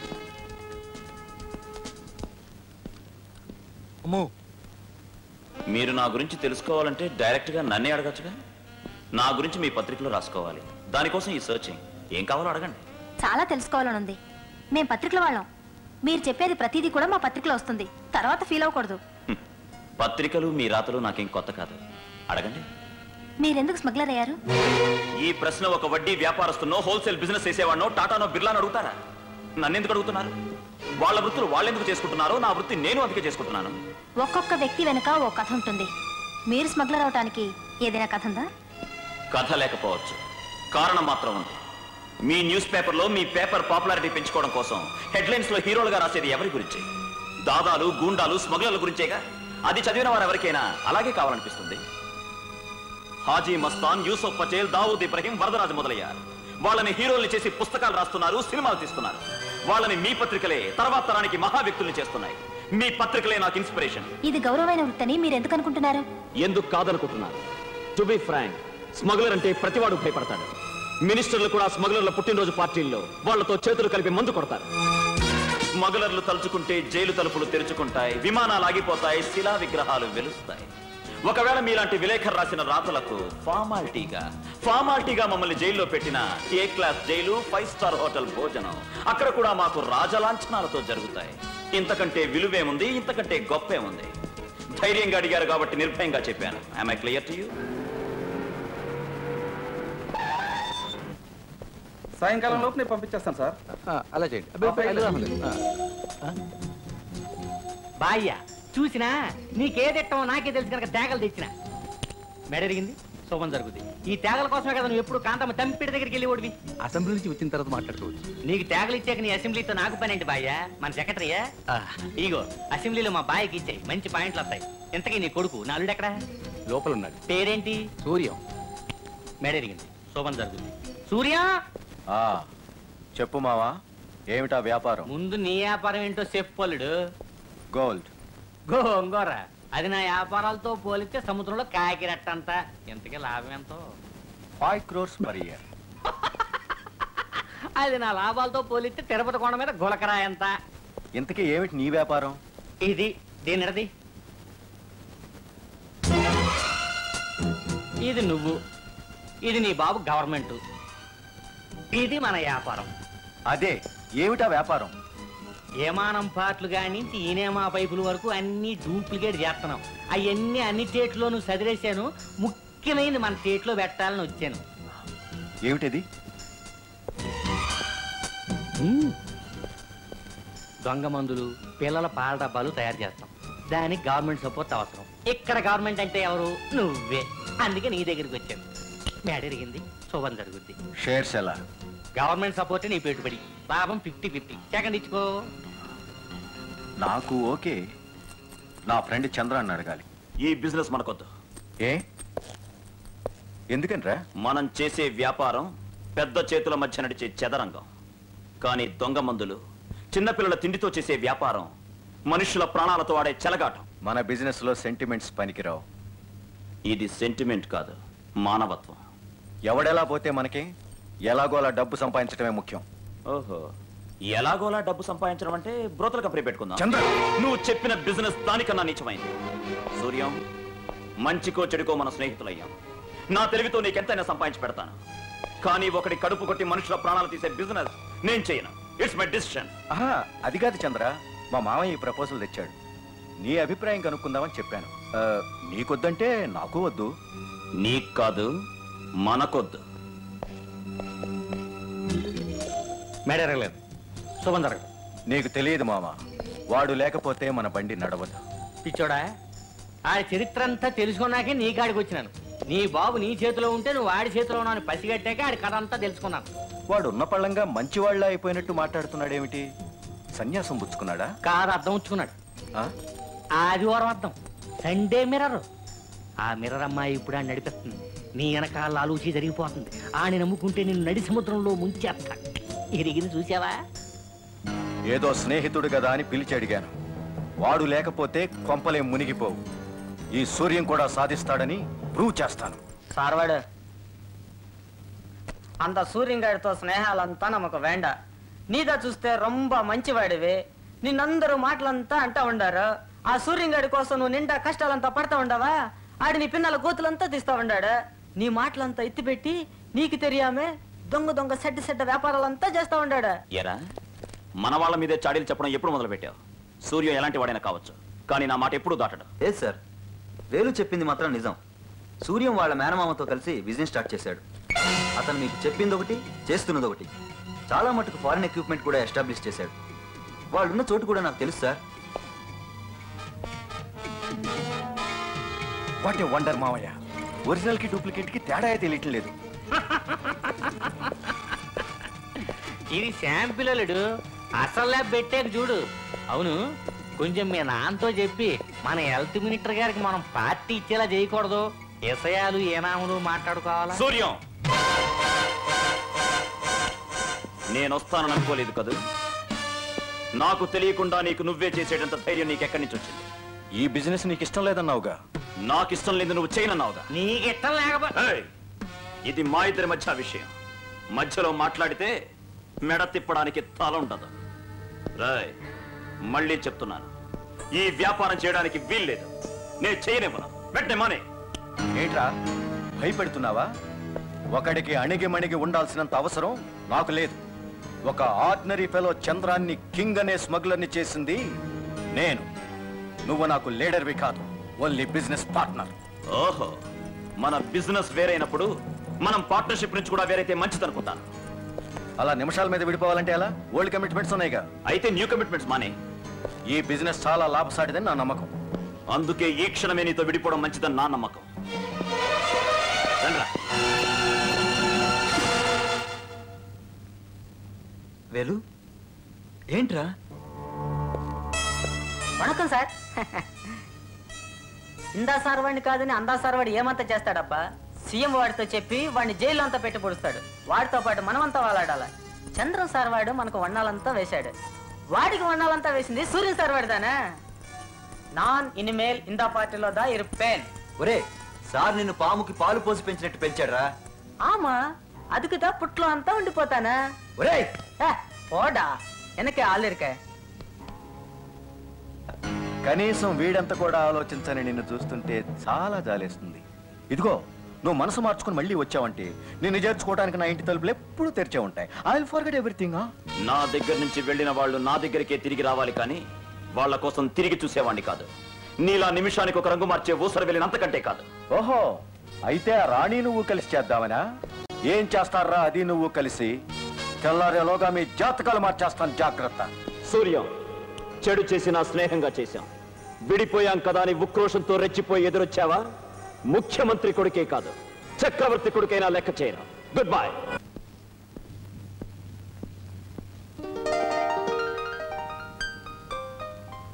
అమ్మో, మీరు నా గురించి తెలుసుకోవాలంటే డైరెక్ట్ గా నన్నే అడగచ్చుగా. నా గురించి మీ పత్రికలో రాసుకోవాలి, దానికోసం ఈ సర్చింగ్. ఏం కావాలో అడగండి. చాలా తెలుసుకోవాలని ఉంది. మేం పత్రికల వాళ్ళం. మీరు చెప్పేది ప్రతిదీ కూడా మా పత్రికలో వస్తుంది. తర్వాత ఫీల్ అవ్వకూడదు. పత్రికలు మీ రాతలు నాకేం కొత్త కాదు, అడగండి. మీరెందుకు స్మగ్లర్ అయ్యారు? ఈ ప్రశ్న ఒక వడ్డీ వ్యాపారస్తున్నో హోల్సేల్ బిజినెస్ చేసేవాడినో టాటానో బిర్లానో అడుగుతారా? నన్నెందుకు అడుగుతున్నారు? వాళ్ళ వృత్తులు వాళ్ళెందుకు చేసుకుంటున్నారో నా వృత్తి నేను అందుకే చేసుకుంటున్నాను. ఒక్కొక్క వ్యక్తి వెనుక ఓ కథ ఉంటుంది. మీరు స్మగ్లర్ అవటానికి ఏదైనా కథ ఉందా? కథ లేకపోవచ్చు, కారణం మాత్రం ఉంది. మీ న్యూస్ పేపర్లో మీ పేపర్ పాపులారిటీ పెంచుకోవడం కోసం హెడ్లైన్స్ లో హీరోలుగా రాసేది ఎవరి గురించి? దాదాలు, గూండాలు, స్మగ్లర్ల గురించేగా. అది చదివిన వారు ఎవరికైనా అలాగే కావాలనిపిస్తుంది. హాజీ మస్తాన్, యూసుఫ్ పటేల్, దావూద్ ఇబ్రహీం, వరదరాజు మొదలయ్యారు. వాళ్ళని హీరోల్ని చేసి పుస్తకాలు రాస్తున్నారు, సినిమాలు తీస్తున్నారు. వాళ్ళని మీ పత్రికలే తర్వాత తరానికి మహా వ్యక్తుల్ని చేస్తున్నాయి. మీ పత్రికలే నాకు ఇన్స్పిరేషన్. ఇది గౌరవమైన వృత్తని మీరు ఎందుకు అనుకుంటున్నారు? ఎందుకు కాదనుకుంటున్నారు? టు బి ఫ్రాంక్, స్మగ్లర్ అంటే ప్రతివాడు భయపడతాడు. మినిస్టర్లు కూడా స్మగ్లర్ల పుట్టినరోజు పార్టీల్లో వాళ్లతో చేతులు కలిపి మందు కొడతారు. స్మగ్లర్లు తలుచుకుంటే జైలు తలుపులు తెరుచుకుంటాయి, విమానాలు ఆగిపోతాయి, శిలా విగ్రహాలు వెలుస్తాయి. ఒకవేళ మీలాంటి విలేఖరు రాసిన రాతలకు ఫార్మాలిటీగా ఫార్మాలిటీగా మమ్మల్ని జైల్లో పెట్టిన A class jail, five star hotel భోజనం అక్కడ కూడా మాకు రాజలాంఛనాలతో జరుగుతాయి. ఇంతకంటే విలువేముంది? ఇంతకంటే గొప్పే ఉంది? ధైర్యంగా అడిగారు కాబట్టి నిర్భయంగా చెప్పాను. I clear to you? సాయంకాలం లోపు నేను పంపించేస్తాను సార్. అలా చేయండి. బాయ్యా చూసినా నీకేదెట్టమో నాకే తెలుసు కనుక తేగలు తెచ్చిన మెడరిగింది శోభం జరుగుతుంది. ఈ తేగల కోసమే కదా నువ్వు ఎప్పుడు కాంతమ్మ తంపిడి దగ్గరికి వెళ్ళి ఓడివి. అసెంబ్లీ నుంచి వచ్చిన తర్వాత మాట్లాడుకోవచ్చు. నీకు తేగలు ఇచ్చాక నీ అసెంబ్లీతో నాకు పని ఏంటి బాయ్యా? మన సెక్రటరీయా? ఇగో అసెంబ్లీలో మా బాయ్కి ఇచ్చాయి, మంచి పాయింట్లు వస్తాయి. ఇంతకీ నీ కొడుకు నా అల్లుడు ఎక్కడా? లోపల ఉన్నాడు. పేరేంటి? సూర్యం. మెడరిగింది శోభం జరుగుతుంది. సూర్య చెప్పు మావా, ఏమిటా వ్యాపారం? ముందు నీ వ్యాపారం ఏంటో చెప్పలుడు. గోల్డ్. గోంగూర. అది నా వ్యాపారాలతో పోలిస్తే సముద్రంలో కాకిరెట్టంత. ఇంతకీ లాభం ఎంతో? Five crores per year. అది నా లాభాలతో పోలిస్తే తిరుపతి కొండ మీద గులకరా ఎంత? ఇంతకీ ఏమిటి నీ వ్యాపారం? ఇది దీనిది. ఇది నువ్వు, ఇది నీ బాబు గవర్నమెంట్, ఇది మన వ్యాపారం. అదే ఏమిటా వ్యాపారం? ఏమానం పాటలు కానించి ఈనేమా పైపుల వరకు అన్ని డూప్లికేట్ చేస్తున్నాం. అవన్నీ అన్ని స్టేట్లోనూ చదివేశాను. ముఖ్యమైనది మన స్టేట్లో పెట్టాలని వచ్చాను. ఏమిటది? దొంగ మందులు, పిల్లల పాల డబ్బాలు తయారు చేస్తాం. దానికి గవర్నమెంట్ సపోర్ట్ అవసరం. ఇక్కడ గవర్నమెంట్ అంటే ఎవరు? నువ్వే. అందుకే నీ దగ్గరికి వచ్చాను. మేడ ఎరిగింది శోభం జరుగుద్ది. షేర్స్ ఎలా? గవర్నమెంట్ సపోర్ట్ నీ పెట్టుబడి, లాభం ఫిఫ్టీ ఫిఫ్టీ. సెకండ్ ఇచ్చుకో. నాకు ఓకే, నా ఫ్రెండ్ చంద్రాన్ని అడగాలి. ఈ బిజినెస్ మనకొద్దు. ఏ ఎందుకనరా? మనం చేసే వ్యాపారం పెద్ద చేతుల మధ్య నడిచే చదరంగం. కానీ దొంగ మందులు, చిన్నపిల్లల తిండితో చేసే వ్యాపారం మనుషుల ప్రాణాలతో ఆడే చెలగాటం. మన బిజినెస్ లో సెంటిమెంట్స్ పనికిరావు. ఇది సెంటిమెంట్ కాదు, మానవత్వం. ఎవడెలా పోతే మనకి ఎలాగోలా డబ్బు సంపాదించడమే ముఖ్యం. ఓహో, ఎలాగోలా డబ్బు సంపాదించడం అంటే బ్రోతల కంపెనీ పెట్టుకుందాం. చంద్ర, నువ్వు చెప్పిన బిజినెస్ దానికన్నా నీచమైంది. సూర్యం, మంచికో చెడుకో మన స్నేహితులయ్యాం. నా తెలివితో నీకెంతైనా సంపాదించి పెడతాను. కానీ ఒకటి కడుపు కొట్టి మనుషుల ప్రాణాలు తీసే బిజినెస్ నేను చేయను. It's my decision. ఆహా, అది కాదు చంద్ర, మా మామయ్య ఈ ప్రపోజల్ తెచ్చాడు. నీ అభిప్రాయం కనుక్కుందామని చెప్పాను. ఆ, నీకొద్దంటే నాకు వద్దు. నీకు కాదు, మనకొద్దు. మేడరలేదు, శుభం జరగదు. నీకు తెలియదు మామ, వాడు లేకపోతే మన బండి నడవదు. పిచ్చోడా, ఆ చరిత్ర అంతా తెలుసుకున్నాకే నీ కాడికి వచ్చినాను. నీ బాబు నీ చేతిలో ఉంటే నువ్వు వాడి చేతిలో ఉన్నాను పసిగట్టాక ఆడి కథ అంతా తెలుసుకున్నాను. వాడు ఉన్న పళ్ళంగా మంచివాళ్ళ అయిపోయినట్టు మాట్లాడుతున్నాడేమిటి? సన్యాసం పుచ్చుకున్నాడా? కాదు, అర్థం ఉంచుకున్నాడు. ఆదివారం అర్థం, సండే మిర్రర్. ఆ మిర్రర్ అమ్మాయి ఇప్పుడు ఆయన నడిపిస్తుంది. నీ వెనకాల ఆలోచి జరిగిపోతుంది. ఆని నమ్ముకుంటే నేను నడి సముద్రంలో ముంచేస్తా. ఎరిగింది చూసావా? ఏదో స్నేహితుడు కదా అని పిలిచి అడిగాను. వాడు లేకపోతే కొంపలే మునిగిపోవు. ఈ సూర్యం కూడా సాధిస్తాడని ప్రూవ్ చేస్తాను. సార్వాడు అంత సూర్యంగాడితో స్నేహాలంతా నమ్మకు వేండ. నీదా చూస్తే రొంబ మంచివాడివి. నిన్నందరూ మాటలంతా అంటా ఉండారు. ఆ సూర్యంగాడి కోసం నువ్వు నిండా కష్టాలంతా పడతా ఉండవా? ఆడి నీ పిన్నల గోతులంతా తీస్తా ఉండాడు. నీ మాటలంతా ఎత్తిపెట్టి నీకు తెలియామే దొంగ దొంగ సెడ్డ సెడ్డ వ్యాపారాలంతా చేస్తా ఉండాడు. ఎరా, మన వాళ్ళ మీదే చాడీలు చెప్పడం ఎప్పుడు మొదలు పెట్టావు? సూర్యం ఎలాంటి వాడైనా కావచ్చు, కానీ నా మాట ఎప్పుడు దాటడు. ఏ సార్, వేలు చెప్పింది మాత్రం నిజం. సూర్యం వాళ్ళ మేనమామతో కలిసి బిజినెస్ స్టార్ట్ చేశాడు. అతను మీకు చెప్పింది ఒకటి, చేస్తున్నది ఒకటి. చాలా మటుకు ఫారిన్ ఎక్విప్మెంట్ కూడా ఎస్టాబ్లిష్ చేశాడు. వాళ్ళున్న చోటు కూడా నాకు తెలుసు సార్. వాట్ ఏ వండర్ మావయ్య, ఒరిజినల్ కి డూప్లికేట్ కి తేడా తెలియట్లేదు. ఇది శాంపిల్ అల్లుడు, అసలు ల్యాబ్ పెట్టారు చూడు. అవును, కొంచెం మీ నాన్నతో చెప్పి మన హెల్త్ మినిస్టర్ గారికి మనం పార్టీ ఇచ్చేలా చేయకూడదు. ఎసయాలు ఏనాములు మాట్లాడుకోవాలా? సూర్యం, నేను వస్తానని అనుకోలేదు కదూ. నాకు తెలియకుండా నీకు నువ్వే చేసేటంత ధైర్యం నీకెక్కడి నుంచి వచ్చింది? ఈ బిజినెస్ నీకు ఇష్టం లేదన్నావుగా. నాకు ఇష్టం లేదు, నువ్వు చేయనన్నావుగా. నీకు ఇష్టం లేకపోతే ఇది మా ఇద్దరి మధ్య విషయం. మధ్యలో మాట్లాడితే మెడ తిప్పడానికి తల ఉండదు. రాయ్, మళ్ళీ చెప్తున్నాను, ఈ వ్యాపారం చేయడానికి వీల్లేదు. నేను చేయనివ్వను. వెంటనే మానే. ఏంట్రా భయపెడుతున్నావా? ఒకడికి అణిగి మణిగి ఉండాల్సినంత అవసరం నాకు లేదు. ఒక ఆర్డినరీ ఫెలో చంద్రాన్ని కింగ్ అనే స్మగ్లర్ని చేసింది నేను. నువ్వు నాకు లీడర్వి కాదు, ఓన్లీ బిజినెస్ పార్ట్నర్. ఓహో, మన బిజినెస్ వేరైనప్పుడు మనం పార్ట్నర్షిప్ నుంచి కూడా వేరైతే మంచిది అనుకుంటాను. అలా నిమిషాల మీద విడిపోవాలంటే ఎలా? ఓల్డ్ కమిట్మెంట్స్ ఉన్నాయిగా. అయితే న్యూ కమిట్మెంట్స్ మానే. ఈ బిజినెస్ చాలా లాభసాటిదని నా నమ్మకం. అందుకే ఈ క్షణమే నీతో విడిపోవడం మంచిదని నా నమ్మకం. వేలు, ఏంట్రా? వణకం సార్. ఇందా సార్ వాడిని కాదని అందా సార్ వాడు ఏమంతా చేస్తాడప్ప. సీఎం వాడితో చెప్పి వాడిని జైల్లో అంతా పెట్టి పొడుస్తాడు. వాడితో పాటు మనమంతా వాలాడాల. చంద్రం సార్ వాడు మనకు వన్నాలంతా వేశాడు. వాడికి వన్నాలంతా వేసింది సూర్యం సార్ వాడిదానా? నాన్ ఇనిమేల్ ఇందా పార్టీలో దా ఇరుపేన్. ఒరే, సార్ నిన్ను పాముకి పాలు పోసి పెంచినట్టు పెంచాడ్రా. ఆమా, అదుకుదా పుట్లో అంతా ఉండిపోతానా? ఒరే పోడా వెనకే ఆలిరికాయ. కనీసం వీడంతా కూడా ఆలోచించని నిన్ను చూస్తుంటే చాలా జాలేస్తుంది. ఇదిగో, నువ్వు మనసు మార్చుకుని మళ్ళీ వచ్చావంటే నిన్ను చేర్చుకోవడానికి నా ఇంటి తలుపులు ఎప్పుడు తెరిచే ఉంటాయి. I will forget everything. నా దగ్గర నుంచి వెళ్ళిన వాళ్ళు నా దగ్గరికే తిరిగి రావాలి, కానీ వాళ్ళ కోసం తిరిగి చూసేవాడిని కాదు. నీలా నిమిషానికి ఒక రంగు మార్చే ఊసర వెళ్ళినంతకంటే కాదు. ఓహో, అయితే ఆ రాణి నువ్వు కలిసి చేద్దామనా? ఏం చేస్తారా అది నువ్వు కలిసి? తెల్లారేలోగా మీ జాతకాలు మార్చేస్తాను, జాగ్రత్త. సూర్యం, చెడు చేసినా స్నేహంగా చేశాం. విడిపోయాం కదా అని ఉక్రోషంతో రెచ్చిపోయి ఎదురొచ్చావా? ముఖ్యమంత్రి కొడుకే కాదు, చక్రవర్తి కొడుకైనా లెక్క చేయను. Good bye.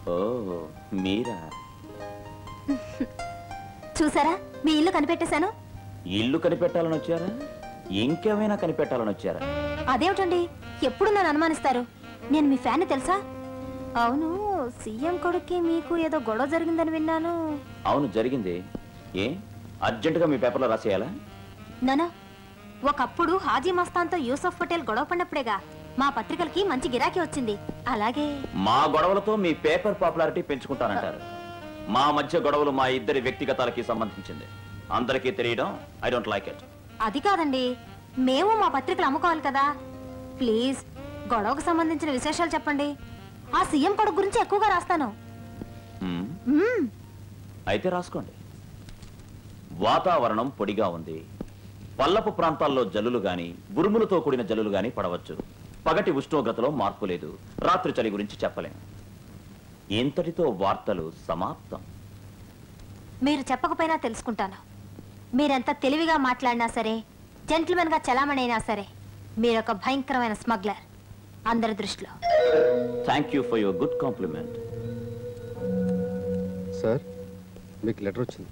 ఓ మీరా? చూసారా మీ ఇల్లు కనిపెట్టేశాను. ఇల్లు కనిపెట్టాలని వచ్చారా? ఇంకేమైనా కనిపెట్టాలని వచ్చారా? అదేమిటండి ఎప్పుడు నన్ను అనుమానిస్తారు? నేను మీ ఫ్యాన్ తెలుసా? అవును, సీఎం కొడుక్కి మీకు ఏదో గొడవ జరిగిందని విన్నాను. అవును జరిగింది. ఏ అర్జెంటుగా మీ పేపర్లో రాసేయాలా? నానా, ఒకప్పుడు హాజీ మస్తాన్తో యూసఫ్ పటేల్ గొడవ పడినప్పుడేగా మా పత్రికలకి మంచి గిరాకీ వచ్చింది. అలాగే మా గొడవలతో మీ పేపర్ పాపులారిటీ పెంచుకుంటానంటారు. మా మధ్య గొడవలు మా ఇద్దరి వ్యక్తిగతాలకి సంబంధించింది. అందరికీ తెలియడం ఐ డోంట్ లైక్ ఇట్. అది కాదండి, మేము మా పత్రికలు అమ్ముకోవాలి కదా. ప్లీజ్ గొడవకు సంబంధించిన విశేషాలు చెప్పండి. ఆ సీఎం కొడుకు గురించి ఎక్కువగా రాస్తాను. మ్మ్. అయితే రాసుకోండి. వాతావరణం పొడిగా ఉంది. పల్లపు ప్రాంతాల్లో జల్లులు గాని ఉరుములతో కూడిన జల్లులు గాని పడవచ్చు. పగటి ఉష్ణోగ్రతలో మార్పు లేదు. రాత్రి చలి గురించి చెప్పలేము. ఇంతటితో వార్తలు సమాప్తం. మీరు చెప్పకపోయినా తెలుసుకుంటాను. మీరెంత తెలివిగా మాట్లాడినా సరే, జెంటిల్మెన్ గా చలామణి అయినా సరే, మీరొక భయంకరమైన స్మగ్లర్ అందరి దృష్టిలో. Thank you for your good compliment. Sir మీకు లెటర్ వచ్చింది.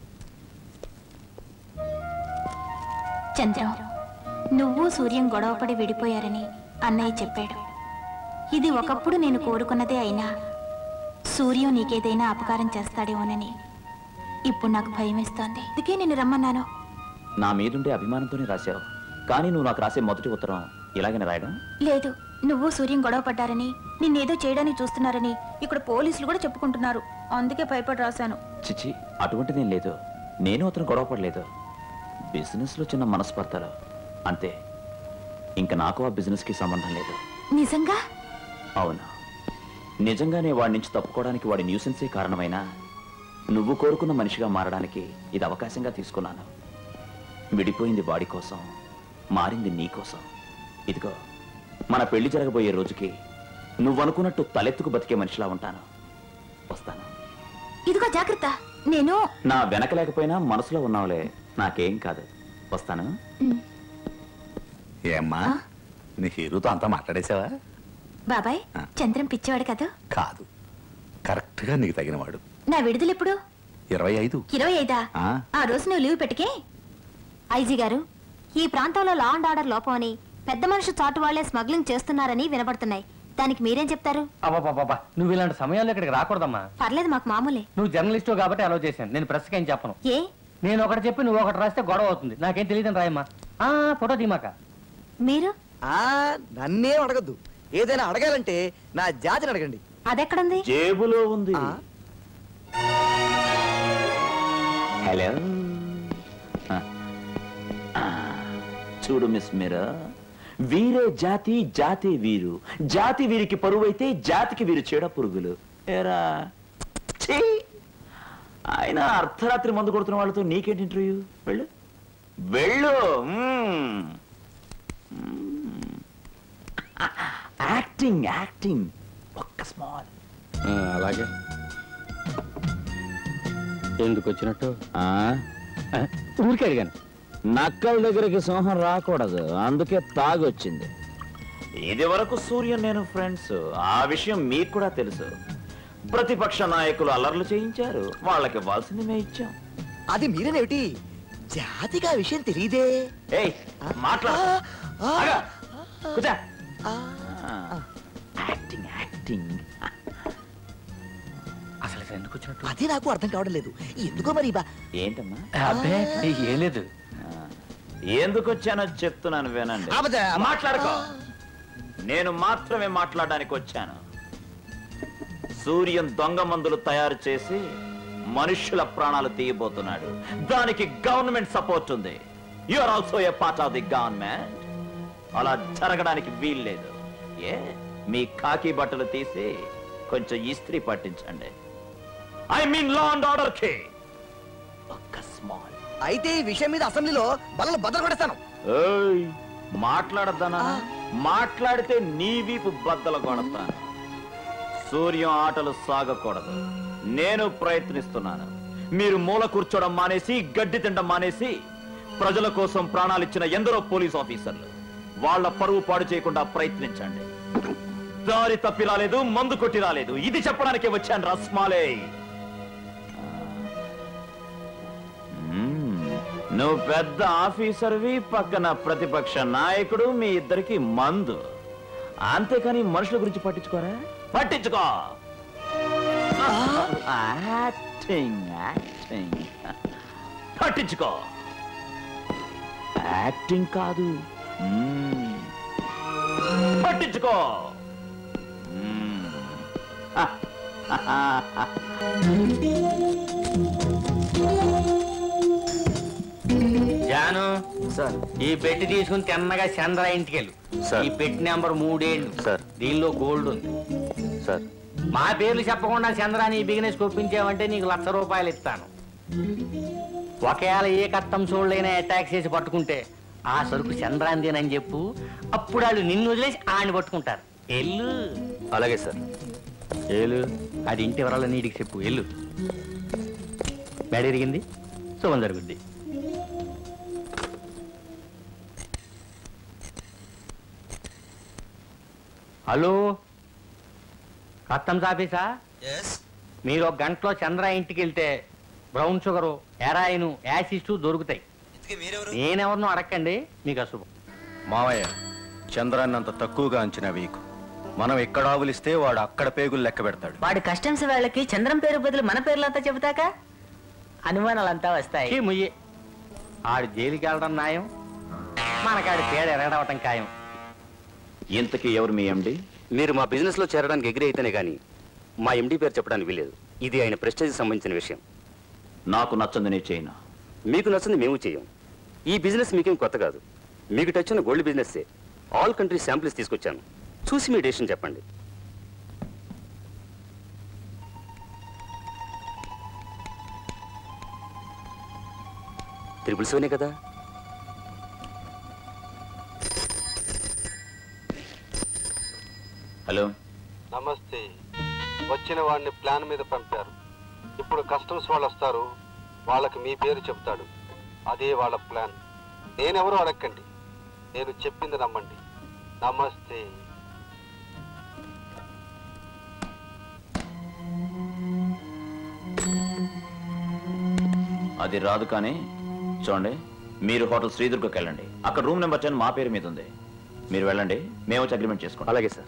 చంద్రం, నువ్వు సూర్యం గొడవపడి విడిపోయారని అన్నయ్య చెప్పాడు. ఇది ఒకప్పుడు నేను కోరుకున్నదే అయినా సూర్యం నీకేదైనా అపకారం చేస్తాడేమోనని ఇప్పుడు నాకు భయం వేస్తోంది. అందుకే నేను రమ్మన్నాను. నా మీదుండే అభిమానంతోనే రాశావు, కానీ నువ్వు నాకు రాసే మొదటి ఉత్తరం ఇలాగనే రాయడం? లేదు, నువ్వు సూర్యం గొడవ పడ్డారని నిన్నేదో చేయడానికి చూస్తున్నారని ఇక్కడ పోలీసులు కూడా చెప్పుకుంటున్నారు. అందుకే భయపడి రాశాను. చిచి, అటువంటిదేం లేదు. నేను అతను గొడవ పడలేదు. బిజినెస్ లో చిన్న మనస్పర్ధలు అంతే. ఇంకా నాకు ఆ బిజినెస్ కి సంబంధం లేదు. నిజంగా? అవును, నిజంగానే వాడి నుంచి తప్పుకోవడానికి వాడి న్యూసెన్సే కారణమైనా నువ్వు కోరుకున్న మనిషిగా మారడానికి ఇది అవకాశంగా తీసుకున్నాను. విడిపోయింది వాడి కోసం, మారింది నీ కోసం. ఇదిగో మన పెళ్లి జరగబోయే రోజుకి నువ్వనుకున్నట్టు తలెత్తుకు బతికే మనిషిలా ఉంటాను. వస్తాను. ఇదిగో జాగ్రత్త. నేను నా వెనక లేకపోయినా మనసులో ఉన్నావులే, నాకేం కాదు. వస్తాను. ఏమ్మా, నీ హీరోతో అంతా మాట్లాడేసావా? బాబాయ్, చంద్రం పిచ్చివాడు కదా? కాదు, కరెక్ట్ గా నీకు తగినవాడు. నా విడుదల ఎప్పుడు? ఇరవై ఐదు. ఇరవై ఐదా? ఆ? ఆ రోజు నువ్వు లీవ్ పెట్టకే. ఐజీ గారు, ఈ ప్రాంతంలో లా అండ్ ఆర్డర్ లోపం అని పెద్ద మనుషు చాటు వాళ్లే స్మగ్లింగ్ చేస్తున్నారని వినబడుతున్నాయి. దానికి మీరేం చెప్తారు? అబ్బాబాబా, నువ్వు ఇలాంటి సమయాల్లో ఇక్కడికి రాకూడదమ్మా. పర్లేదు, మాకు మామూలే. నువ్వు జర్నలిస్టు కాబట్టి అలౌ చేశాను. నేను ప్రెస్కి ఏం చెప్పను. ఏ? నేను ఒకటి చెప్పి నువ్వు ఒకటి రాస్తే గొడవ అవుతుంది. నాకేం తెలియదని రాయమ్మా. ఆ ఫోటో తీమాక. మీరు నన్నేం అడగద్దు. ఏదైనా అడగాలంటే నా జాతిని అడగండి. అదెక్కడుంది? జేబులో ఉంది. హలో, చూడు మిస్ మీరా, వీరే జాతి, జాతి వీరు. జాతి వీరికి పరువైతే జాతికి వీరు చెడ పురుగులు. ఏరా ఛీ! ఆయన అర్ధరాత్రి మందు కొడుతున్న వాళ్ళతో నీకేంటి ఇంటర్వ్యూ? వెళ్ళు వెళ్ళు. యాక్టింగ్ యాక్టింగ్ ఒక్క స్మాల్. అలాగే ఎందుకు వచ్చినట్టు? ఊరికే అడిగాను. నక్కల దగ్గరికి సింహం రాకూడదు, అందుకే తాగొచ్చింది. ఇది వరకు సూర్యన్ నేను ఫ్రెండ్స్, ఆ విషయం మీకు కూడా తెలుసు. ప్రతిపక్ష నాయకులు అల్లర్లు చేయించారు, వాళ్ళకి ఇవ్వాల్సింది మేము ఇచ్చాం. అది మీరేనేమిటి? జాతిగా విషయం తెలియదే. ఏయ్ మాట్లాడు. Acting acting. అసలు ఎందుకు వచ్చినట్టు? అది నాకు అర్థం కావడం లేదు. ఎందుకో మరి బా. ఏంటమ్మా? అబ్బే ఏం లేదు. ఎందుకు వచ్చానో చెప్తున్నాను వినండి. మాట్లాడుకో. నేను మాత్రమే మాట్లాడడానికి వచ్చాను. సూర్యం దొంగ మందులు తయారు చేసి మనుష్యుల ప్రాణాలు తీయబోతున్నాడు. దానికి గవర్నమెంట్ సపోర్ట్ ఉంది. You are also a part of the government. అలా జరగడానికి వీల్లేదు. ఏ మీ కాకి బట్టలు తీసి కొంచెం ఇస్త్రీ పట్టించండి. I mean law and order కి ఒక్క స్మాల్. అయితే ఈ విషయం మీద అసెంబ్లీలో బలలు బద్దలు కొడతాను. ఏయ్ మాట్లాడద్దనా? మాట్లాడితే నీ వీపు బద్దలు కొడతాను. సూర్యం ఆటలు సాగకూడదు. నేను ప్రయత్నిస్తున్నాను. మీరు మూల కూర్చోవడం మానేసి, గడ్డి తినడం మానేసి, ప్రజల కోసం ప్రాణాలు ఇచ్చిన ఎందరో పోలీస్ ఆఫీసర్లు, వాళ్ళ పరువు పాడు చేయకుండా ప్రయత్నించండి. దారి తప్పి రాలేదు, మందు కొట్టి రాలేదు. ఇది చెప్పడానికే వచ్చాను రస్మాలే. నువ్వు పెద్ద ఆఫీసర్వి, పక్కన ప్రతిపక్ష నాయకుడు, మీ ఇద్దరికి మందు. అంతేకాని మనుషుల గురించి పట్టించుకోరా? పట్టించుకో. యాక్టింగ్ యాక్టింగ్ పట్టించుకో. యాక్టింగ్ కాదు, పట్టించుకో. జాను సార్, ఈ పెట్టి తీసుకుని తిన్నగా చంద్ర ఇంటికి వెళ్ళు. ఈ పెట్టి నెంబర్ మూడేళ్ళు సార్, దీనిలో గోల్డ్ ఉంది సార్. మా పేర్లు చెప్పకుండా చంద్ర నీ బిజినెస్ ఒప్పించావంటే నీకు లక్ష రూపాయలు ఇస్తాను. ఒకవేళ ఏ కట్టం చూడలేనా అటాక్ చేసి పట్టుకుంటే ఆ సరుకు చంద్రాందేనని చెప్పు. అప్పుడు వాళ్ళు నిన్ను వదిలేసి ఆయన పట్టుకుంటారు. ఎల్లు. అలాగే సార్. ఏలు అది ఇంటి వరాల నీటికి చెప్పు. ఎల్లు. బెడ ఎరిగింది, శుభం జరుగుద్ది. హలో, కస్టమ్స్ ఆఫీసా? మీరు ఒక గంటలో చంద్ర ఇంటికి వెళ్తే బ్రౌన్ షుగరు, హెరాయిన్, యాసిడ్స్ దొరుకుతాయి. నేనెవరినో అడగండి, మీకు అశుభం. మావయ్య, చంద్రాన్ని అంత తక్కువగా అంచనా వేయకు. మనం ఎక్కడ ఆవులిస్తే వాడు అక్కడ పేగులు లెక్క పెడతాడు. వాడి కస్టమ్స్ వాళ్ళకి చంద్రం పేరు బదులు మన పేర్లంతా చెబుతాక అనుమానాలంతా వస్తాయి. ముయ్యి ఆడు జైలుకి వెళ్ళడం న్యాయం, మనకాడి పేరు ఎరగడవటం ఖాయం. ఇంతకీ ఎవరు మీ ఎండి? మీరు మా బిజినెస్ లో చేరడానికి ఎగ్రీ అయితేనే కానీ మా ఎండి పేరు చెప్పడానికి వీలేదు. ఇది ఆయన ప్రెస్టేజ్ సంబంధించిన విషయం. నాకు నచ్చంది నేను చేయను. మీకు నచ్చింది మేము చేయం. ఈ బిజినెస్ మీకేం కొత్త కాదు. మీకు టచ్ ఉన్న gold business all countries samples తీసుకొచ్చాను. చూసి మీ డెసిషన్ చెప్పండి. త్రిపుల్ సెవెనే కదా? హలో, నమస్తే. వచ్చిన వాడిని ప్లాన్ మీద పంపారు. ఇప్పుడు కస్టమ్స్ వాళ్ళు వస్తారు, వాళ్ళకి మీ పేరు చెప్తాడు. అదే వాళ్ళ ప్లాన్. నేనెవరో అడగండి, నేను చెప్పింది నమ్మండి. నమస్తే. అది రాదు. కానీ చూడండి, మీరు హోటల్ శ్రీదుర్గకి వెళ్ళండి. అక్కడ రూమ్ నెంబర్ టెన్ మా పేరు మీద ఉంది. మీరు వెళ్ళండి, మేము వచ్చి అగ్రిమెంట్ చేసుకోండి. అలాగే సార్.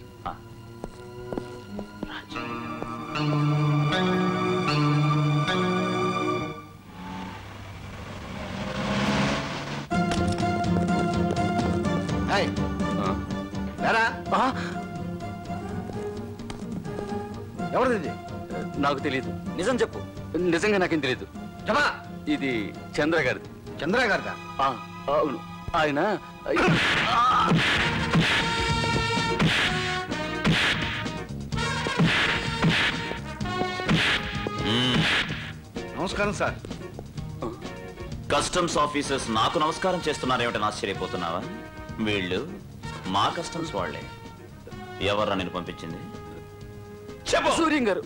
ఎవరిది? నాకు తెలియదు. నిజం చెప్పు. నిజంగా నాకేం తెలియదు. ఇది చంద్ర గారిది. చంద్ర గారిదా? అవును. ఆయన నమస్కారం సార్. కస్టమ్స్ ఆఫీసర్స్ నాకు నమస్కారం చేస్తున్నారేమిటని ఆశ్చర్యపోతున్నావా? వీళ్ళు మా కస్టమ్స్ వాళ్లే. ఎవర్రా నేను పంపించింది? సూర్యం గారు.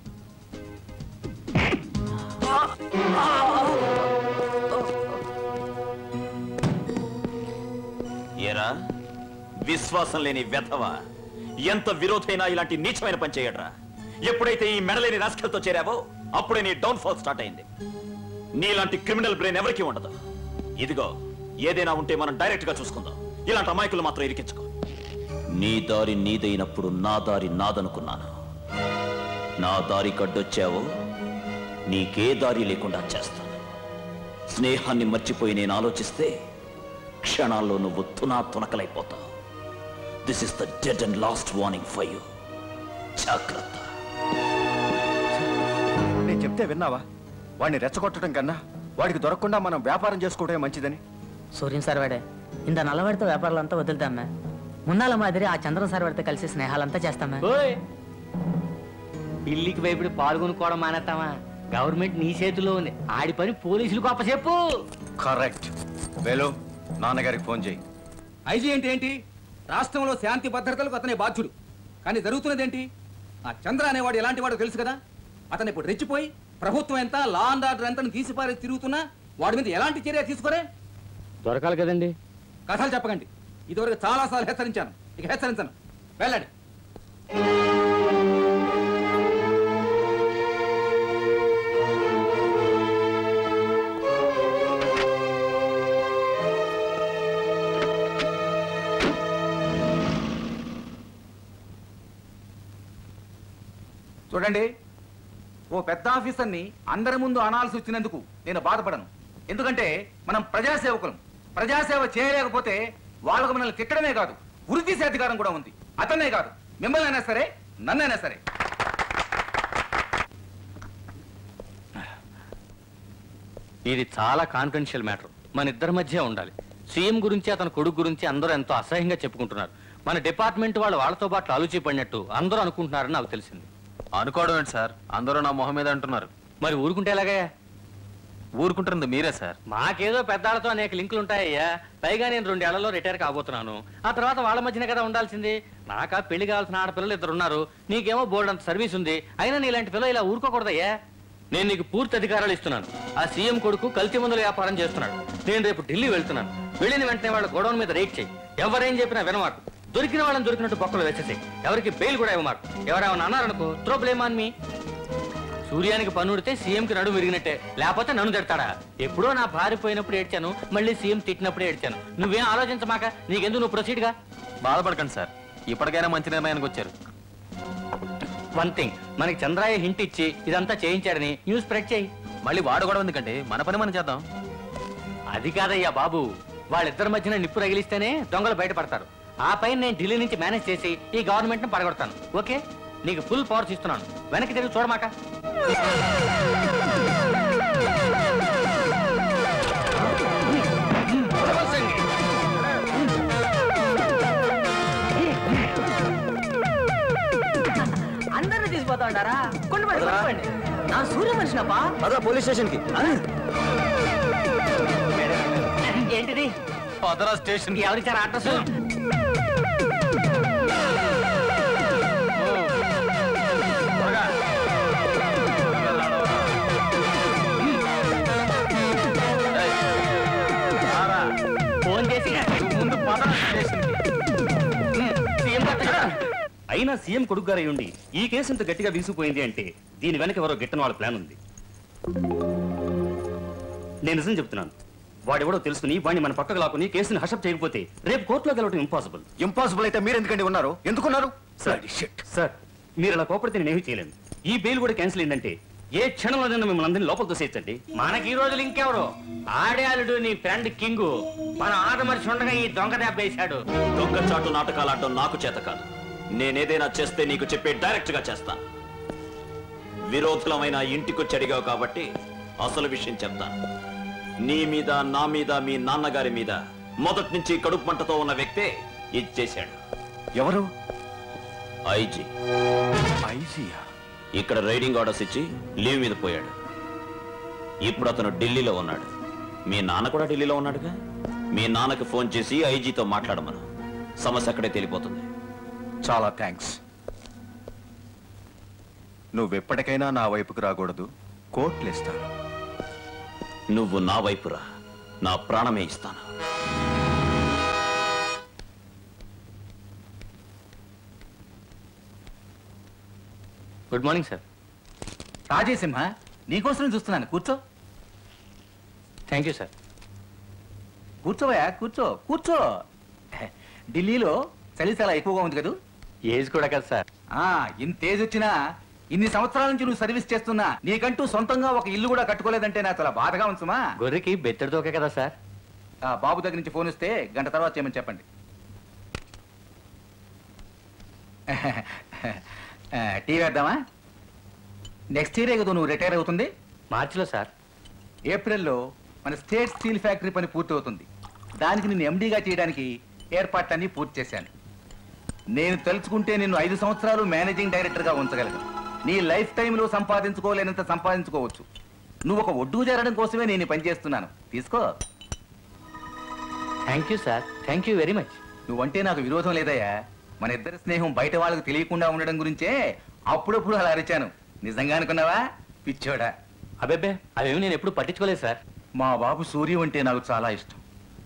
ఏరా విశ్వాసం లేని వెధవ, ఎంత విరోధైనా ఇలాంటి నీచమైన పని చేయడరా. ఎప్పుడైతే ఈ మెడలేని రాస్కల్తో చేరావో అప్పుడే నీ డౌన్ ఫాల్ స్టార్ట్ అయింది. నీలాంటి క్రిమినల్ బ్రెయిన్ ఎవరికీ ఉండదు. ఇదిగో, ఏదైనా ఉంటే మనం డైరెక్ట్ గా చూసుకుందాం. ఇలాంటి అమాయకులు మాత్రం ఇరికించుకో. నీ దారి నీదైనప్పుడు నా దారి నాదనుకున్నాను. నా దారి కడ్డొచ్చావో నీకే దారి లేకుండా చేస్తాను. స్నేహాన్ని మర్చిపోయి నేను ఆలోచిస్తే క్షణాల్లో నువ్వు తునా తునకలైపోతావు. This is the dead and last warning for you. జాగ్రత్త. నేను చెప్తే విన్నావా? వాడిని రెచ్చగొట్టడం కన్నా వాడికి దొరకకుండా మనం వ్యాపారం చేసుకోవడమే మంచిదని. సూర్యం సార్ వాడే ఇంత నల్లవాడితో వ్యాపారాలంతా వదులుతామ్మా. మున్నాల మాదిరి ఆ చంద్రం సార్ వాడితో కలిసి స్నేహాలంతా చేస్తామా. పిల్లికి భయపడి పాల్గొనుకోవడం మానేస్తామా? గవర్నమెంట్ నీ చేతిలో ఉంది. ఆడి పని పోలీసులకు అప్పచెప్పు. కరెక్ట్. వేలు, నాన్నగారికి ఫోన్ చేయి. ఐజీ ఏంటి ఏంటి రాష్ట్రంలో శాంతి భద్రతలకు అతనే బాధ్యుడు. కానీ జరుగుతున్నదేంటి? ఆ చంద్ర అనేవాడు ఎలాంటి వాడు తెలుసు కదా. అతను ఇప్పుడు రెచ్చిపోయి ప్రభుత్వం ఎంత, లా అండ్ ఆర్డర్ ఎంత తీసిపారే తిరుగుతున్నా వాడి మీద ఎలాంటి చర్య తీసుకోరే? దొరకాలి కదండి. కథలు చెప్పకండి. ఇదివరకు చాలా సార్లు హెచ్చరించాను, ఇక హెచ్చరించను. వెళ్ళండి. చూడండి, ఓ పెద్ద ఆఫీసర్ని అందరి ముందు అనాల్సి వచ్చినందుకు నేను బాధపడను. ఎందుకంటే మనం ప్రజాసేవకులం. ప్రజాసేవ చేయలేకపోతే వాళ్ళకు మనల్ని తిట్టడమే కాదు, ఉరి తీసే అధికారం కూడా ఉంది. అతనే కాదు, మిమ్మల్ని అయినా సరే, నన్నైనా సరే. ఇది చాలా కాన్ఫిడెన్షియల్ మ్యాటర్, మన ఇద్దరి మధ్య ఉండాలి. సీఎం గురించి అతని కొడుకు గురించి అందరూ ఎంతో అసహ్యంగా చెప్పుకుంటున్నారు. మన డిపార్ట్మెంట్ వాళ్ళు వాళ్ళతో పాటు ఆలోచి పడినట్టు అందరూ అనుకుంటున్నారని నాకు తెలిసింది. అనుకోవడం ఏంటి సార్, అందరూ నా మొహం మీద అంటున్నారు. మరి ఊరుకుంటే ఎలాగయ్యా? ఊరుకుంటుంది మీరే సార్. మాకేదో పెద్దాళ్ళతో అనేక లింకులు ఉంటాయ్యా. పైగా నేను రెండేళ్లలో రిటైర్ కాబోతున్నాను. ఆ తర్వాత వాళ్ళ మధ్యనే కదా ఉండాల్సింది. నాకా పెళ్లి కావాల్సిన ఆడపిల్లలు ఇద్దరు ఉన్నారు. నీకేమో బోర్డు అంత సర్వీస్ ఉంది. అయినా నీలాంటి పిల్లలు ఇలా ఊరుకోకూడదయ్యా. నేను నీకు పూర్తి అధికారాలు ఇస్తున్నాను. ఆ సీఎం కొడుకు కల్తీ మందుల వ్యాపారం చేస్తున్నాడు. నేను రేపు ఢిల్లీ వెళ్తున్నాను. వెళ్ళిన వెంటనే వాళ్ళ గోడౌన్ మీద రేట్ చేయి. ఎవరేం చెప్పినా వినమాకు. దొరికిన వాళ్ళని దొరికినట్టు బొక్కలు వేసేసాయి. ఎవరికి బెయిల్ కూడా ఇవ్వమాకు. ఎవరేమన్నా అన్నారనుకో, త్రో బ్లేమ్ ఆన్ మీ. సూర్యానికి పన్నుడితే సీఎంకి నడుము విరిగినట్టే, లేకపోతే నన్ను తిడతాడా? ఎప్పుడో నా భార్య పోయినప్పుడు ఏడ్చాను, మళ్ళీ సీఎం తిట్టినప్పుడే ఏడ్చాను. నువ్వేం ఆలోచించమాక. నీకెందుకు నువ్వు ప్రొసీడ్గా. బాధపడకండి సార్, ఇప్పటికైనా మంచి నిర్ణయానికి వచ్చారు. వన్ థింగ్, మనకి చంద్రాయ హింట్ ఇచ్చి ఇదంతా చేయించాడని న్యూస్ స్ప్రెడ్ చేయి. మళ్ళీ వాడు కూడా ఎందుకంటే మన పని మనం చేద్దాం. అది కాదయ్యా బాబు, వాళ్ళిద్దరి మధ్యన నిప్పు రగిలిస్తేనే దొంగలు బయటపడతారు. ఆ పైన నేను ఢిల్లీ నుంచి మేనేజ్ చేసి ఈ గవర్నమెంట్ ను పడగొడతాను. ఓకే, నీకు ఫుల్ పవర్స్ ఇస్తున్నాను. వెనక్కి తిరిగి చూడమాక. అందరిని తీసుకుపోతా ఉంటారా? కొండపండి, నా సూర్య మనిషినప్పా. అదా పోలీస్ స్టేషన్ కి. ఏంటిది? పదరా స్టేషన్. ఎవరిచ్చారు అడ్రస్? ఫోన్ చేసి ముందు అయినా సీఎం కొడుకు గారు ఉండి ఈ కేసు ఇంత గట్టిగా వీసిపోయింది అంటే దీని వెనక ఎవరో గిట్టని వాళ్ళ ప్లాన్ ఉంది. నేను నిజం చెప్తున్నాను. వాడెవడో తెలుసుకుని వాడిని మన పక్కకు లాక్కుని కేసుని హషప్ చేయకపోతే రేపు కోర్టులో గెలవడం ఇంపాసిబుల్. ఇంపాసిబుల్ అయితే మీరు ఎందుకంటే ఉన్నారు? ఎందుకున్నారు? సార్ సార్ మీరు అలా కోపడితే నేనేమీ చేయలేను. ఈ బెయిల్ కూడా క్యాన్సిల్ అయిందంటే ఏ క్షణంలోనైనా మిమ్మల్ని అందరినీ లోపల తోసేయచ్చండి. మనకి ఈ రోజులు ఇంకెవరు? ఆడాలుడు నీ ఫ్రెండ్ కింగు మన ఆట మనిషి ఉండగా ఈ దొంగ దెబ్బ వేశాడు. దొంగ చాటు నాటకాలు ఆడటం నాకు చేత కాదు. నేనేదైనా చేస్తే నీకు చెప్పే డైరెక్ట్ గా చేస్తాను. విరోధులమైన ఇంటికొచ్చి అడిగావు కాబట్టి అసలు విషయం చెప్తాను. నీ మీద, నా మీద, మీ నాన్నగారి మీద మొదటి నుంచి కడుపు మంటతో ఉన్న వ్యక్తే ఇది చేశాడు. ఎవరు? ఐజీ. ఐజీయా? ఇక్కడ రైడింగ్ ఆర్డర్స్ ఇచ్చి లీవ్ మీద పోయాడు. ఇప్పుడు అతను ఢిల్లీలో ఉన్నాడు. మీ నాన్న కూడా ఢిల్లీలో ఉన్నాడుగా. మీ నాన్నకి ఫోన్ చేసి ఐజీతో మాట్లాడమను. సమస్య అక్కడే తెలిపోతుంది. చాలా థ్యాంక్స్. నువ్వెప్పటికైనా నా వైపుకు రాకూడదు. కోర్టులు ఇస్తాను. నువ్వు నా వైపురా, నా ప్రాణమే ఇస్తాను. Good morning sir. రాజేసింహ, నీకోసం చూస్తున్నాను. కూర్చో. Thank you sir. కూర్చోవయా, కూర్చో కూర్చో. ఢిల్లీలో చలి చాలా ఎక్కువగా ఉంది కదా? ఏజ్ కూడా కదా సార్. ఇంత ఏజ్ వచ్చినా ఇన్ని సంవత్సరాల నుంచి నువ్వు సర్వీస్ చేస్తున్నా నీకంటూ సొంతంగా ఒక ఇల్లు కూడా కట్టుకోలేదంటే నాకు చాలా బాధగా ఉంచుమా. గొర్రెకి బెత్తడి దోకే కదా సార్. బాబు దగ్గర నుంచి ఫోన్ వస్తే గంట తర్వాత చేయమని చెప్పండి. టీ వేద్దామా? నెక్స్ట్ ఇయరే కదా నువ్వు రిటైర్ అవుతుంది? మార్చిలో సార్. ఏప్రిల్లో మన స్టేట్ స్టీల్ ఫ్యాక్టరీ పని పూర్తి అవుతుంది. దానికి నిన్ను ఎండీగా చేయడానికి ఏర్పాట్లన్నీ పూర్తి చేశాను. నేను తలుచుకుంటే నిన్ను ఐదు సంవత్సరాలు మేనేజింగ్ డైరెక్టర్గా ఉంచగలను. నీ లైఫ్ టైంలో సంపాదించుకోలేనంత సంపాదించుకోవచ్చు. నువ్వు ఒక ఒడ్డు చేరడం కోసమే నేను పని చేస్తున్నాను. తీసుకో. Thank you sir. Thank you very much. నువ్వంటే నాకు విరోధం లేదయ్యా. మన ఇద్దరి స్నేహం బయట వాళ్ళకి తెలియకుండా ఉండడం గురించే అప్పుడప్పుడు అలా అరిచాను. నిజంగా అనుకున్నావా పిచ్చోడా? అబ్బెబ్బే, అవేమి నేను ఎప్పుడు పట్టించుకోలేదు సార్. మా బాబు సూర్యం అంటే నాకు చాలా ఇష్టం.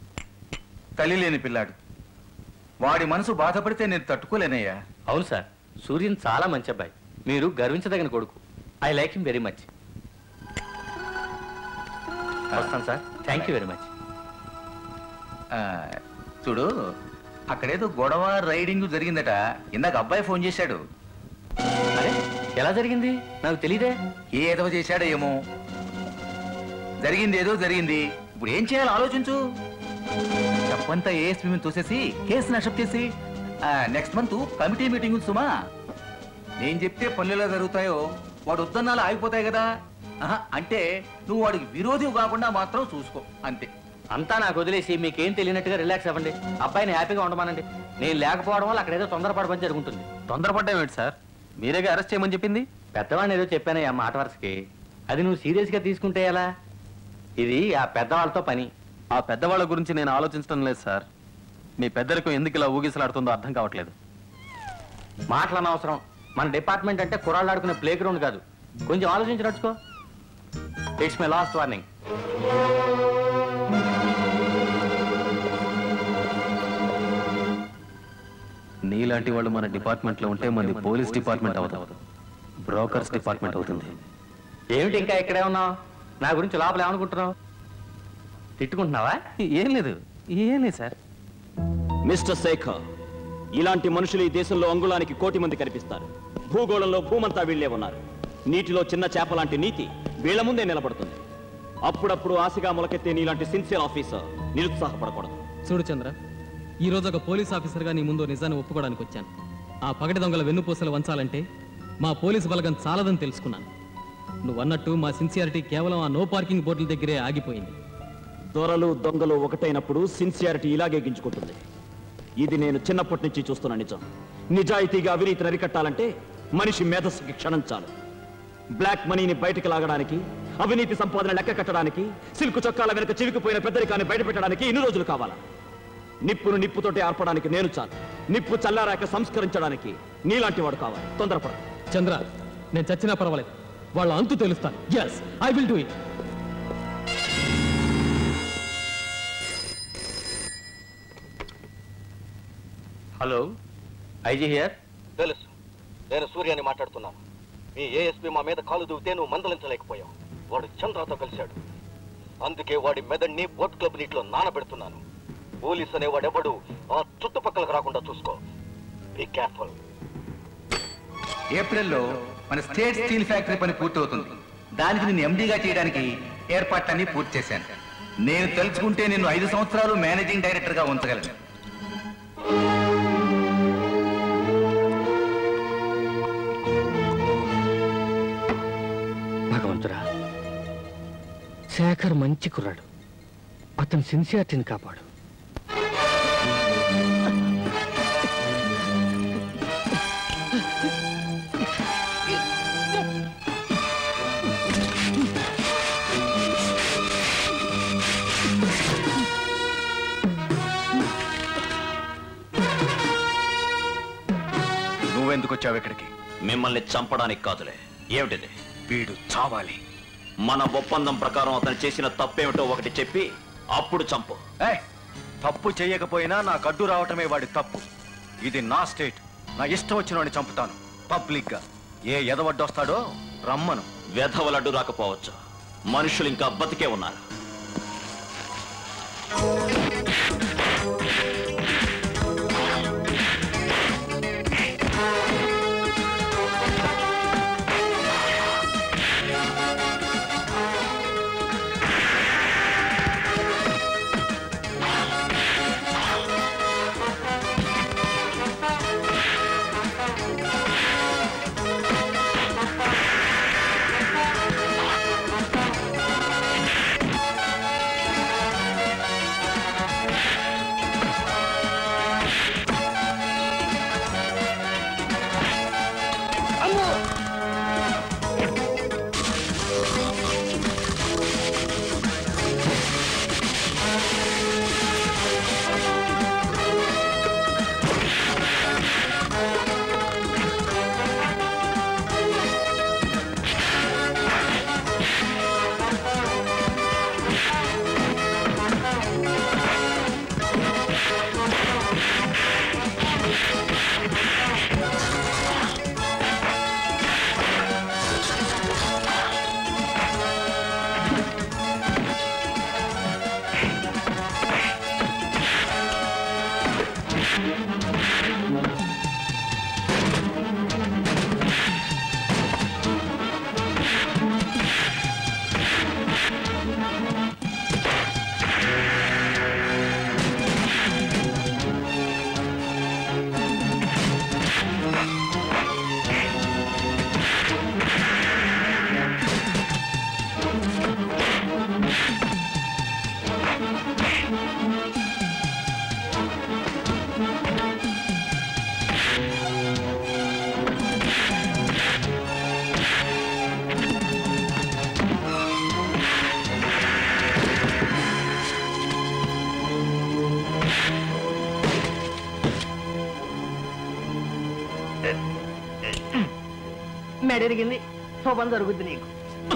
తల్లి లేని పిల్లాడు. వాడి మనసు బాధపడితే నేను తట్టుకోలేనయ్యా. అవును సార్, సూర్యన్ చాలా మంచి అబ్బాయి, మీరు గర్వించదగిన కొడుకు. I like him very much. వస్తాను sir, thank you very much. చూడు, అక్కడేదో గొడవ రైడింగ్ జరిగిందట. ఇందాక అబ్బాయి ఫోన్ చేశాడు. అరే ఎలా జరిగింది? నాకు తెలీదే. ఏదో చేశాడో ఏమో. జరిగింది ఏదో జరిగింది. ఇప్పుడు ఏం చేయాలో ఆలోచించు. తప్పంతా ఏఎస్పీ మీద తోసేసి కేసుని అక్సెప్ట్ చేసి నెక్స్ట్ మంత్ కమిటీ మీటింగ్ సుమా. నేను చెప్తే పనులు జరుగుతాయో వాడు ఉద్దన్నాలు ఆగిపోతాయి కదా. ఆహా, అంటే నువ్వు వాడికి విరోధి కాకుండా మాత్రం చూసుకో అంతే. అంతా నాకు వదిలేసి మీకేం తెలియనట్టుగా రిలాక్స్ అవ్వండి. అబ్బాయిని హ్యాపీగా ఉండమానండి. నేను లేకపోవడం వల్ల అక్కడ ఏదో తొందరపడమని జరుగుతుంది. తొందరపడ్డం ఏంటి సార్? మీరేగా అరెస్ట్ చేయమని చెప్పింది. పెద్దవాడిని ఏదో చెప్పానయ్యా మాట వరుసకి. అది నువ్వు సీరియస్గా తీసుకుంటే ఎలా? ఇది ఆ పెద్దవాళ్ళతో పని. ఆ పెద్దవాళ్ళ గురించి నేను ఆలోచించడం లేదు సార్. మీ పెద్దలకు ఎందుకు ఇలా ఊగిసలాడుతుందో అర్థం కావట్లేదు. మాటలు అనవసరం. మన డిపార్ట్మెంట్ అంటే కుర్రాళ్ళు ఆడుకునే ప్లే గ్రౌండ్ కాదు. కొంచెం ఆలోచించి నడుచుకో. It's my last warning. నీలాంటి వాళ్ళు మన డిపార్ట్మెంట్ లో ఉంటే మనది పోలీస్ డిపార్ట్మెంట్ అవుతుంది, బ్రోకర్స్ డిపార్ట్మెంట్ అవుతుంది. ఏమిటి ఇంకా ఇక్కడే ఉన్నావు? నా గురించి లోపల ఏమనుకుంటున్నావు? తిట్టుకుంటున్నావా? ఏం లేదు, ఏం లేదు సార్. మిస్టర్ శేఖర్, ఇలాంటి మనుషులు ఈ దేశంలో అంగుళానికి కోటి మంది కనిపిస్తారు. భూగోళంలో భూమంతా వీళ్లే ఉన్నారు. నీటిలో చిన్న చేప లాంటి నీతి వీళ్ల ముందే నిలబడుతుంది. అప్పుడప్పుడు ఆశగా మొలకెత్తే నీలాంటి సిన్సియర్ ఆఫీసర్ నిరుత్సాహపడకూడదు. చూడు చంద్ర, ఈ రోజు ఒక పోలీస్ ఆఫీసర్గా నీ ముందు నిజాన్ని ఒప్పుకోవడానికి వచ్చాను. ఆ పగటి దొంగల వెన్నుపూసలు వంచాలంటే మా పోలీసు బలగం చాలదని తెలుసుకున్నాను. నువ్వు అన్నట్టు మా సిన్సియారిటీ కేవలం ఆ నో పార్కింగ్ బోర్డుల దగ్గరే ఆగిపోయింది. దొరలు దొంగలు ఒకటైనప్పుడు సిన్సియారిటీ ఇలాగే గింజుకుంటుంది. ఇది నేను చిన్నప్పటి నుంచి చూస్తున్న నిజం. నిజాయితీగా అవినీతిని అరికట్టాలంటే మనిషి మేధస్సుకి క్షణం చాలు. బ్లాక్ మనీని బయటకు లాగడానికి, అవినీతి సంపాదన లెక్క కట్టడానికి, సిల్కు చొక్కాల వెనక చివికిపోయిన పెద్దరికాన్ని బయట పెట్టడానికి ఇన్ని రోజులు కావాలా? నిప్పును నిప్పుతోటి ఆర్పడానికి నేను చాలు. నిప్పు చల్లారాక సంస్కరించడానికి నీలాంటి వాడు కావాలి. తొందరపడ. చంద్ర, నేను చచ్చినా పర్వాలేదు, వాళ్ళ అంతు తెలుస్తాను. yes I will do it. Hello, IG here. తెలుసు, నేను సూర్యాని మాట్లాడుతున్నాను. మీ ఏఎస్పీ మా మీద కాలు దూవితే నువ్వు మందలించలేకపోయావు. వాడు చంద్రతో కలిశాడు. అందుకే వాడి మెదడిని బోట్ క్లబ్ నీటిలో నానబెడుతున్నాను. పోలీస్ అనేవాడెవడు ఆ చుట్టుపక్కలకు రాకుండా చూసుకో. Be careful. ఏప్రిల్లో మన స్టేట్ స్టీల్ ఫ్యాక్టరీ పని పూర్తవుతుంది. దానికి నేను ఎండీగా చేయడానికి ఏర్పాట్లన్నీ పూర్తి చేశాను. నేను తెలుసుకుంటే నిన్ను ఐదు సంవత్సరాలు మేనేజింగ్ డైరెక్టర్ గా ఉంచగలను. భగవంతుడా, శేఖర్ మంచి కుర్రాడు. అతని సిన్సియారిటీని కాపాడు. నువ్వెందుకు వచ్చావు ఇక్కడికి? మిమ్మల్ని చంపడానికి కాదులే. ఏమిటిది? వీడు చావాలి. మన ఒప్పందం ప్రకారం అతను చేసిన తప్పేమిటో ఒకటి చెప్పి అప్పుడు చంపు. తప్పు చేయకపోయినా నాకు అడ్డు రావటమే వాడి తప్పు. ఇది నా స్టేట్. నా ఇష్టం వచ్చిన వాడిని చంపుతాను పబ్లిక్ గా. ఏ ఎదవడ్డొస్తాడో రమ్మను. వెధవలడ్డు రాకపోవచ్చు, మనుషులు ఇంకా బతికే ఉన్నారు. మెడరిగింది శోభం జరుగుద్ది నీకు.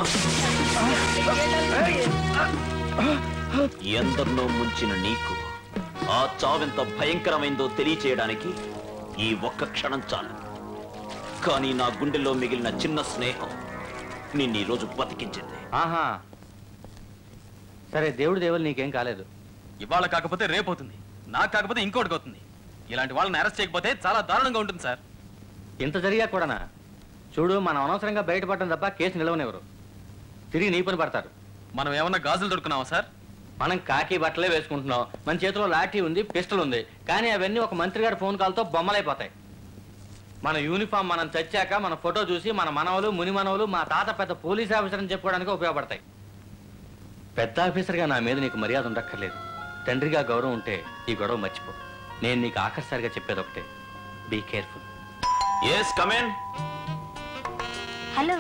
ఎందరినో ముంచిన నీకు ఆ చావెంత భయంకరమైందో తెలియచేయడానికి ఈ ఒక్క క్షణం చాలు. కానీ నా గుండెల్లో మిగిలిన చిన్న స్నేహం నిన్ను ఈ రోజు బతికించింది. ఆహా సరే, దేవుడి దేవులు నీకేం కాలేదు. ఇవాళ కాకపోతే రేపు అవుతుంది, నాకు కాకపోతే ఇంకోటికి అవుతుంది. ఇలాంటి వాళ్ళని అరెస్ట్ చేయకపోతే చాలా దారుణంగా ఉంటుంది సార్. ఇంత జరిగా కూడానా? చూడు, మనం అనవసరంగా బయటపడడం తప్ప కేసు నిలవనివ్వరు. తిరిగి నీ పని పడతారు. మనం ఏమన్నా గాజులు దొరుకున్నావా సార్? మనం కాకి బట్టలే వేసుకుంటున్నాం. మన చేతిలో లాఠీ ఉంది, పిస్టల్ ఉంది. కానీ అవన్నీ ఒక మంత్రి గారి ఫోన్ కాల్తో బొమ్మలైపోతాయి. మన యూనిఫామ్ మనం చచ్చాక మన ఫోటో చూసి మన మనవలు ముని మనవలు మా తాత పెద్ద పోలీస్ ఆఫీసర్ అని చెప్పుకోవడానికి ఉపయోగపడతాయి. పెద్ద ఆఫీసర్గా నా మీద నీకు మర్యాద ఉండక్కర్లేదు. తండ్రిగా గౌరవం ఉంటే ఈ గొడవ మర్చిపో. నేను నీకు ఆఖరిసారిగా చెప్పేది ఒకటే, be careful. Yes come in. Hello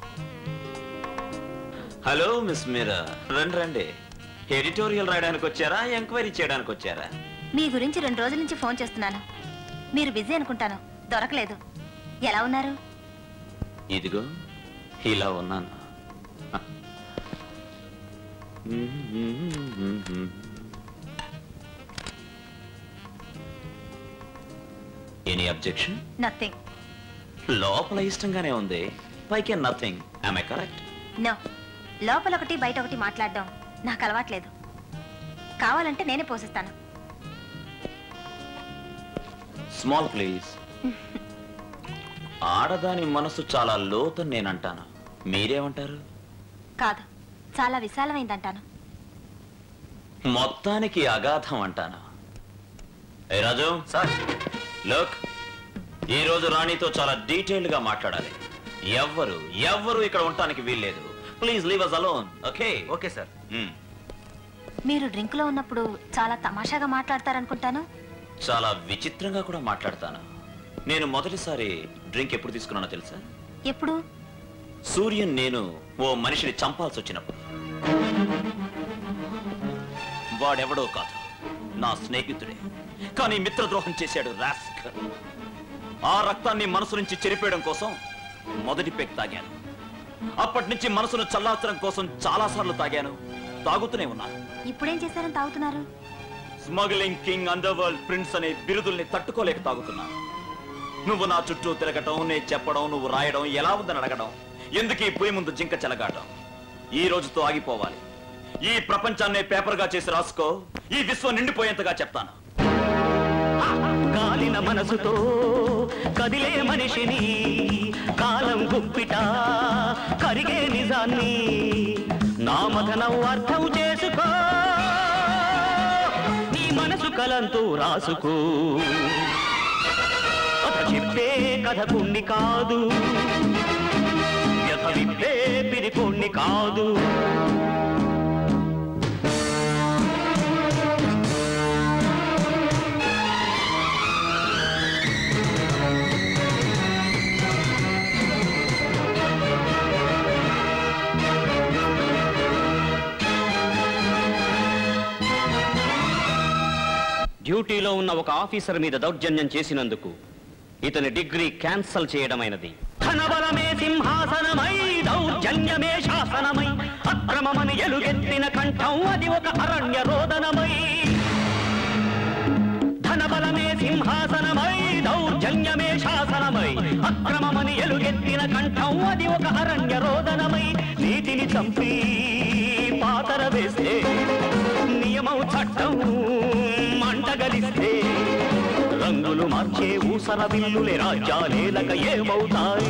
hello miss Meera, రండి రండి. ఎడిటోరియల్ రాయడానికి వచ్చారా, ఎంక్వైరీ చేయడానికి వచ్చారా? మీ గురించి రెండు రోజుల నుంచి ఫోన్ చేస్తున్నాను. మీరు బిజీ అనుకుంటాను, దొరకలేదు. ఎలా ఉన్నారు? ఇదిగో ఇలా ఉన్నాను. Any objection? నథింగ్. లోపల ఇష్టంగానే ఉంది, పైకే nothing. Am I correct? No, లోపల ఒకటి బయట ఒకటి మాట్లాడడం నాకు అలవాట్లేదు. కావాలంటే నేనే పోషిస్తాను. Small please. ఆడదాని మనసు చాలా లోతని నేనంటాను, మీరేమంటారు? కాదు, చాలా విశాలమైందంటాను. మొత్తానికి అగాధం అంటాను. ఏ రాజు సార్, లోక్, ఈ రోజు రాణితో చాలా డీటెయిల్డ్ గా మాట్లాడాలి. ఎవ్వరు ఎవ్వరు ఇక్కడ ఉండటానికి వీల్లేదు. Please leave us alone. Okay? Okay sir. మీరు డ్రింక్ లో ఉన్నప్పుడు చాలా తమాషాగా మాట్లాడతారనుకుంటాను. చాలా విచిత్రంగా కూడా మాట్లాడతాను. నేను మొదటిసారి డ్రింక్ ఎప్పుడు తీసుకున్నానో తెలుసా? ఎప్పుడు? సూర్యన్ నేను ఓ మనిషిని చంపాల్సి వచ్చినప్పుడు. వాడెవడో కాదు, నా స్నేహితుడే. కానీ మిత్రద్రోహం చేశాడు రాస్కల్. ఆ రక్తాన్ని మనసు నుంచి చెరిపేయడం కోసం మొదటి పెగ్ తాగాను. అప్పటి నుంచి మనసును చల్లార్చడం కోసం చాలా సార్లు తాగాను, తాగుతూనే ఉన్నాను. ఇప్పుడేం చేశారని తాగుతున్నారు? Smuggling king, underworld prince అనే బిరుదుల్ని తట్టుకోలేక తాగుతున్నాను. నువ్వు నా చుట్టూ తిరగటం, నేను చెప్పడం, నువ్వు రాయడం, ఎలా ఉందని అడగడం, ఎందుకు ఈ పొయ్యి ముందు జింక చెలగాటం. ఈ రోజుతో ఆగిపోవాలి. ఈ ప్రపంచాన్నే పేపర్ గా చేసి రాసుకో, ఈ విశ్వం నిండిపోయేంతగా చెప్తాను. కాలిన మనసుతో కదిలే మనిషిని, కాలం గుప్పిట కరిగే నిజాన్ని, నా మథనం అర్థం చేసుకో, నీ మనసు కలంతో రాసుకో. కథ చెప్పే కథకుణ్ణి కాదు, వ్యథ విప్పే పిరికొణ్ణి కాదు. డ్యూటీలో ఉన్న ఒక ఆఫీసర్ మీద దౌర్జన్యం చేసినందుకు ఇతని డిగ్రీ క్యాన్సల్ చేయడమైనది. ధనబలమే సింహాసనమై, దౌర్జన్యమే శాసనమై, అక్రమమని ఎలుగెత్తిన కంఠం అది ఒక అరణ్య రోదనమై. ధనబలమే సింహాసనమై, దౌర్జన్యమే శాసనమై, అక్రమమని ఎలుగెత్తిన కంఠం అది ఒక అరణ్య రోదనమై. నీటిని చంపి పాతర వేస్తే, నియమం చట్టం మంటగలిస్తే, రంగులు మార్చే ఊసర విల్లులే రాజ్యాలేలక ఏమవుతాయి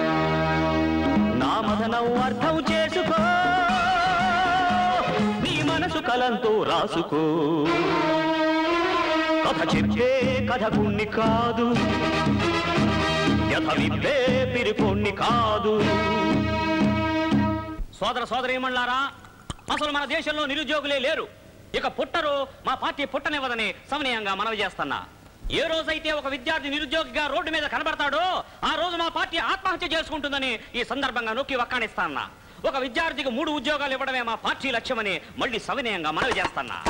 నా మదనం అర్థం చేసుకో నీ మనసు కలంతో రాసుకో కథ చెప్పే కథకుణ్ణి కాదు యథ విప్పే పిరికొన్ని కాదు. సోదర సోదరీమణులారా, అసలు మన దేశంలో నిరుద్యోగులే లేరు, ఇక పుట్టరు, మా పార్టీ పుట్టనివ్వదని సవినయంగా మనవి చేస్తున్నా. ఏ రోజైతే ఒక విద్యార్థి నిరుద్యోగిగా రోడ్డు మీద కనబడతాడో ఆ రోజు మా పార్టీ ఆత్మహత్య చేసుకుంటుందని ఈ సందర్భంగా నొక్కి వక్కాణిస్తాన్నా. ఒక విద్యార్థికి మూడు ఉద్యోగాలు ఇవ్వడమే మా పార్టీ లక్ష్యమని మళ్ళీ సవినయంగా మనవి చేస్తున్నా.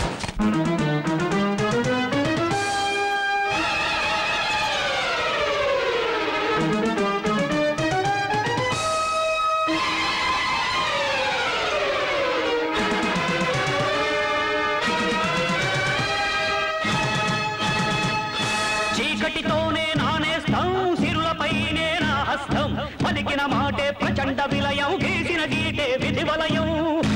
చీకటితోనే నానేస్తాం, సిరులపైనే నా హస్తం, పలికిన మాటే ప్రచండ విలయం, గీసిన గీటే విధి వలయం.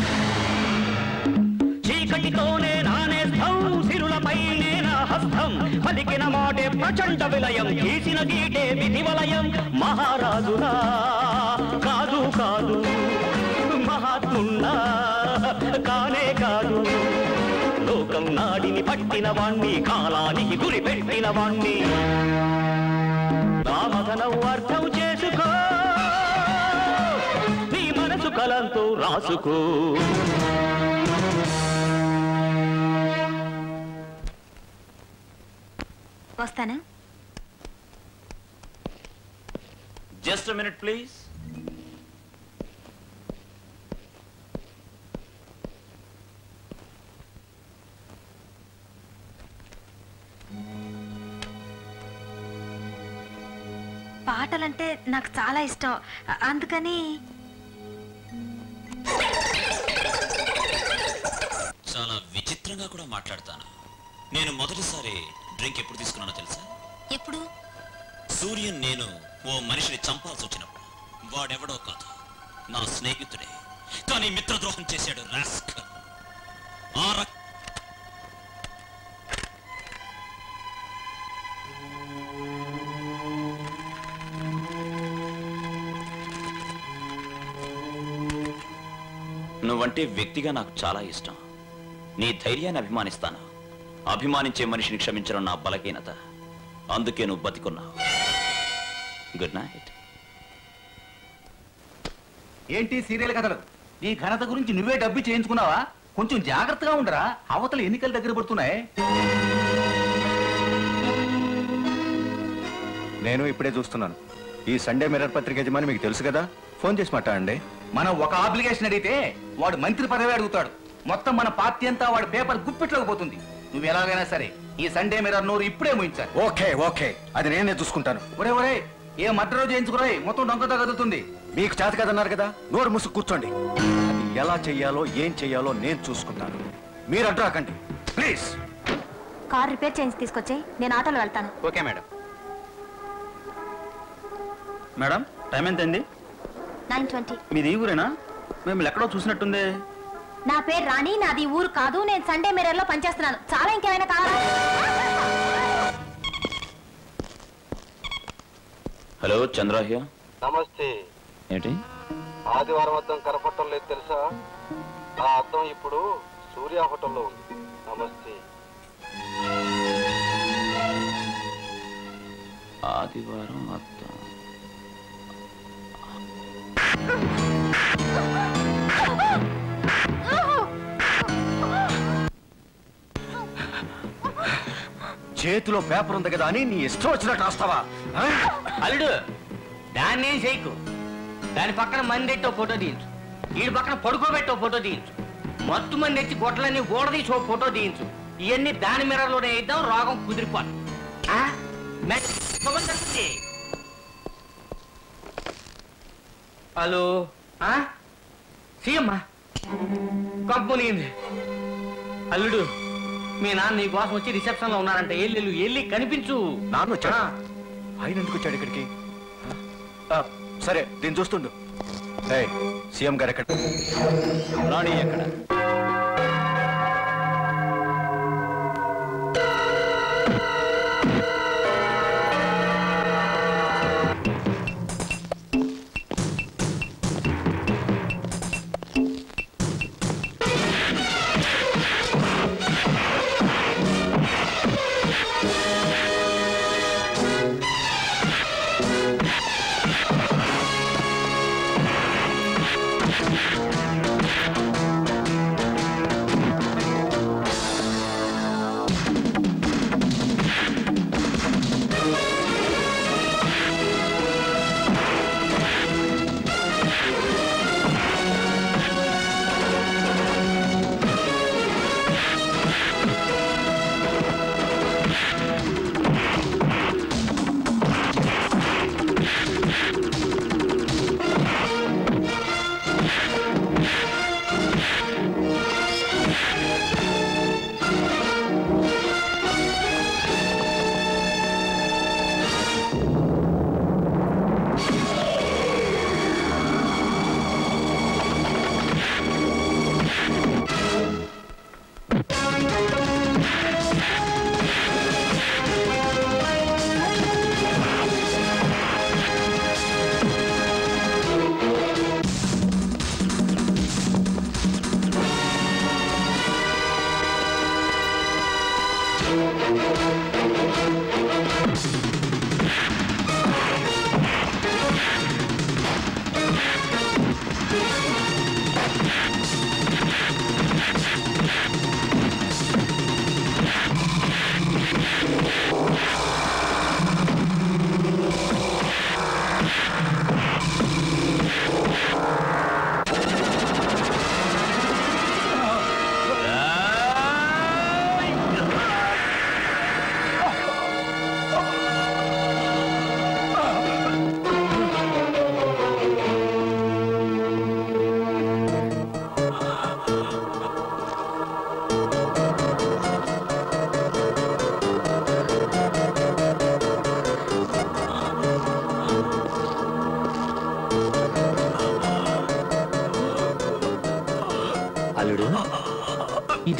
చీకటితోనే నానేస్తాం, సిరులపైనే నా హస్తం, పలికిన మాటే ప్రచండ విలయం, గీసిన గీటే విధి వలయం. మహారాజులా కాదు కాదు, మహాత్మున్నా కానే కాదు, లోకం నాడిని పట్టిన వాణ్ణి, కాలానికి గురి పెట్టిన వాణ్ణి. నా మదనం అర్థం చేసుకో నీ మనసు కలంతో రాసుకో. వస్తానా? Just a minute please. పాటలంటే నాకు చాలా ఇష్టం, అందుకని. చాలా విచిత్రంగా కూడా మాట్లాడతాను. నేను మొదటిసారి డ్రింక్ ఎప్పుడు తీసుకున్నానో తెలుసా? ఎప్పుడు? సూర్యన్ నేను ఓ మనిషిని చంపాల్సి వచ్చినప్పుడు. వాడెవడో కాదు, నా స్నేహితుడే, కానీ మిత్రద్రోహం చేశాడు రాస్కల్. ఆ రక్ నువ్వంటే వ్యక్తిగా నాకు చాలా ఇష్టం. నీ ధైర్యాన్ని అభిమానిస్తాను. అభిమానించే మనిషిని క్షమించడం నా బలహీనత, అందుకే నువ్వు బతికున్నావు. Good night. ఏంటి సీరియల్ కథలు? నీ ఘనత గురించి నువ్వే డబ్బు చేయించుకున్నావా? కొంచెం జాగ్రత్తగా ఉండరా, అవతల ఎన్నికలు దగ్గర పడుతున్నాయి. నేను ఇప్పుడే చూస్తున్నాను. ఈ సండే మిర్రర్ పత్రిక యజమాని మీకు తెలుసు కదా, ఫోన్ చేసి మాట్లాడండి. మనం ఒక అప్లికేషన్ అడిగితే వాడు మంత్రి పదవి అడుగుతాడు. మొత్తం మన పార్టీ అంతా వాడి పేపర్ గుప్పిట్లోకి పోతుంది. నువ్వు ఎలాగైనా సరే ఈ సండే మిర్రర్ నోరు ఇప్పుడే ముయించాలి. ఓకే ఓకే, అది నేనే చూసుకుంటాను. ఒరే ఒరే, ఏ మర్డరో చేయించుకురాయి, మొత్తం డొంకతో కదులుతుంది. మీకు చేత కదన్నారు కదా, నోరు ముసుగు కూర్చోండి. అది ఎలా చెయ్యాలో ఏం చెయ్యాలో నేను చూసుకుంటాను, మీరు అడ్డు రాకండి ప్లీజ్. కార్ రిపేర్ చేయించి తీసుకొచ్చి నేను ఆటోలో వెళ్తాను. Okay madam. మేడం, టైం ఎంత అయింది? Nine twenty. మీది ఈ ఊరేనా? మేము ఎక్కడో చూసినట్టుందే. నా పేరు రాణి, నాది ఊరు కాదు, నేను సండే మిర్రర్ లో పనిచేస్తున్నాను. చాలా ఇంకేమైనా కావాలా? హలో, చంద్రాహ్య. నమస్తే. ఏంటి ఆదివారం అద్దం కనపడటం లేదు తెలుసా? ఆ అద్దం ఇప్పుడు సూర్య హోటల్లో ఉంది. నమస్తే. ఆదివారం అద్దం. చేతిలో పేపర్ ఉంది కదా అని నీ ఇష్టం వచ్చినట్టు రాస్తావా? అల్లుడు, దాన్ని ఏం చేయకు. దాని పక్కన మంది ఎట్టో ఫోటో తీయించు, వీడి పక్కన పడుకోబెట్టో ఫోటో తీయించు, మత్తు మంది ఎత్తి గొట్టలన్నీ గోడ తీసి ఫోటో తీయించు. ఇవన్నీ దాని మిర్రర్లోనే ఇద్దాం, రోగం కుదిరిపోను. హలో, సీఎమ్మా కంపెనీ అల్లుడు, మీ నాన్న నీ కోసం వచ్చి రిసెప్షన్ లో ఉన్నారంట. ఎల్లు ఎల్లి కనిపించు. నాన్న వచ్చాడా? ఆయన ఎందుకు వచ్చాడు ఇక్కడికి? ఆ, సరే దీన్ని చూస్తుండు. ఏయ్, సీఎం గారు ఎక్కడ? రాణి ఎక్కడ?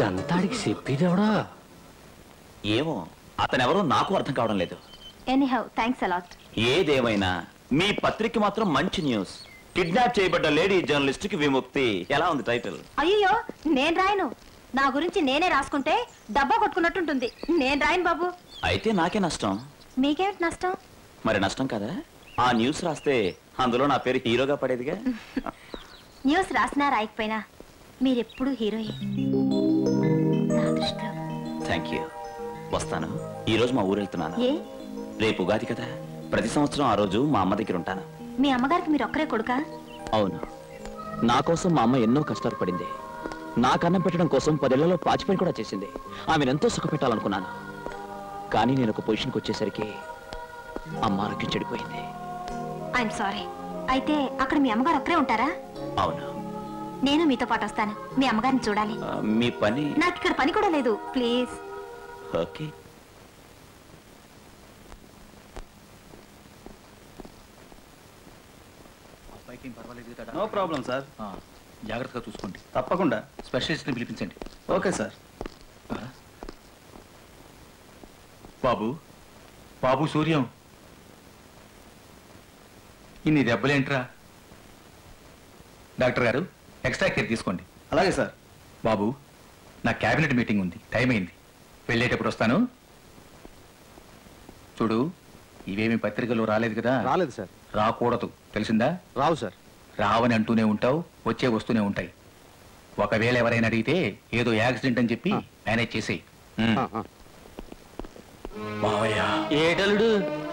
ఇదంతా చెప్పేదేవడా? ఏమో అతనెవరో నాకు అర్థం కావడం లేదు. Anyhow thanks a lot. ఏదేమైనా మీ పత్రిక మాత్రం మంచి న్యూస్. కిడ్నాప్ చేయబడ్డ లేడీ జర్నలిస్ట్ కి విముక్తి. ఎలా ఉంది టైటిల్? అయ్యో నేను రాయను. నా గురించి నేనే రాసుకుంటే డబ్బా కొట్టుకున్నట్టుంటుంది. నేను రాయను బాబు. అయితే నాకే నష్టం. మీకేమిటి నష్టం? మరి నష్టం కదా. ఆ న్యూస్ రాస్తే అందులో నా పేరు హీరోగా పడేదిగా. న్యూస్ రాసినా రాయకపోయినా మీరెప్పుడు హీరోయే నా దృష్టిలో. Thank you. వస్తాను. ఈ రోజు మా ఊరు వెళ్తున్నాను. ఏ? రేపు ఉగాది కదా, ప్రతి సంవత్సరం ఆ రోజు మా అమ్మ దగ్గర ఉంటాను. మీ అమ్మగారికి మీరు ఒక్కరే కొడుకా? అవును. నా కోసం మా అమ్మ ఎన్నో కష్టాలు పడింది. నాకు అన్నం పెట్టడం కోసం పదేళ్లలో పాచిపని కూడా చేసింది. ఆమెను ఎంతో సుఖపెట్టాలనుకున్నాను. కానీ నేను ఒక పొజిషన్కి వచ్చేసరికి అమ్మ ఆరోగ్యం చెడిపోయింది. I'm sorry. అయితే అక్కడ మీ అమ్మగారు ఒక్కరే ఉంటారా? అవును. నేను మీతో పాటు వస్తాను. మీ అమ్మగారిని చూడాలి. ఆ, మీ పని? నాకు ఇక్కడ పని కూడా లేదు. Please. Okay. No problem sir. జాగ్రత్తగా చూసుకోండి. తప్పకుండా. స్పెషలిస్ట్ని పిలిపించండి. Okay sir. బాబు బాబు సూర్యం, ఇన్ని దెబ్బలేంట్రా? డాక్టర్ గారు ఎక్స్ట్రా కేర్ తీసుకోండి. అలాగే సార్. బాబు నా క్యాబినెట్ మీటింగ్ ఉంది, టైం అయింది. వెళ్ళేటప్పుడు వస్తాను. చూడు, ఇవేమి పత్రికలు రాలేదు కదా? రాలేదు సార్. రాకూడదు, తెలిసిందా? రావు సార్. రావని అంటూనే ఉంటావు, వచ్చే వస్తూనే ఉంటాయి. ఒకవేళ ఎవరైనా అడిగితే ఏదో యాక్సిడెంట్ అని చెప్పి మేనేజ్ చేసేయి. ఏటలుడు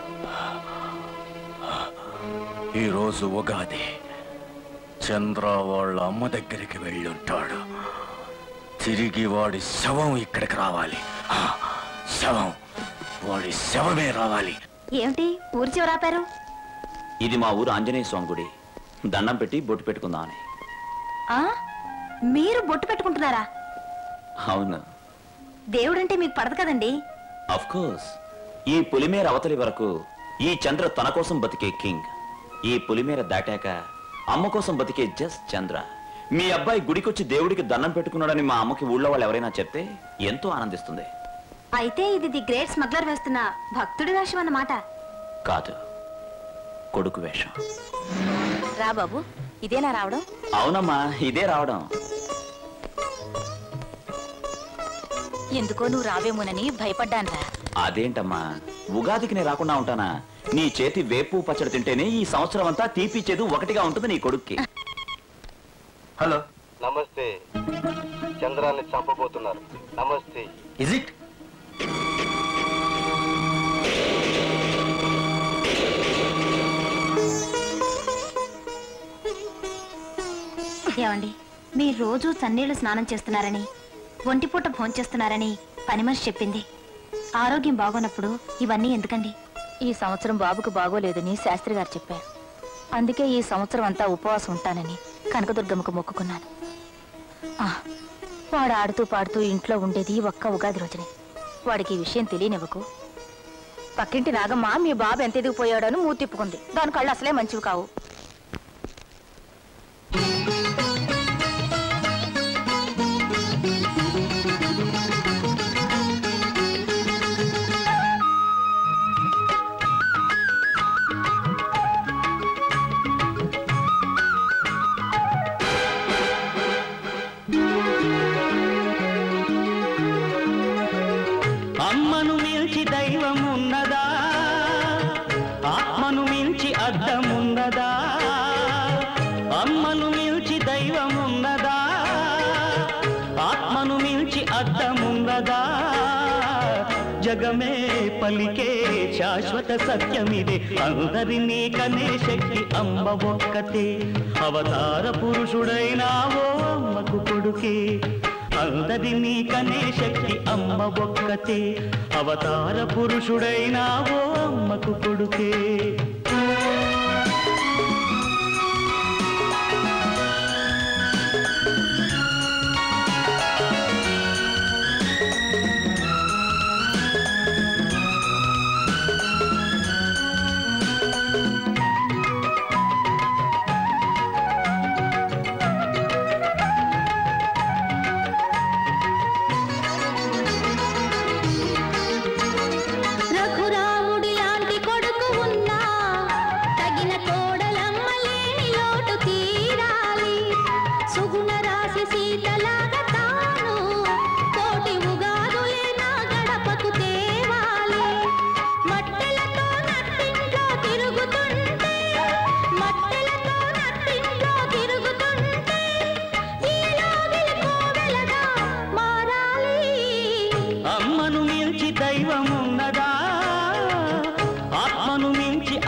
ఈరోజు ఉగాది. చంద్ర వాళ్ళ అమ్మ దగ్గరికి వెళ్ళుంటాడు. తిరిగి వాడి శవం ఇక్కడికి రావాలి. ఆ, శవం, వాడి శవమే రావాలి. ఏమిటి ఊరి చివర ఆపారు? ఇది మా ఊరు ఆంజనేయ స్వామి గుడి. దండం పెట్టి బొట్టు పెట్టుకుందామని. ఆ మీరు బొట్టు పెట్టుకుంటున్నారా? అవును. దేవుడంటే మీకు పడదు కదండి. Of course. ఈ పులిమేర అవతలి వరకు ఈ చంద్ర తన కోసం బతికే కింగ్. ఈ పులిమేర దాటాక అమ్మ కోసం బతికే జస్ట్ చంద్ర. మీ అబ్బాయి గుడికొచ్చి దేవుడికి దండం పెట్టుకున్నాడని మా అమ్మకి ఊళ్ళో వాళ్ళు ఎవరైనా చెప్తే ఎంతో ఆనందిస్తుంది. అయితే ఇది ది గ్రేట్ స్మగ్లర్ వేస్తున్న భక్తుడి వేషం అన్నమాట. కాదు, కొడుకు వేషం. రా బాబు, ఇదేనా రావడం? అవునమ్మా, ఇదే రావడం. ఎందుకో నువ్వు రావేమోనని భయపడ్డాన్రా. అదేంటమ్మా, ఉగాదికి నేను రాకుండా ఉంటానా? నీ చేతి వేపు పచ్చడి తింటేనే ఈ సంవత్సరం అంతా తీపి చేదు ఒకటిగా ఉంటుంది నీ కొడుక్కి. హలో, నమస్తే. చంద్రాన్ని చంపబోతున్నారు. నమస్తే. Is it? ఏమండి, మీరు రోజు చన్నీళ్లు స్నానం చేస్తున్నారని, ఒంటిపూట భోంచేస్తున్నారని పని మనిషి చెప్పింది. ఆరోగ్యం బాగోనప్పుడు ఇవన్నీ ఎందుకండి? ఈ సంవత్సరం బాబుకు బాగోలేదని శాస్త్రి గారు చెప్పారు. అందుకే ఈ సంవత్సరం అంతా ఉపవాసం ఉంటానని కనకదుర్గమ్మకు మొక్కుకున్నాను. ఆ, వాడు ఆడుతూ పాడుతూ ఇంట్లో ఉండేది ఒక్క ఉగాది రోజునే. వాడికి ఈ విషయం తెలియనివ్వకు. పక్కింటి నాగమ్మ మీ బాబు ఎంత ఎదిగిపోయాడని మూతి తిప్పుకుంది. దాని కళ్ళు అసలే మంచివి కావు. అమ్మను మించి దైవం ఉన్నదా? ఆత్మను మించి అద్దమున్నదా? అమ్మను మించి దైవం ఉన్నదా? ఆత్మను మించి అద్దమున్నదా? జగమే పలికే శాశ్వత సత్యమిదే. అందరినీ కనే శక్తి అమ్మ ఒక్కతే. అవతార పురుషుడైనావో అమ్మకు కొడుకే. అందరినీ కనే శక్తి అమ్మ ఒక్కతే. అవతార పురుషుడైనావో అమ్మకు కొడుకే.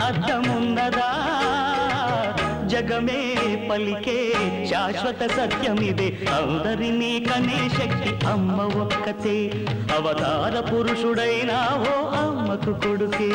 అద్దమున్నదా జగమే పలికే శాశ్వత సత్యమిదే అందరినీ కనే శక్తి అమ్మ ఒక్కతే అవతార పురుషుడైనా ఓ అమ్మకు కొడుకే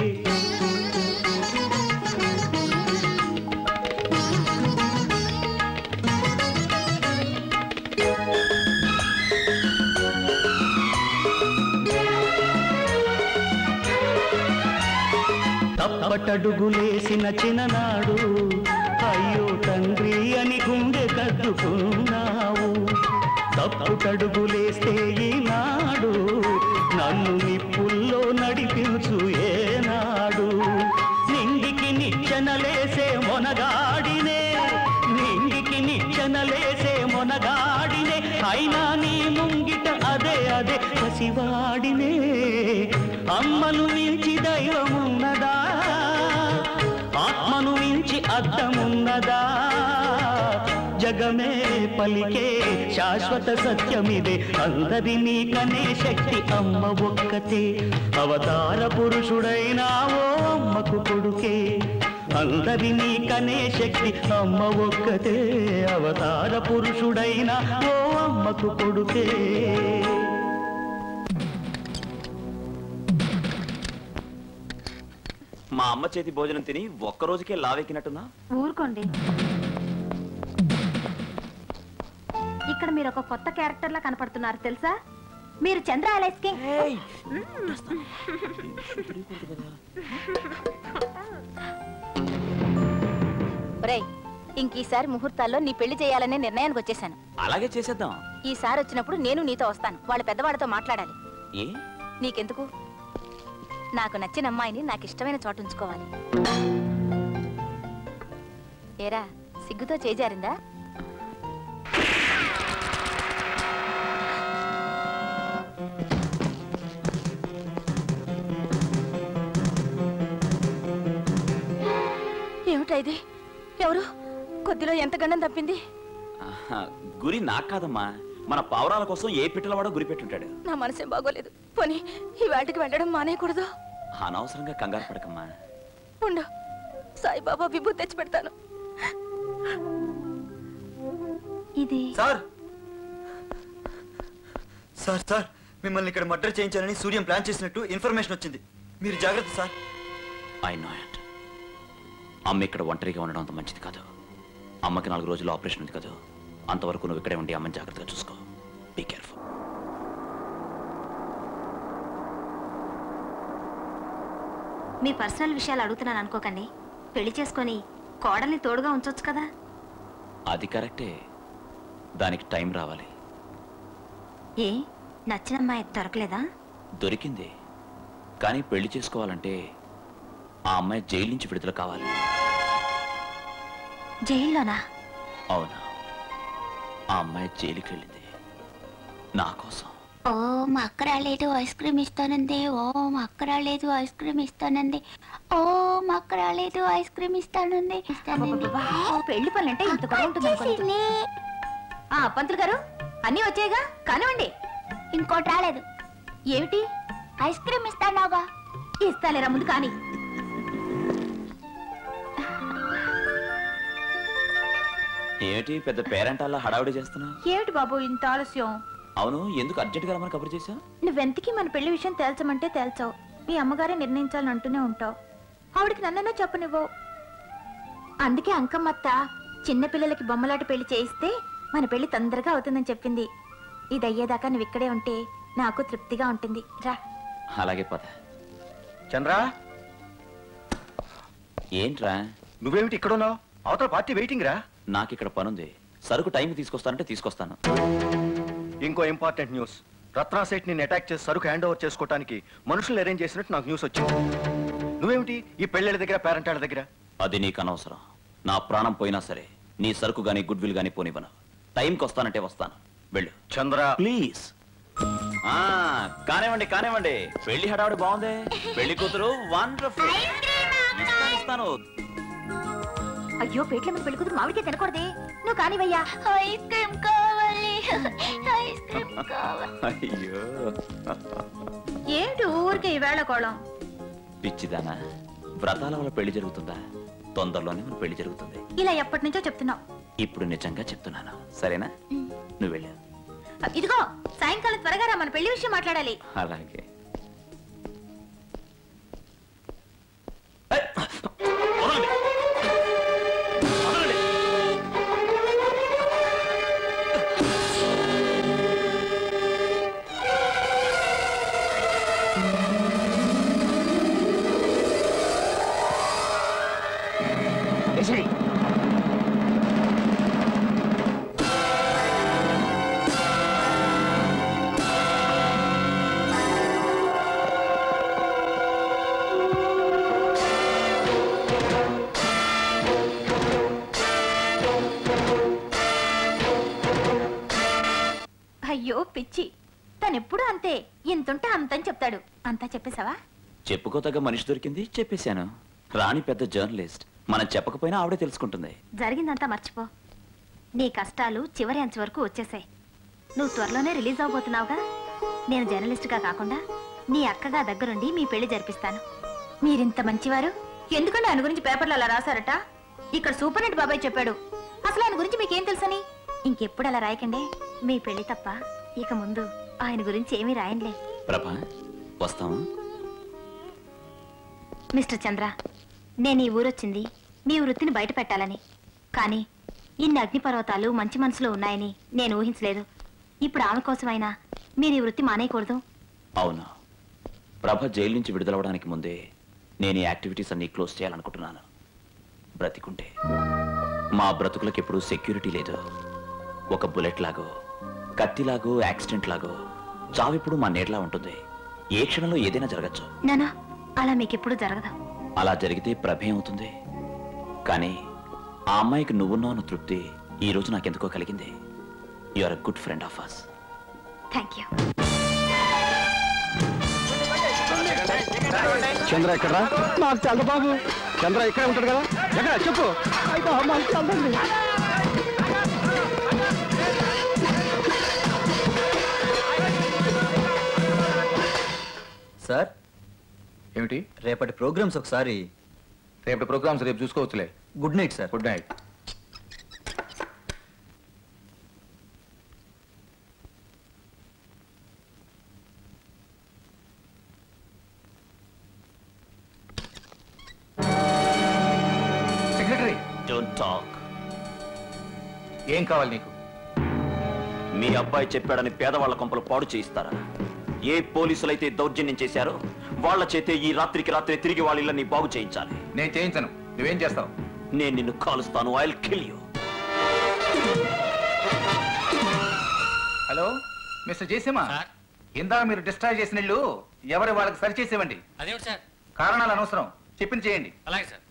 తప్పటడుగులేసిన చిన్ననాడు అయ్యో తండ్రి అని గుండె కద్దుకున్నావు తప్పుటడుగులేస్తే ఈనాడు నన్ను నిప్పుల్లో నడిపించు ఏనాడు నింగికి నిచ్చెనలేసే మొనగాడినే నింగికి నిచ్చెనలేసే మొనగాడినే అయినా నీ ముంగిట అదే అదే పసివాడినే అమ్మను మించి దైవమున్నదా ఆత్మను మించి అద్దమున్నదా జగమే పలికే శాశ్వత సత్యమిదే అందరినీ కనే శక్తి అమ్మ ఒక్కతే అవతార పురుషుడైనా ఓ అమ్మకు కొడుకే అందరినీ కనే శక్తి అమ్మ ఒక్కతే అవతార పురుషుడైనా ఓ అమ్మకు కొడుకే మా అమ్మ చేతి భోజనం తిని ఒక్క రోజుకే లావెక్కినట్టున్నా ఊరుకోండి. ఇక్కడ మీరు ఒక కొత్త క్యారెక్టర్ లా కనపడుతున్నారు తెలుసా? మీరు చంద్ర అలైస్ కింగ్. ఒరేయ్, ఇంకీసారి ముహూర్తాల్లో నీ పెళ్లి చేయాలనే నిర్ణయానికి వచ్చేసాను. అలాగే చేసేద్దాం. ఈసారి వచ్చినప్పుడు నేను నీతో వస్తాను. వాళ్ళ పెద్దవాడితో మాట్లాడాలి. ఏ నీకెందుకు? నాకు నచ్చిన అమ్మాయిని నాకు ఇష్టమైన చోట ఉంచుకోవాలి. ఏరా, సిగ్గుతో చేజారిందా? ఏమిటా ఇది? ఎవరు? కొద్దిలో ఎంత గండం తప్పింది? ఆహా, గురి నాకు కాదమ్మా, మన పావురాల కోసం ఏ పిట్టలవాడో గురి పెట్టుంటాడు. నా మనసేం బాగోలేదు. పోనీ ఈ వేటకి వెళ్ళడం మానేయకూడదు. అనవసరంగా కంగారు పడకమ్మా. ఉండు, సాయిబాబా విభూతి తెచ్చి పెడతాను. ఇది సార్ సార్ సార్ మిమ్మల్ని ఇక్కడ మర్డర్ చేయించాలని సూర్యం ప్లాన్ చేసినట్టు ఇన్ఫర్మేషన్ వచ్చింది. మీరు జాగ్రత్త సార్. I know it. అమ్మ ఇక్కడ ఒంటరిగా ఉండడం అంత మంచిది కాదు. అమ్మకి నాలుగు రోజులు ఆపరేషన్ ఉంది కదా, అంతవరకు నువ్వు ఇక్కడే ఉండి అమ్మని జాగ్రత్తగా చూసుకో. Be careful. మీ పర్సనల్ విషయాలు అడుగుతున్నాను అనుకోకండి. పెళ్లి చేసుకొని కోడల్ని తోడుగా ఉంచొచ్చు కదా. అది కరెక్టే, దానికి టైం రావాలి. ఏ నచ్చిన అమ్మాయి దొరకలేదా? దొరికింది, కానీ పెళ్లి చేసుకోవాలంటే ఆ అమ్మాయి జైలు నుంచి విడుదల కావాలి. జైల్లోనా? అవునా, ఆ అమ్మాయి జైలుకి వెళ్ళింది నా కోసం. ఓ మా అక్క రాలేదు, ఐస్ క్రీమ్ ఇస్తానంది. ఓ మా అక్క రాలేదు, ఐస్ క్రీమ్ ఇస్తానంది. ఓ మా అక్క రాలేదు, ఐస్ క్రీమ్ ఇస్తానంది ఇస్తానంది. పెళ్లి పనులంటే ఇంత కూడా ఉంటుంది అనుకోలేదు. ఆ పంతులు గారు, అన్నీ వచ్చాయిగా, కానివ్వండి. ఇంకోటి రాలేదు. ఏమిటి? Ice cream ఇస్తానాగా. ఇస్తాలేరా, ముందు కానీ. ఏమిటి పెద్ద పేరెంట్ అలా హడావిడి చేస్తున్నా? ఏమిటి బాబు ఇంత ఆలస్యం? అవును, ఎందుకు అర్జెంట్ గా రమ్మని కబురు చేశా? నువ్వెంతకి మన పెళ్లి విషయం తేల్చమంటే తేల్చావు. మీ అమ్మగారే నిర్ణయించాలని అంటూనే ఉంటావు. ఆవిడికి నన్నన్నా చెప్పనివ్వవు. అందుకే అంకమ్మత్త చిన్నపిల్లలకి బొమ్మలాట పెళ్లి చేయిస్తే మన పెళ్లి తొందరగా అవుతుందని చెప్పింది. ఇది అయ్యేదాకా నువ్వు ఇక్కడే ఉంటే నాకు తృప్తిగా ఉంటుంది. రా. అలాగే పద. చంద్ర, ఏంట్రా నువ్వేమిటి ఇక్కడ ఉన్నావు? అవతల పార్టీ వెయిటింగ్ రా. నాకు ఇక్కడ పనుంది. సరుకు టైం తీసుకొస్తానంటే తీసుకొస్తాను. ఇంకో ఇంపార్టెంట్ న్యూస్. రత్నా సెట్ ని అటాక్ చేసి సరుకు హ్యాండ్ ఓవర్ చేసుకోవడానికి మనుషులు అరేంజ్ చేసినట్టు నాకు న్యూస్ వచ్చింది. నువ్వేమిటి ఈ పెళ్ళిళ్ళ దగ్గర పేరెంటాళ్ళ దగ్గర? అది నీకు అనవసరం. నా ప్రాణం పోయినా సరే నీ సరుకు గానీ గుడ్ విల్ గానీ పోనివ్వను. టైంకి వస్తానంటే వస్తాను. వెళ్ళు. చంద్ర ప్లీజ్. కానివ్వండి కానివ్వండి. పెళ్లి హడావుడి బాగుంది. పెళ్లి కూతురు వండర్ఫుల్. ఇస్తాను. అయ్యో, పేట్ల మీద పెళ్లి కూతురు మామిడికే తినకూడదే. నువ్వు కానివయ్యా. ఐస్ క్రీమ్ కావాలి, ఐస్ క్రీమ్ కావాలి. అయ్యో, ఏంటి ఊరికే ఈవేళ కోళం? పిచ్చిదానా, వ్రతాల వల్ల పెళ్లి జరుగుతుందా? తొందరలోనే మన పెళ్లి జరుగుతుంది. ఇలా ఎప్పటి నుంచో చెప్తున్నావు. ఇప్పుడు నిజంగా చెప్తున్నాను, సరేనా? నువ్వు వెళ్ళు. ఇదిగో సాయంకాలం త్వరగా రా, మన పెళ్లి విషయం మాట్లాడాలి. అలాగే. అయ్యో పిచ్చి, తనెప్పుడు అంతే, ఇంతుంటే అంతని చెప్తాడు. అంతా చెప్పేశావా? చెప్పుకోతగ్గ మనిషి దొరికింది, చెప్పేశాను. రాణి పెద్ద జర్నలిస్ట్, మనం చెప్పకపోయినా ఆవిడే తెలుసుకుంటుంది. జరిగిందంతా మర్చిపో. నీ కష్టాలు చివరి అంచు వరకు వచ్చేసాయి. నువ్వు త్వరలోనే రిలీజ్ అవబోతున్నావుగా. నేను జర్నలిస్ట్గా కాకుండా నీ అక్కగా దగ్గరుండి మీ పెళ్లి జరిపిస్తాను. మీరింత మంచివారు, ఎందుకంటే ఆయన గురించి పేపర్లో అలా రాశారట? ఇక్కడ సూపరింటెండెంట్ బాబాయ్ చెప్పాడు. అసలు ఆయన గురించి మీకేం తెలుసని? ఇంకెప్పుడు అలా రాయకండి. మీ పెళ్లి తప్ప ఇక ముందు ఆయన గురించి ఏమీ రాయనులే. ప్రభా, వస్తావా? మిస్టర్ చంద్ర, నేను ఈ ఊరొచ్చింది మీ వృత్తిని బయట పెట్టాలని. కానీ ఇన్ని అగ్నిపర్వతాలు మంచి మనసులో ఉన్నాయని నేను ఊహించలేదు. ఇప్పుడు ఆమె కోసమైనా మీరు ఈ వృత్తి మానేయకూడదు. అవును, ప్రభ జైలు నుంచి విడుదలవడానికి ముందే నేను ఈ యాక్టివిటీస్ అన్ని క్లోజ్ చేయాలనుకుంటున్నాను. బ్రతికుంటే మా బ్రతుకులకు ఎప్పుడూ సెక్యూరిటీ లేదు. ఒక బుల్లెట్ లాగో, కత్తిలాగో, యాక్సిడెంట్ లాగో చావిప్పుడు మా నేట్లా ఉంటుంది. ఏ క్షణంలో ఏదైనా జరగచ్చు. నానా, అలా మీకెప్పుడు జరగదు. అలా జరిగితే ప్రభ ఏమవుతుంది? కానీ ఆ అమ్మాయికి నువ్వున్నావు అన్న తృప్తి ఈ రోజు నాకెందుకో కలిగింది. You are a good friend of us. Thank you. Chandra ఎక్కడా? నాకు చంద్రబాబు. చంద్ర ఇక్కడే ఉంటాడు కదా, ఎక్కడ చెప్పు. సార్, ఏమిటి రేపటి ప్రోగ్రామ్స్ ఒకసారి. రేపటి ప్రోగ్రామ్స్ రేపు చూసుకోవచ్చులే. Good night sir. Good night. Secretary, don't talk. ఏం కావాలి నీకు? మీ అబ్బాయి చెప్పాడని పేదవాళ్ల కొంపలు పాడు చేయిస్తారా? ఏ పోలీసులైతే దౌర్జన్యం చేశారో వాళ్ళ చేతే ఈ రాత్రికి రాత్రి తిరిగి వాళ్ళ ఇళ్ళని బాగు చేయించాలి. నేను చేయించను. నువ్వేం చేస్తావు? నేను నిన్ను కాలుస్తాను. I will kill you. Hello mister Jayasimha, ఇందాక మీరు డిస్ట్రాయ్ చేసిన ఇల్లు ఎవరి వాళ్ళకి సరి చేసేవండి. అదేమిటి సార్? కారణాలు అనవసరం, చెప్పింది చేయండి. అలాగే సార్.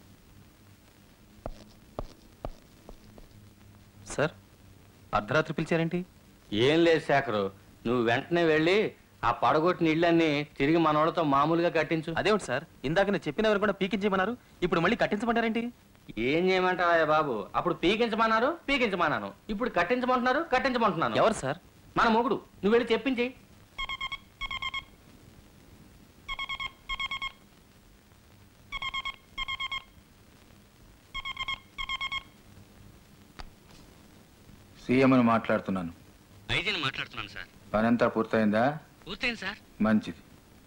సార్, అర్ధరాత్రి పిలిచారేంటి? ఏం లేదు శేఖరు, నువ్వు వెంటనే వెళ్ళి ఆ పడగొట్టిన ఇళ్ళన్నీ తిరిగి మన వాళ్ళతో మామూలుగా కట్టించు. అదేమిటి సార్, ఇందాక నేను చెప్పినవారు కూడా పీకించేయమన్నారు, ఇప్పుడు మళ్ళీ కట్టించమంటారేంటి? ఏం చేయమంటావా బాబు? అప్పుడు పీకించమన్నారు, పీకించమన్నాను. ఇప్పుడు కట్టించమంటున్నారు, కట్టించమంటున్నాను. ఎవరు సార్? మన మొగుడు. నువ్వు వెళ్ళి చెప్పించి. సీఎం అని మాట్లాడుతున్నాను. ఐజీని మాట్లాడుతున్నాను సార్. పనంతా పూర్తయిందా? పూర్తయింది సార్. మంచిది.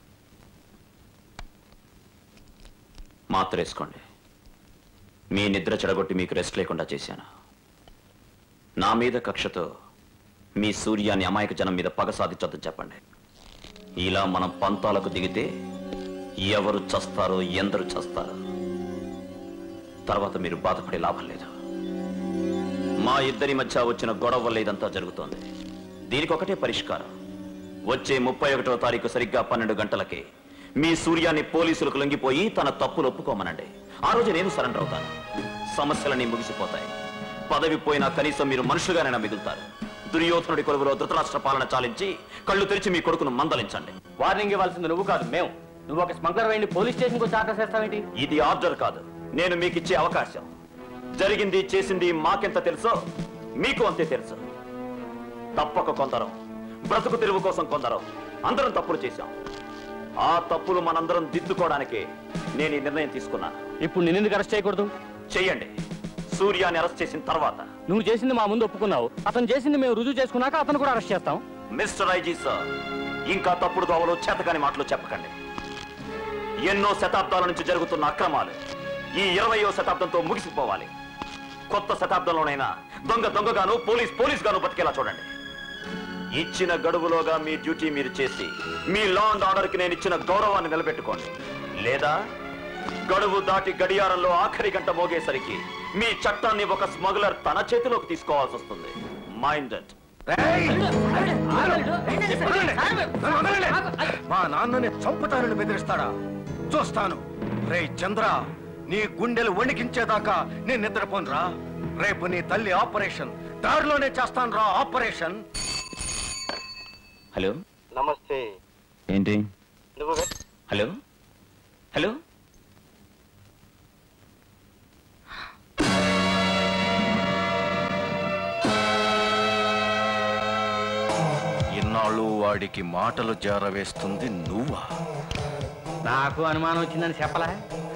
మాత్ర వేసుకోండి. మీ నిద్ర చెడగొట్టి మీకు రెస్ట్ లేకుండా చేశాను. నా మీద కక్షతో మీ సూర్యాన్ని అమాయక జనం మీద పగ సాధించొద్దని చెప్పండి. ఇలా మనం పంతాలకు దిగితే ఎవరు చస్తారో ఎందరు చస్తారో తర్వాత మీరు బాధపడే లాభం లేదు. మా ఇద్దరి మధ్య వచ్చిన గొడవ వల్ల ఇదంతా జరుగుతోంది. దీనికి ఒకటే పరిష్కారం. వచ్చే ముప్పై ఒకటో తారీఖు సరిగ్గా పన్నెండు గంటలకే మీ సూర్యాన్ని పోలీసులకు లొంగిపోయి తన తప్పులు ఒప్పుకోమనండి. ఆ రోజు నేను సరెండర్ అవుతాను. సమస్యలన్నీ ముగిసిపోతాయి. పదవి పోయినా కనీసం మీరు మనుషులుగానైనా మిగులుతారు. దుర్యోధనుడి కొలువులో ధృతరాష్ట్ర పాలన చాలించి కళ్ళు తెరిచి మీ కొడుకును మందలించండి. వార్నింగ్ ఇవ్వాల్సింది నువ్వు కాదు, మేము. నువ్వు ఒక స్మగ్లర్ వెళ్ళి పోలీస్ స్టేషన్కి వచ్చి ఆర్డర్ చేస్తావేంటి? ఇది ఆర్డర్ కాదు, నేను మీకు ఇచ్చే అవకాశం. జరిగింది చేసింది మాకెంత తెలుసో మీకు అంతే తెలుసు. తప్పక కొందరం, బ్రతుకు తెరువు కోసం కొందరం, అందరం తప్పులు చేశాం. ఆ తప్పులు మనందరం దిద్దుకోవడానికి నేను ఈ నిర్ణయం తీసుకున్నాను. ఇప్పుడు నేను ఎందుకు అరెస్ట్ చేయకూడదు? చెయ్యండి. సూర్యాన్ని అరెస్ట్ చేసిన తర్వాత నువ్వు చేసింది మా ముందు ఒప్పుకున్నావు, అతను చేసింది మేము రుజువు చేసుకున్నాక అతను కూడా అరెస్ట్ చేస్తాం. మిస్టర్ ఐజీ సార్, ఇంకా తప్పుడు దోవలు చేతకాని మాటలు చెప్పకండి. ఎన్నో శతాబ్దాల నుంచి జరుగుతున్న అక్రమాలు ఈ ఇరవయో శతాబ్దంతో ముగిసిపోవాలి. కొత్త శతాబ్దంలోనైనా దొంగ దొంగగాను పోలీస్ పోలీస్ గాను బతికేలా చూడండి. ఇచ్చిన గడువులోగా మీ డ్యూటీ మీరు చేసి మీ లా అండ్ ఆర్డర్ కి నేను ఇచ్చిన గౌరవాన్ని నిలబెట్టుకోండి. లేదా గడువు దాటి గడియారంలో ఆఖరి గంట మోగేసరికి మీ చట్టాన్ని ఒక స్మగ్లర్ తన చేతిలోకి తీసుకోవాల్సి వస్తుంది. Mind it. మా నాన్నని చంపుతానని బెదిరిస్తాడా? చూస్తాను. రే చంద్ర, నీ గుండెలు వణికించేదాకా నేను నిద్రపోనురా. రేపు నీ తల్లి ఆపరేషన్ దారిలోనే చేస్తాను రా. ఆపరేషన్. హలో, నమస్తే. ఏంటి? నువ్వు హలో హలో ఇన్నాళ్ళు వాడికి మాటలు జారవేస్తుంది నువ్వా? నాకు అనుమానం వచ్చిందని చెప్పలే.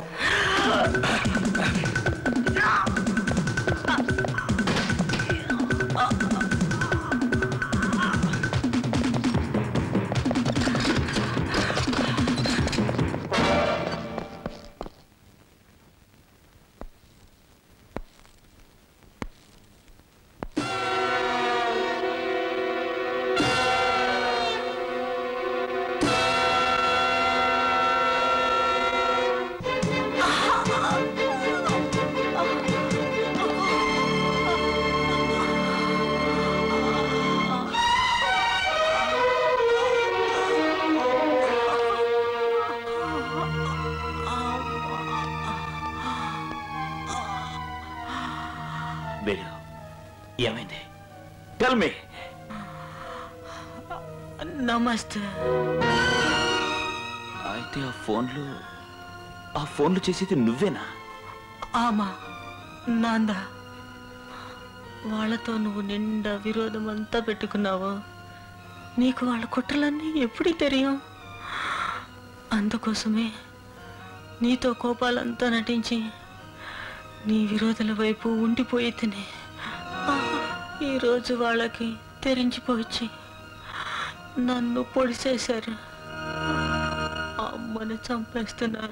ఏమైంది? Tell me. నమస్తే. అయితే ఆ ఫోన్లు ఆ ఫోన్లు చేసేది నువ్వేనా? ఆమా నాందా. వాళ్ళతో నువ్వు నిండా విరోధం అంతా పెట్టుకున్నావు. నీకు వాళ్ళ కుట్రలన్నీ ఎప్పుడు తెలియం. అందుకోసమే నీతో కోపాలంతా నటించి నీ విరోధుల వైపు ఉండిపోయి తినే ఈరోజు వాళ్ళకి తెరించిపోయి నన్ను పొడి చేశారు. అమ్మని చంపేస్తున్నారు.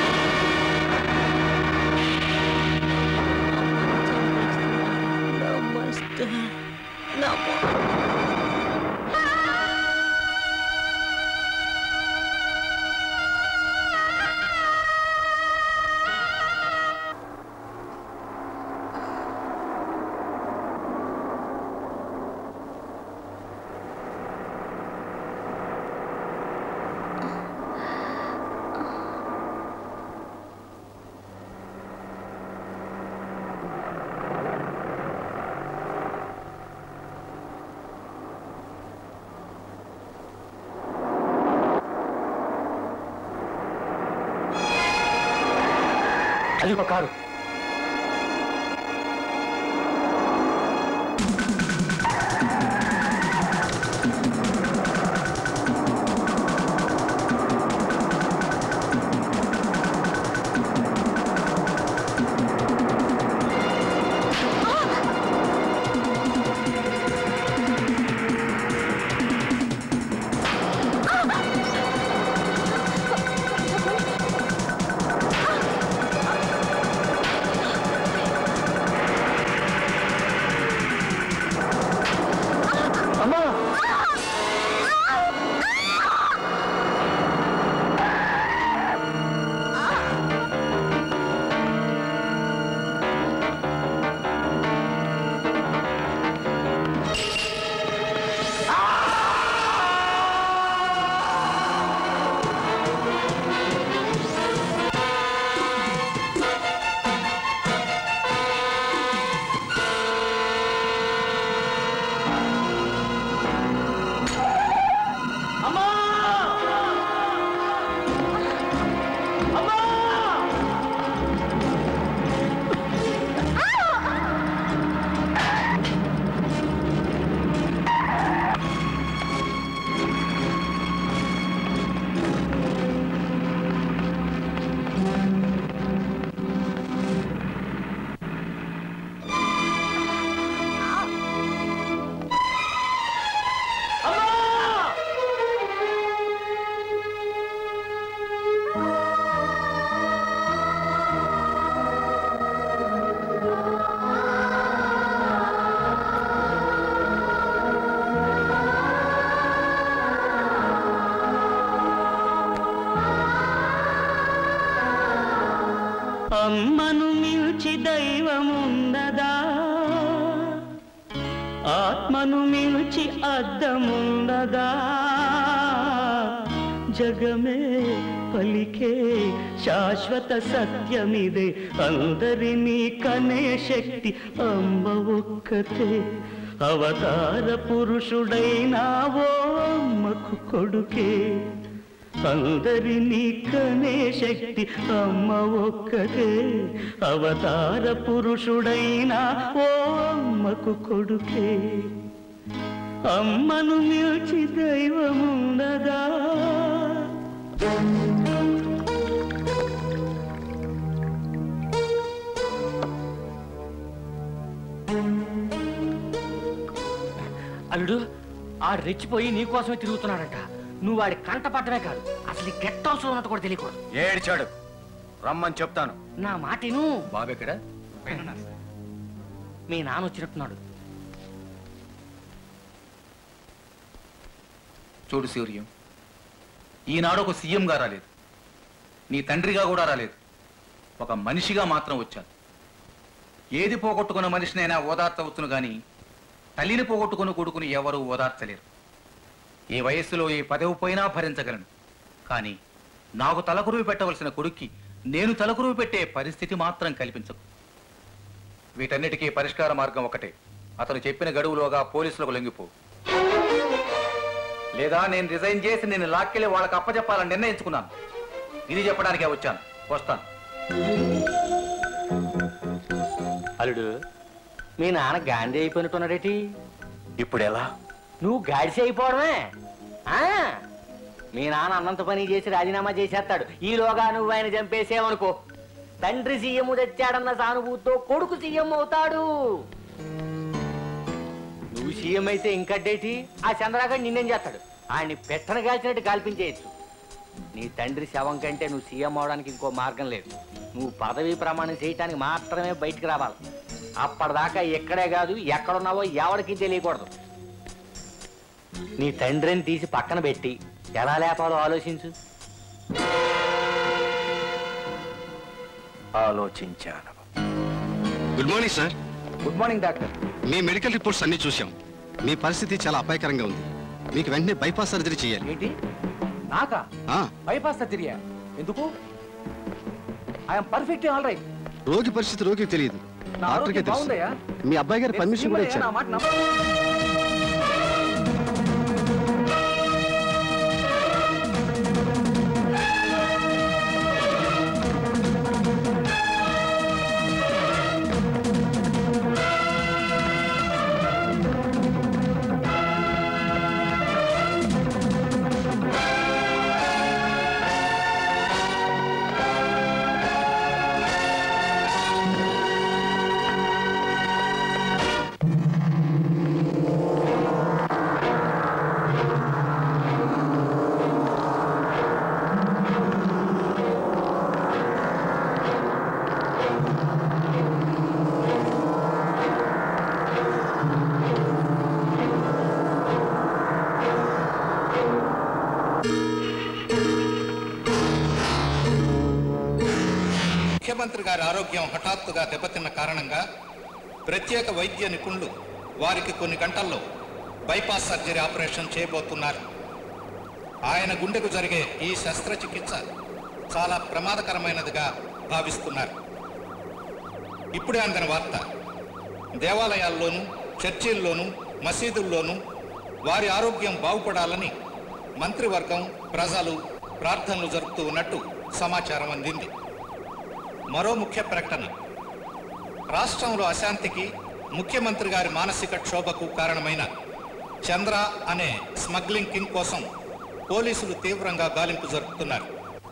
నమస్తే. నమో. అది ఒక కారు. ఆ అమ్మను మిల్చి దైవముండదా, ఆత్మను మిల్చి అద్దముండదా, జగమే పలికే శాశ్వత సత్యమిదే, అందరినీ కనే శక్తి అమ్మ ఒక్కతే, అవతార పురుషుడైనావో అమ్మకు కొడుకే, అందరినీ కనే శక్తి అమ్మ ఒక్కతే, అవతార పురుషుడైనా ఓ అమ్మకు కొడుకే, అమ్మను మిల్చి దైవముండదా. అల్లుడు ఆ రెచ్చిపోయి నీకోసమే తిరుగుతున్నాడంట. నువ్వు వాడి కంట పట్టమే కాదు, అసలు గెట్ హౌస్ లో ఉన్నట్టు కూడా తెలియకూడదు. ఏడ్చాడు, రమ్మని చెప్తాను. నా మాటిను. బాబు ఎక్కడ? మీ నాన్న వచ్చినట్టున్నాడు. చూడు సూర్యం, ఈనాడు ఒక సీఎంగా రాలేదు, నీ తండ్రిగా కూడా రాలేదు, ఒక మనిషిగా మాత్రం వచ్చాను. ఏది పోగొట్టుకున్న మనిషినైనా ఓదార్చవచ్చును గాని తల్లిని పోగొట్టుకుని కొడుకుని ఎవరూ ఓదార్చలేరు. ఏ వయస్సులో ఏ పదవి పోయినా భరించగలను, కానీ నాకు తలకురువి పెట్టవలసిన కొడుక్కి నేను తలకురువి పెట్టే పరిస్థితి మాత్రం కల్పించకు. వీటన్నిటికీ పరిష్కార మార్గం ఒకటే, అతను చెప్పిన గడువులోగా పోలీసులకు లొంగిపో, లేదా నేను రిజైన్ చేసి నేను లాక్కెళ్ళి వాళ్ళకి అప్పచెప్పాలని నిర్ణయించుకున్నాను. ఇది చెప్పడానికే వచ్చాను, వస్తాను. అల్లుడు మీ నాన్న గాంధీ అయిపోయినట్టున్నాడేటి? ఇప్పుడు ఎలా? నువ్వు గాడిసి అయిపోవడమే. ఆ మీ నాన్న అన్నంత పని చేసి రాజీనామా చేసేస్తాడు. ఈలోగా నువ్వు ఆయన చంపేసేవనుకో, తండ్రి సీఎం తెచ్చాడన్న సానుభూతితో కొడుకు సీఎం అవుతాడు. నువ్వు సీఎం అయితే ఇంకడ్డేటి ఆ చంద్రగాడు నిన్నేం చేస్తాడు? ఆయన్ని పెట్టన కాల్చినట్టు కాల్పించేయచ్చు. నీ తండ్రి శవం కంటే నువ్వు సీఎం అవడానికి ఇంకో మార్గం లేదు. నువ్వు పదవీ ప్రమాణం చేయటానికి మాత్రమే బయటికి రావాలి. అప్పటిదాకా ఎక్కడే కాదు, ఎక్కడున్నావో ఎవరికి తెలియకూడదు. నీ తండ్రిని తీసి పక్కన పెట్టి ఎలా లేపాలో ఆలోచించు. ఆలోచించాను. Good morning sir. Good morning doctor. మీ మెడికల్ రిపోర్ట్స్ అన్ని చూసాం. మీ పరిస్థితి చాలా అపాయకరంగా ఉంది. మీకు వెంటనే బైపాస్ సర్జరీ చేయాలి. ఏంటి? నాకా? ఆ, బైపాస్ సర్జరీయా? ఎందుకు? I'm perfectly all right. రోగి పరిస్థితి రోగికి తెలియదు, నా డాక్టర్కే ఆరోగ్యం తెలుసు. బాగుందయ్యా. మీ అబ్బాయి గారు పర్మిషన్ కూడా నా ఇచ్చారు. మాట నమ్మ- ముఖ్యమంత్రి గారి ఆరోగ్యం హఠాత్తుగా దెబ్బతిన్న కారణంగా ప్రత్యేక వైద్య నిపుణులు వారికి కొన్ని గంటల్లో బైపాస్ సర్జరీ ఆపరేషన్ చేయబోతున్నారు. ఆయన గుండెకు జరిగే ఈ శస్త్రచికిత్స చాలా ప్రమాదకరమైనదిగా భావిస్తున్నారు. ఇప్పుడే అందిన వార్త, దేవాలయాల్లోనూ చర్చిల్లోనూ మసీదుల్లోనూ వారి ఆరోగ్యం బాగుపడాలని మంత్రివర్గం ప్రజలు ప్రార్థనలు జరుపుతూ ఉన్నట్టు సమాచారం అందింది. మరో ముఖ్య ప్రకటన, రాష్ట్రంలో అశాంతికి ముఖ్యమంత్రి గారి మానసిక క్షోభకు కారణమైన చంద్ర అనే స్మగ్లింగ్ కింగ్ కోసం పోలీసులు తీవ్రంగా గాలింపు జరుపుతున్నారు.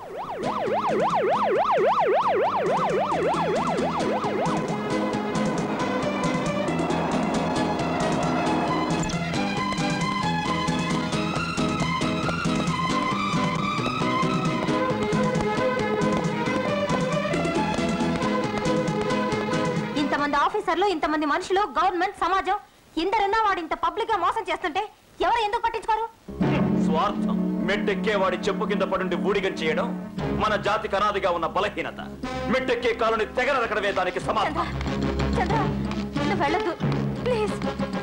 ఇంతమంది ఆఫీసర్లు, ఇంతమంది మనుషులు, గవర్నమెంట్, సమాజం ఇందరున్నా వాడు ఇంత పబ్లిక్ గా మోసం చేస్తుంటే ఎవరు ఎందుకు పట్టించుకోరు? స్వార్థం. మెట్టెక్కేవాడి చెప్పు కింద పడుండి ఊడిగం చేయడం మన జాతికి అనాదిగా ఉన్న బలహీనత. మెట్టెక్కే కాలుని తెగ నరకడమే దానికి సమాధానం. చంద్ర నువ్వు వెళ్ళొద్దు ప్లీజ్.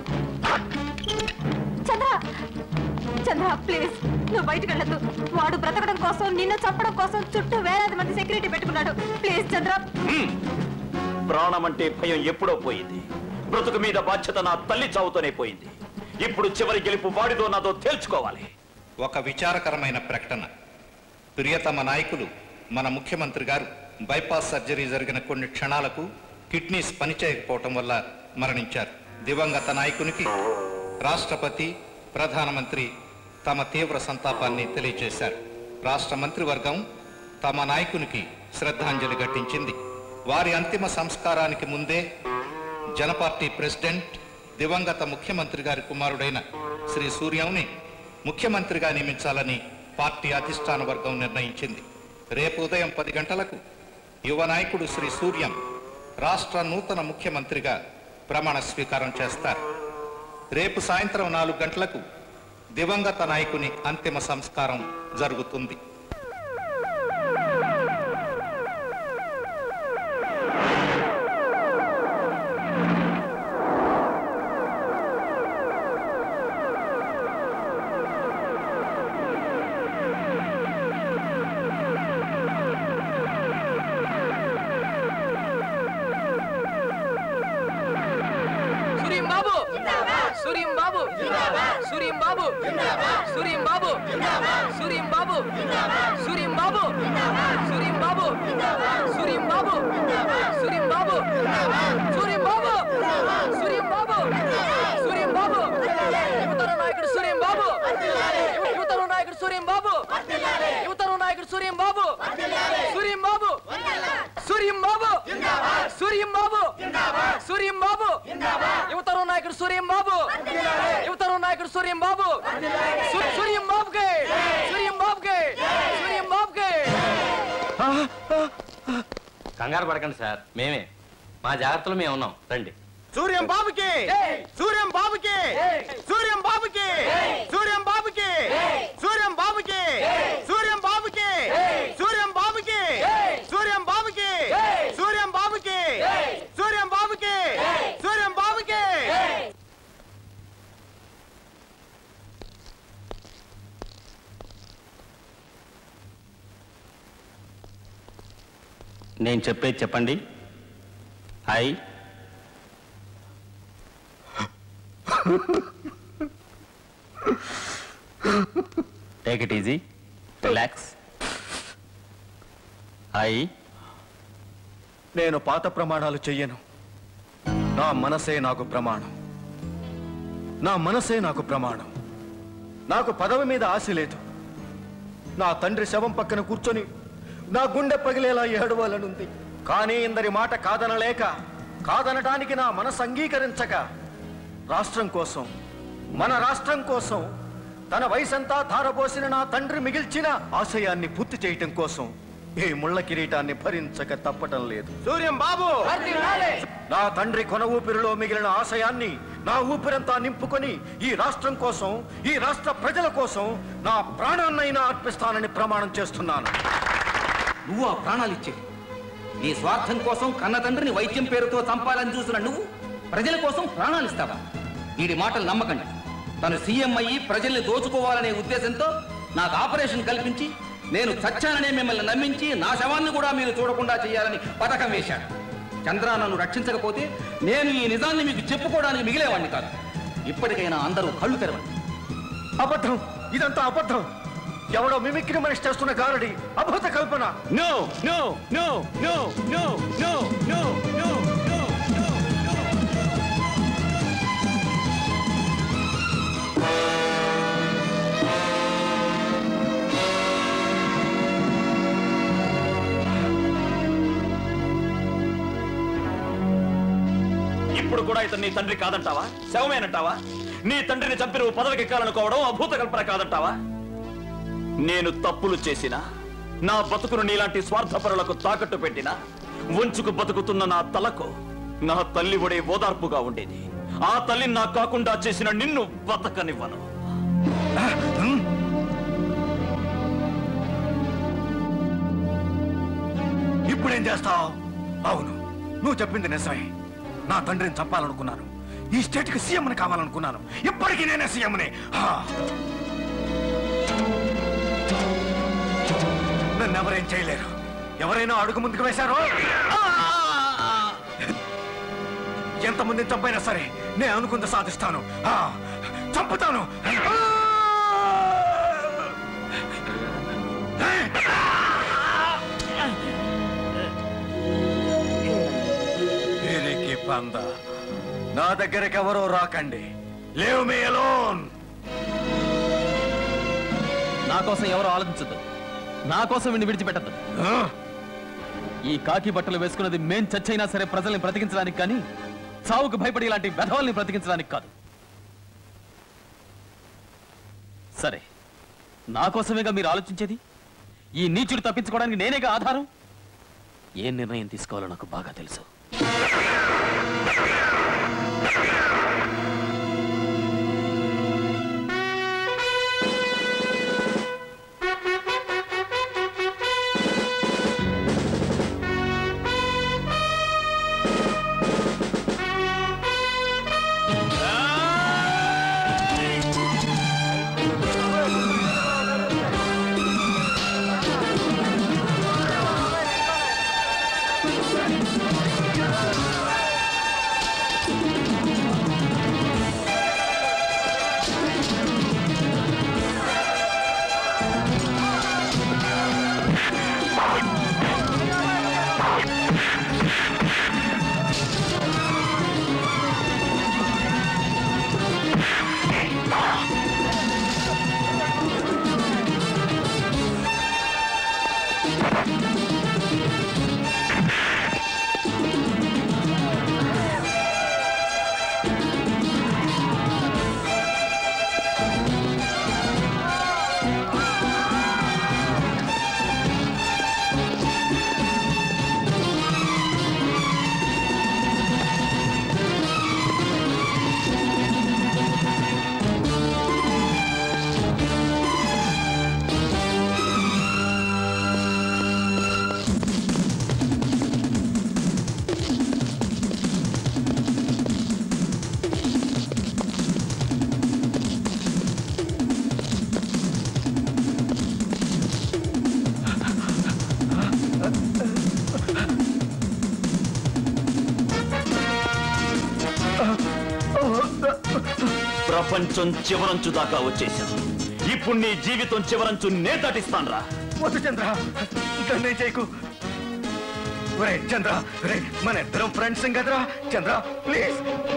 చంద్ర చంద్ర ప్లీజ్ నువ్వు బయటకు వెళ్ళొద్దు. వాడు బ్రతకడం కోసం నిన్ను చంపడం కోసం చుట్టూ వేలాది మంది సెక్యూరిటీ పెట్టుకున్నాడు. ప్లీజ్ చంద్ర. ప్రాణం అంటే భయం ఎప్పుడో పోయింది. బ్రతుకు మీద బాధ్యత నా తల్లి చావుతోనే పోయింది. ఇప్పుడు చివరి గెలుపు వాడిదో నాదో తేల్చుకోవాలి. ఒక విచారకరమైన ప్రకటన. ప్రియతమ నాయకులు మన ముఖ్యమంత్రి గారు బైపాస్ సర్జరీ జరిగిన కొన్ని క్షణాలకు కిడ్నీస్ పనిచేయకపోవటం వల్ల మరణించారు. దివంగత నాయకునికి రాష్ట్రపతి, ప్రధానమంత్రి తమ తీవ్ర సంతాపాన్ని తెలియజేశారు. రాష్ట్ర మంత్రివర్గం తమ నాయకునికి శ్రద్ధాంజలి ఘటించింది. వారి అంతిమ సంస్కారానికి ముందే జనపార్టీ ప్రెసిడెంట్, దివంగత ముఖ్యమంత్రి గారి కుమారుడైన శ్రీ సూర్యంని ముఖ్యమంత్రిగా నియమించాలని పార్టీ అధిష్టాన వర్గం నిర్ణయించింది. రేపు ఉదయం పది గంటలకు యువ నాయకుడు శ్రీ సూర్యం రాష్ట్ర నూతన ముఖ్యమంత్రిగా ప్రమాణ స్వీకారం చేస్తారు. రేపు సాయంత్రం నాలుగు గంటలకు దివంగత నాయకుని అంతిమ సంస్కారం జరుగుతుంది. సూర్యం బాబు సూర్యం బాబు సూర్యం బాబు సూర్యం బాబు సూర్యం బాబు సూర్యం బాబు సూర్యం బాబు సూర్యం బాబు సూర్యం బాబు సూర్యం బాబు సూర్యం బాబు యువతరం నాయకుడు సూర్యం బాబు యువతరం నాయకుడు సూర్యం బాబు యువతరం నాయకుడు సూర్యం బాబు సూర్యం బాబు సూర్యం బాబు సూర్యం బాబు సూర్యం బాబు యువతరం నాయకుడు సూర్యం బాబు యువతరం నాయకుడు సూర్యం బాబు సూర్యం బాబుకే సూర్యం బాబుకే సూర్యం బాబుకే. కంగారు పడకండి సార్, మేమే మా జాగ్రత్తలు మేము ఉన్నాం. రండి. సూర్యం బాబుకి సూర్యం బాబుకి సూర్యం బాబుకి సూర్యం బాబుకి సూర్యం బాబుకి సూర్యం బాబుకి సూర్యం బాబుకి సూర్యం బాబుకి సూర్యం బాబుకి సూర్యం బాబుకి సూర్యం బాబుకి. నేను చెప్పేది చెప్పండి. I take it easy, relax. I నేను పాత ప్రమాణాలు చెయ్యను. నా మనసే నాకు ప్రమాణం. నా మనసే నాకు ప్రమాణం. నాకు పదవి మీద ఆశ లేదు. నా తండ్రి శవం పక్కన కూర్చొని నా గుండె పగిలేలా ఏడవాలనుంది. కానీ ఇందరి మాట కాదనలేక, కాదనటానికి నా మనసు అంగీకరించక, రాష్ట్రం కోసం, మన రాష్ట్రం కోసం తన వయసంతా ధారపోసిన నా తండ్రి మిగిల్చిన ఆశయాన్ని పూర్తి చేయటం కోసం ఈ ముళ్ళ కిరీటాన్ని భరించక తప్పటం లేదు. సూర్యం బాబు నా తండ్రి కొన ఊపిరిలో మిగిలిన ఆశయాన్ని నా ఊపిరంతా నింపుకొని ఈ రాష్ట్రం కోసం, ఈ రాష్ట్ర ప్రజల కోసం నా ప్రాణాన్నైనా అర్పిస్తానని ప్రమాణం చేస్తున్నాను. నువ్వు ఆ ప్రాణాలు ఇచ్చేది నీ స్వార్థం కోసం కన్న తండ్రిని వైద్యం పేరుతో చంపాలని చూసిన నువ్వు ప్రజల కోసం ప్రాణాలు ఇస్తావా? వీడి మాటలు నమ్మకండి. తను సీఎం అయ్యి ప్రజల్ని దోచుకోవాలనే ఉద్దేశంతో నాకు ఆపరేషన్ కల్పించి నేను చచ్చాననే మిమ్మల్ని నమ్మించి నా శవాన్ని కూడా మీరు చూడకుండా చేయాలని పథకం వేశాడు. చంద్ర నన్ను రక్షించకపోతే నేను ఈ నిజాన్ని మీకు చెప్పుకోవడానికి మిగిలేవాడిని కాదు. ఇప్పటికైనా అందరూ కళ్ళు తెరవండి. అబద్ధం, ఇదంతా అబద్ధం. ఎవడో మిమిక్రీ మనిషి చేస్తున్న గారడి అబద్ధ కల్పన. No no no no no no no no ఇప్పుడు కూడా ఇతను నీ తండ్రి కాదంటావా? శవమేనంటావా? నీ తండ్రిని చంపి నువ్వు పదవికి ఎక్కాలనుకోవడం అభూత కల్పన కాదంటావా? నేను తప్పులు చేసినా, నా బతుకును నీలాంటి స్వార్థపరులకు తాకట్టు పెట్టినా, వంచుకు బతుకుతున్న నా తలకు నా తల్లి ఒడే ఓదార్పుగా ఉండేది. ఆ తల్లిని నాకు కాకుండా చేసిన నిన్ను బతకనివ్వను. ఇప్పుడేం చేస్తావు? అవును, నువ్వు చెప్పింది నిజమే. నా తండ్రిని చంపాలనుకున్నాను. ఈ స్టేట్కి సీఎంని కావాలనుకున్నాను. ఇప్పటికీ నేనే సీఎంని. నన్ను ఎవరేం చేయలేరు. ఎవరైనా అడుగు ముందుకు వేశారో, ఎంతమందిని చంపైనా సరే నేను అనుకుంది సాధిస్తాను. చంపుతాను. పంద నా దగ్గరికి ఎవరో రాకండి. Leave me alone. నా కోసం ఎవరు ఆలోచించద్దు. నా కోసం వీడిని విడిచిపెట్టద్దు. ఈ కాకి బట్టలు వేసుకున్నది మేం చచ్చైనా సరే ప్రజల్ని బ్రతికించడానికి కానీ చావుకు భయపడి ఇలాంటి వెధవల్ని బ్రతికించడానికి కాదు. సరే, నా కోసమేగా మీరు ఆలోచించేది. ఈ నీచుడు తప్పించుకోవడానికి నేనేగా ఆధారం. ఏ నిర్ణయం తీసుకోవాలో నాకు బాగా తెలుసు. ప్రపంచం చివరంచు దాకా వచ్చేసాం. ఇప్పుడు నీ జీవితం చివరంచు నే దాటిస్తాను రా. వద్దు చంద్ర, నన్నే చేయకు. ఒరే చంద్ర, రే మన ఇద్దరం ఫ్రెండ్స్ కదరా చంద్ర, ప్లీజ్.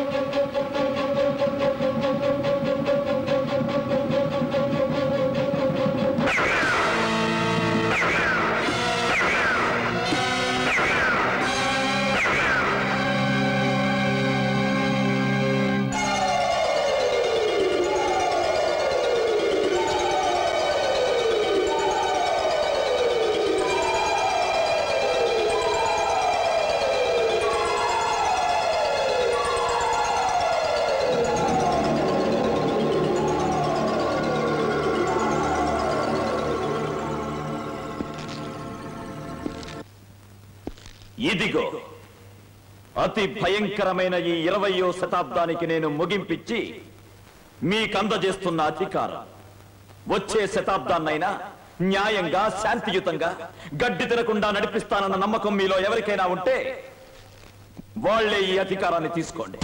ఇదిగో అతి భయంకరమైన ఈ ఇరవయో శతాబ్దానికి నేను ముగింపిచ్చి మీకందజేస్తున్న అధికారం. వచ్చే శతాబ్దాన్నైనా న్యాయంగా శాంతియుతంగా గడ్డి తినకుండా నడిపిస్తానన్న నమ్మకం మీలో ఎవరికైనా ఉంటే వాళ్లే ఈ అధికారాన్ని తీసుకోండి.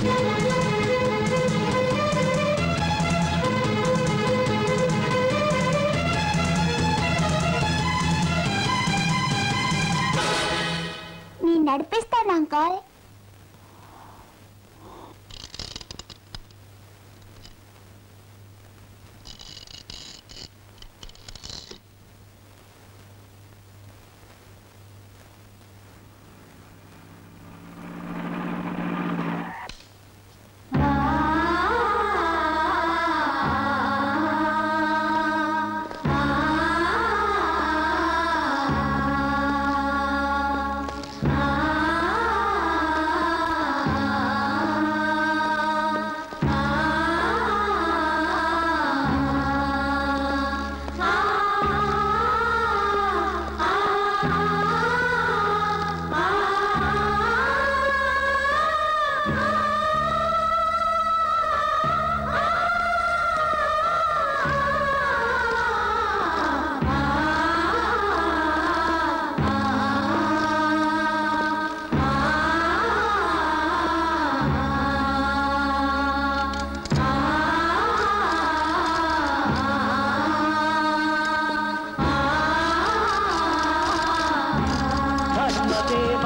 నడిపిస్తాను అంకల్. ఆ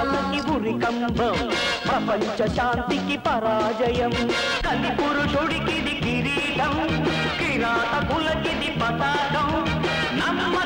దురాశకి ఉరికంబం ప్రపంచ శాంతికి పరాజయం కలి పురుషుడికిది కిరీటం కిరాతకులకిది పతాకం నమ్మ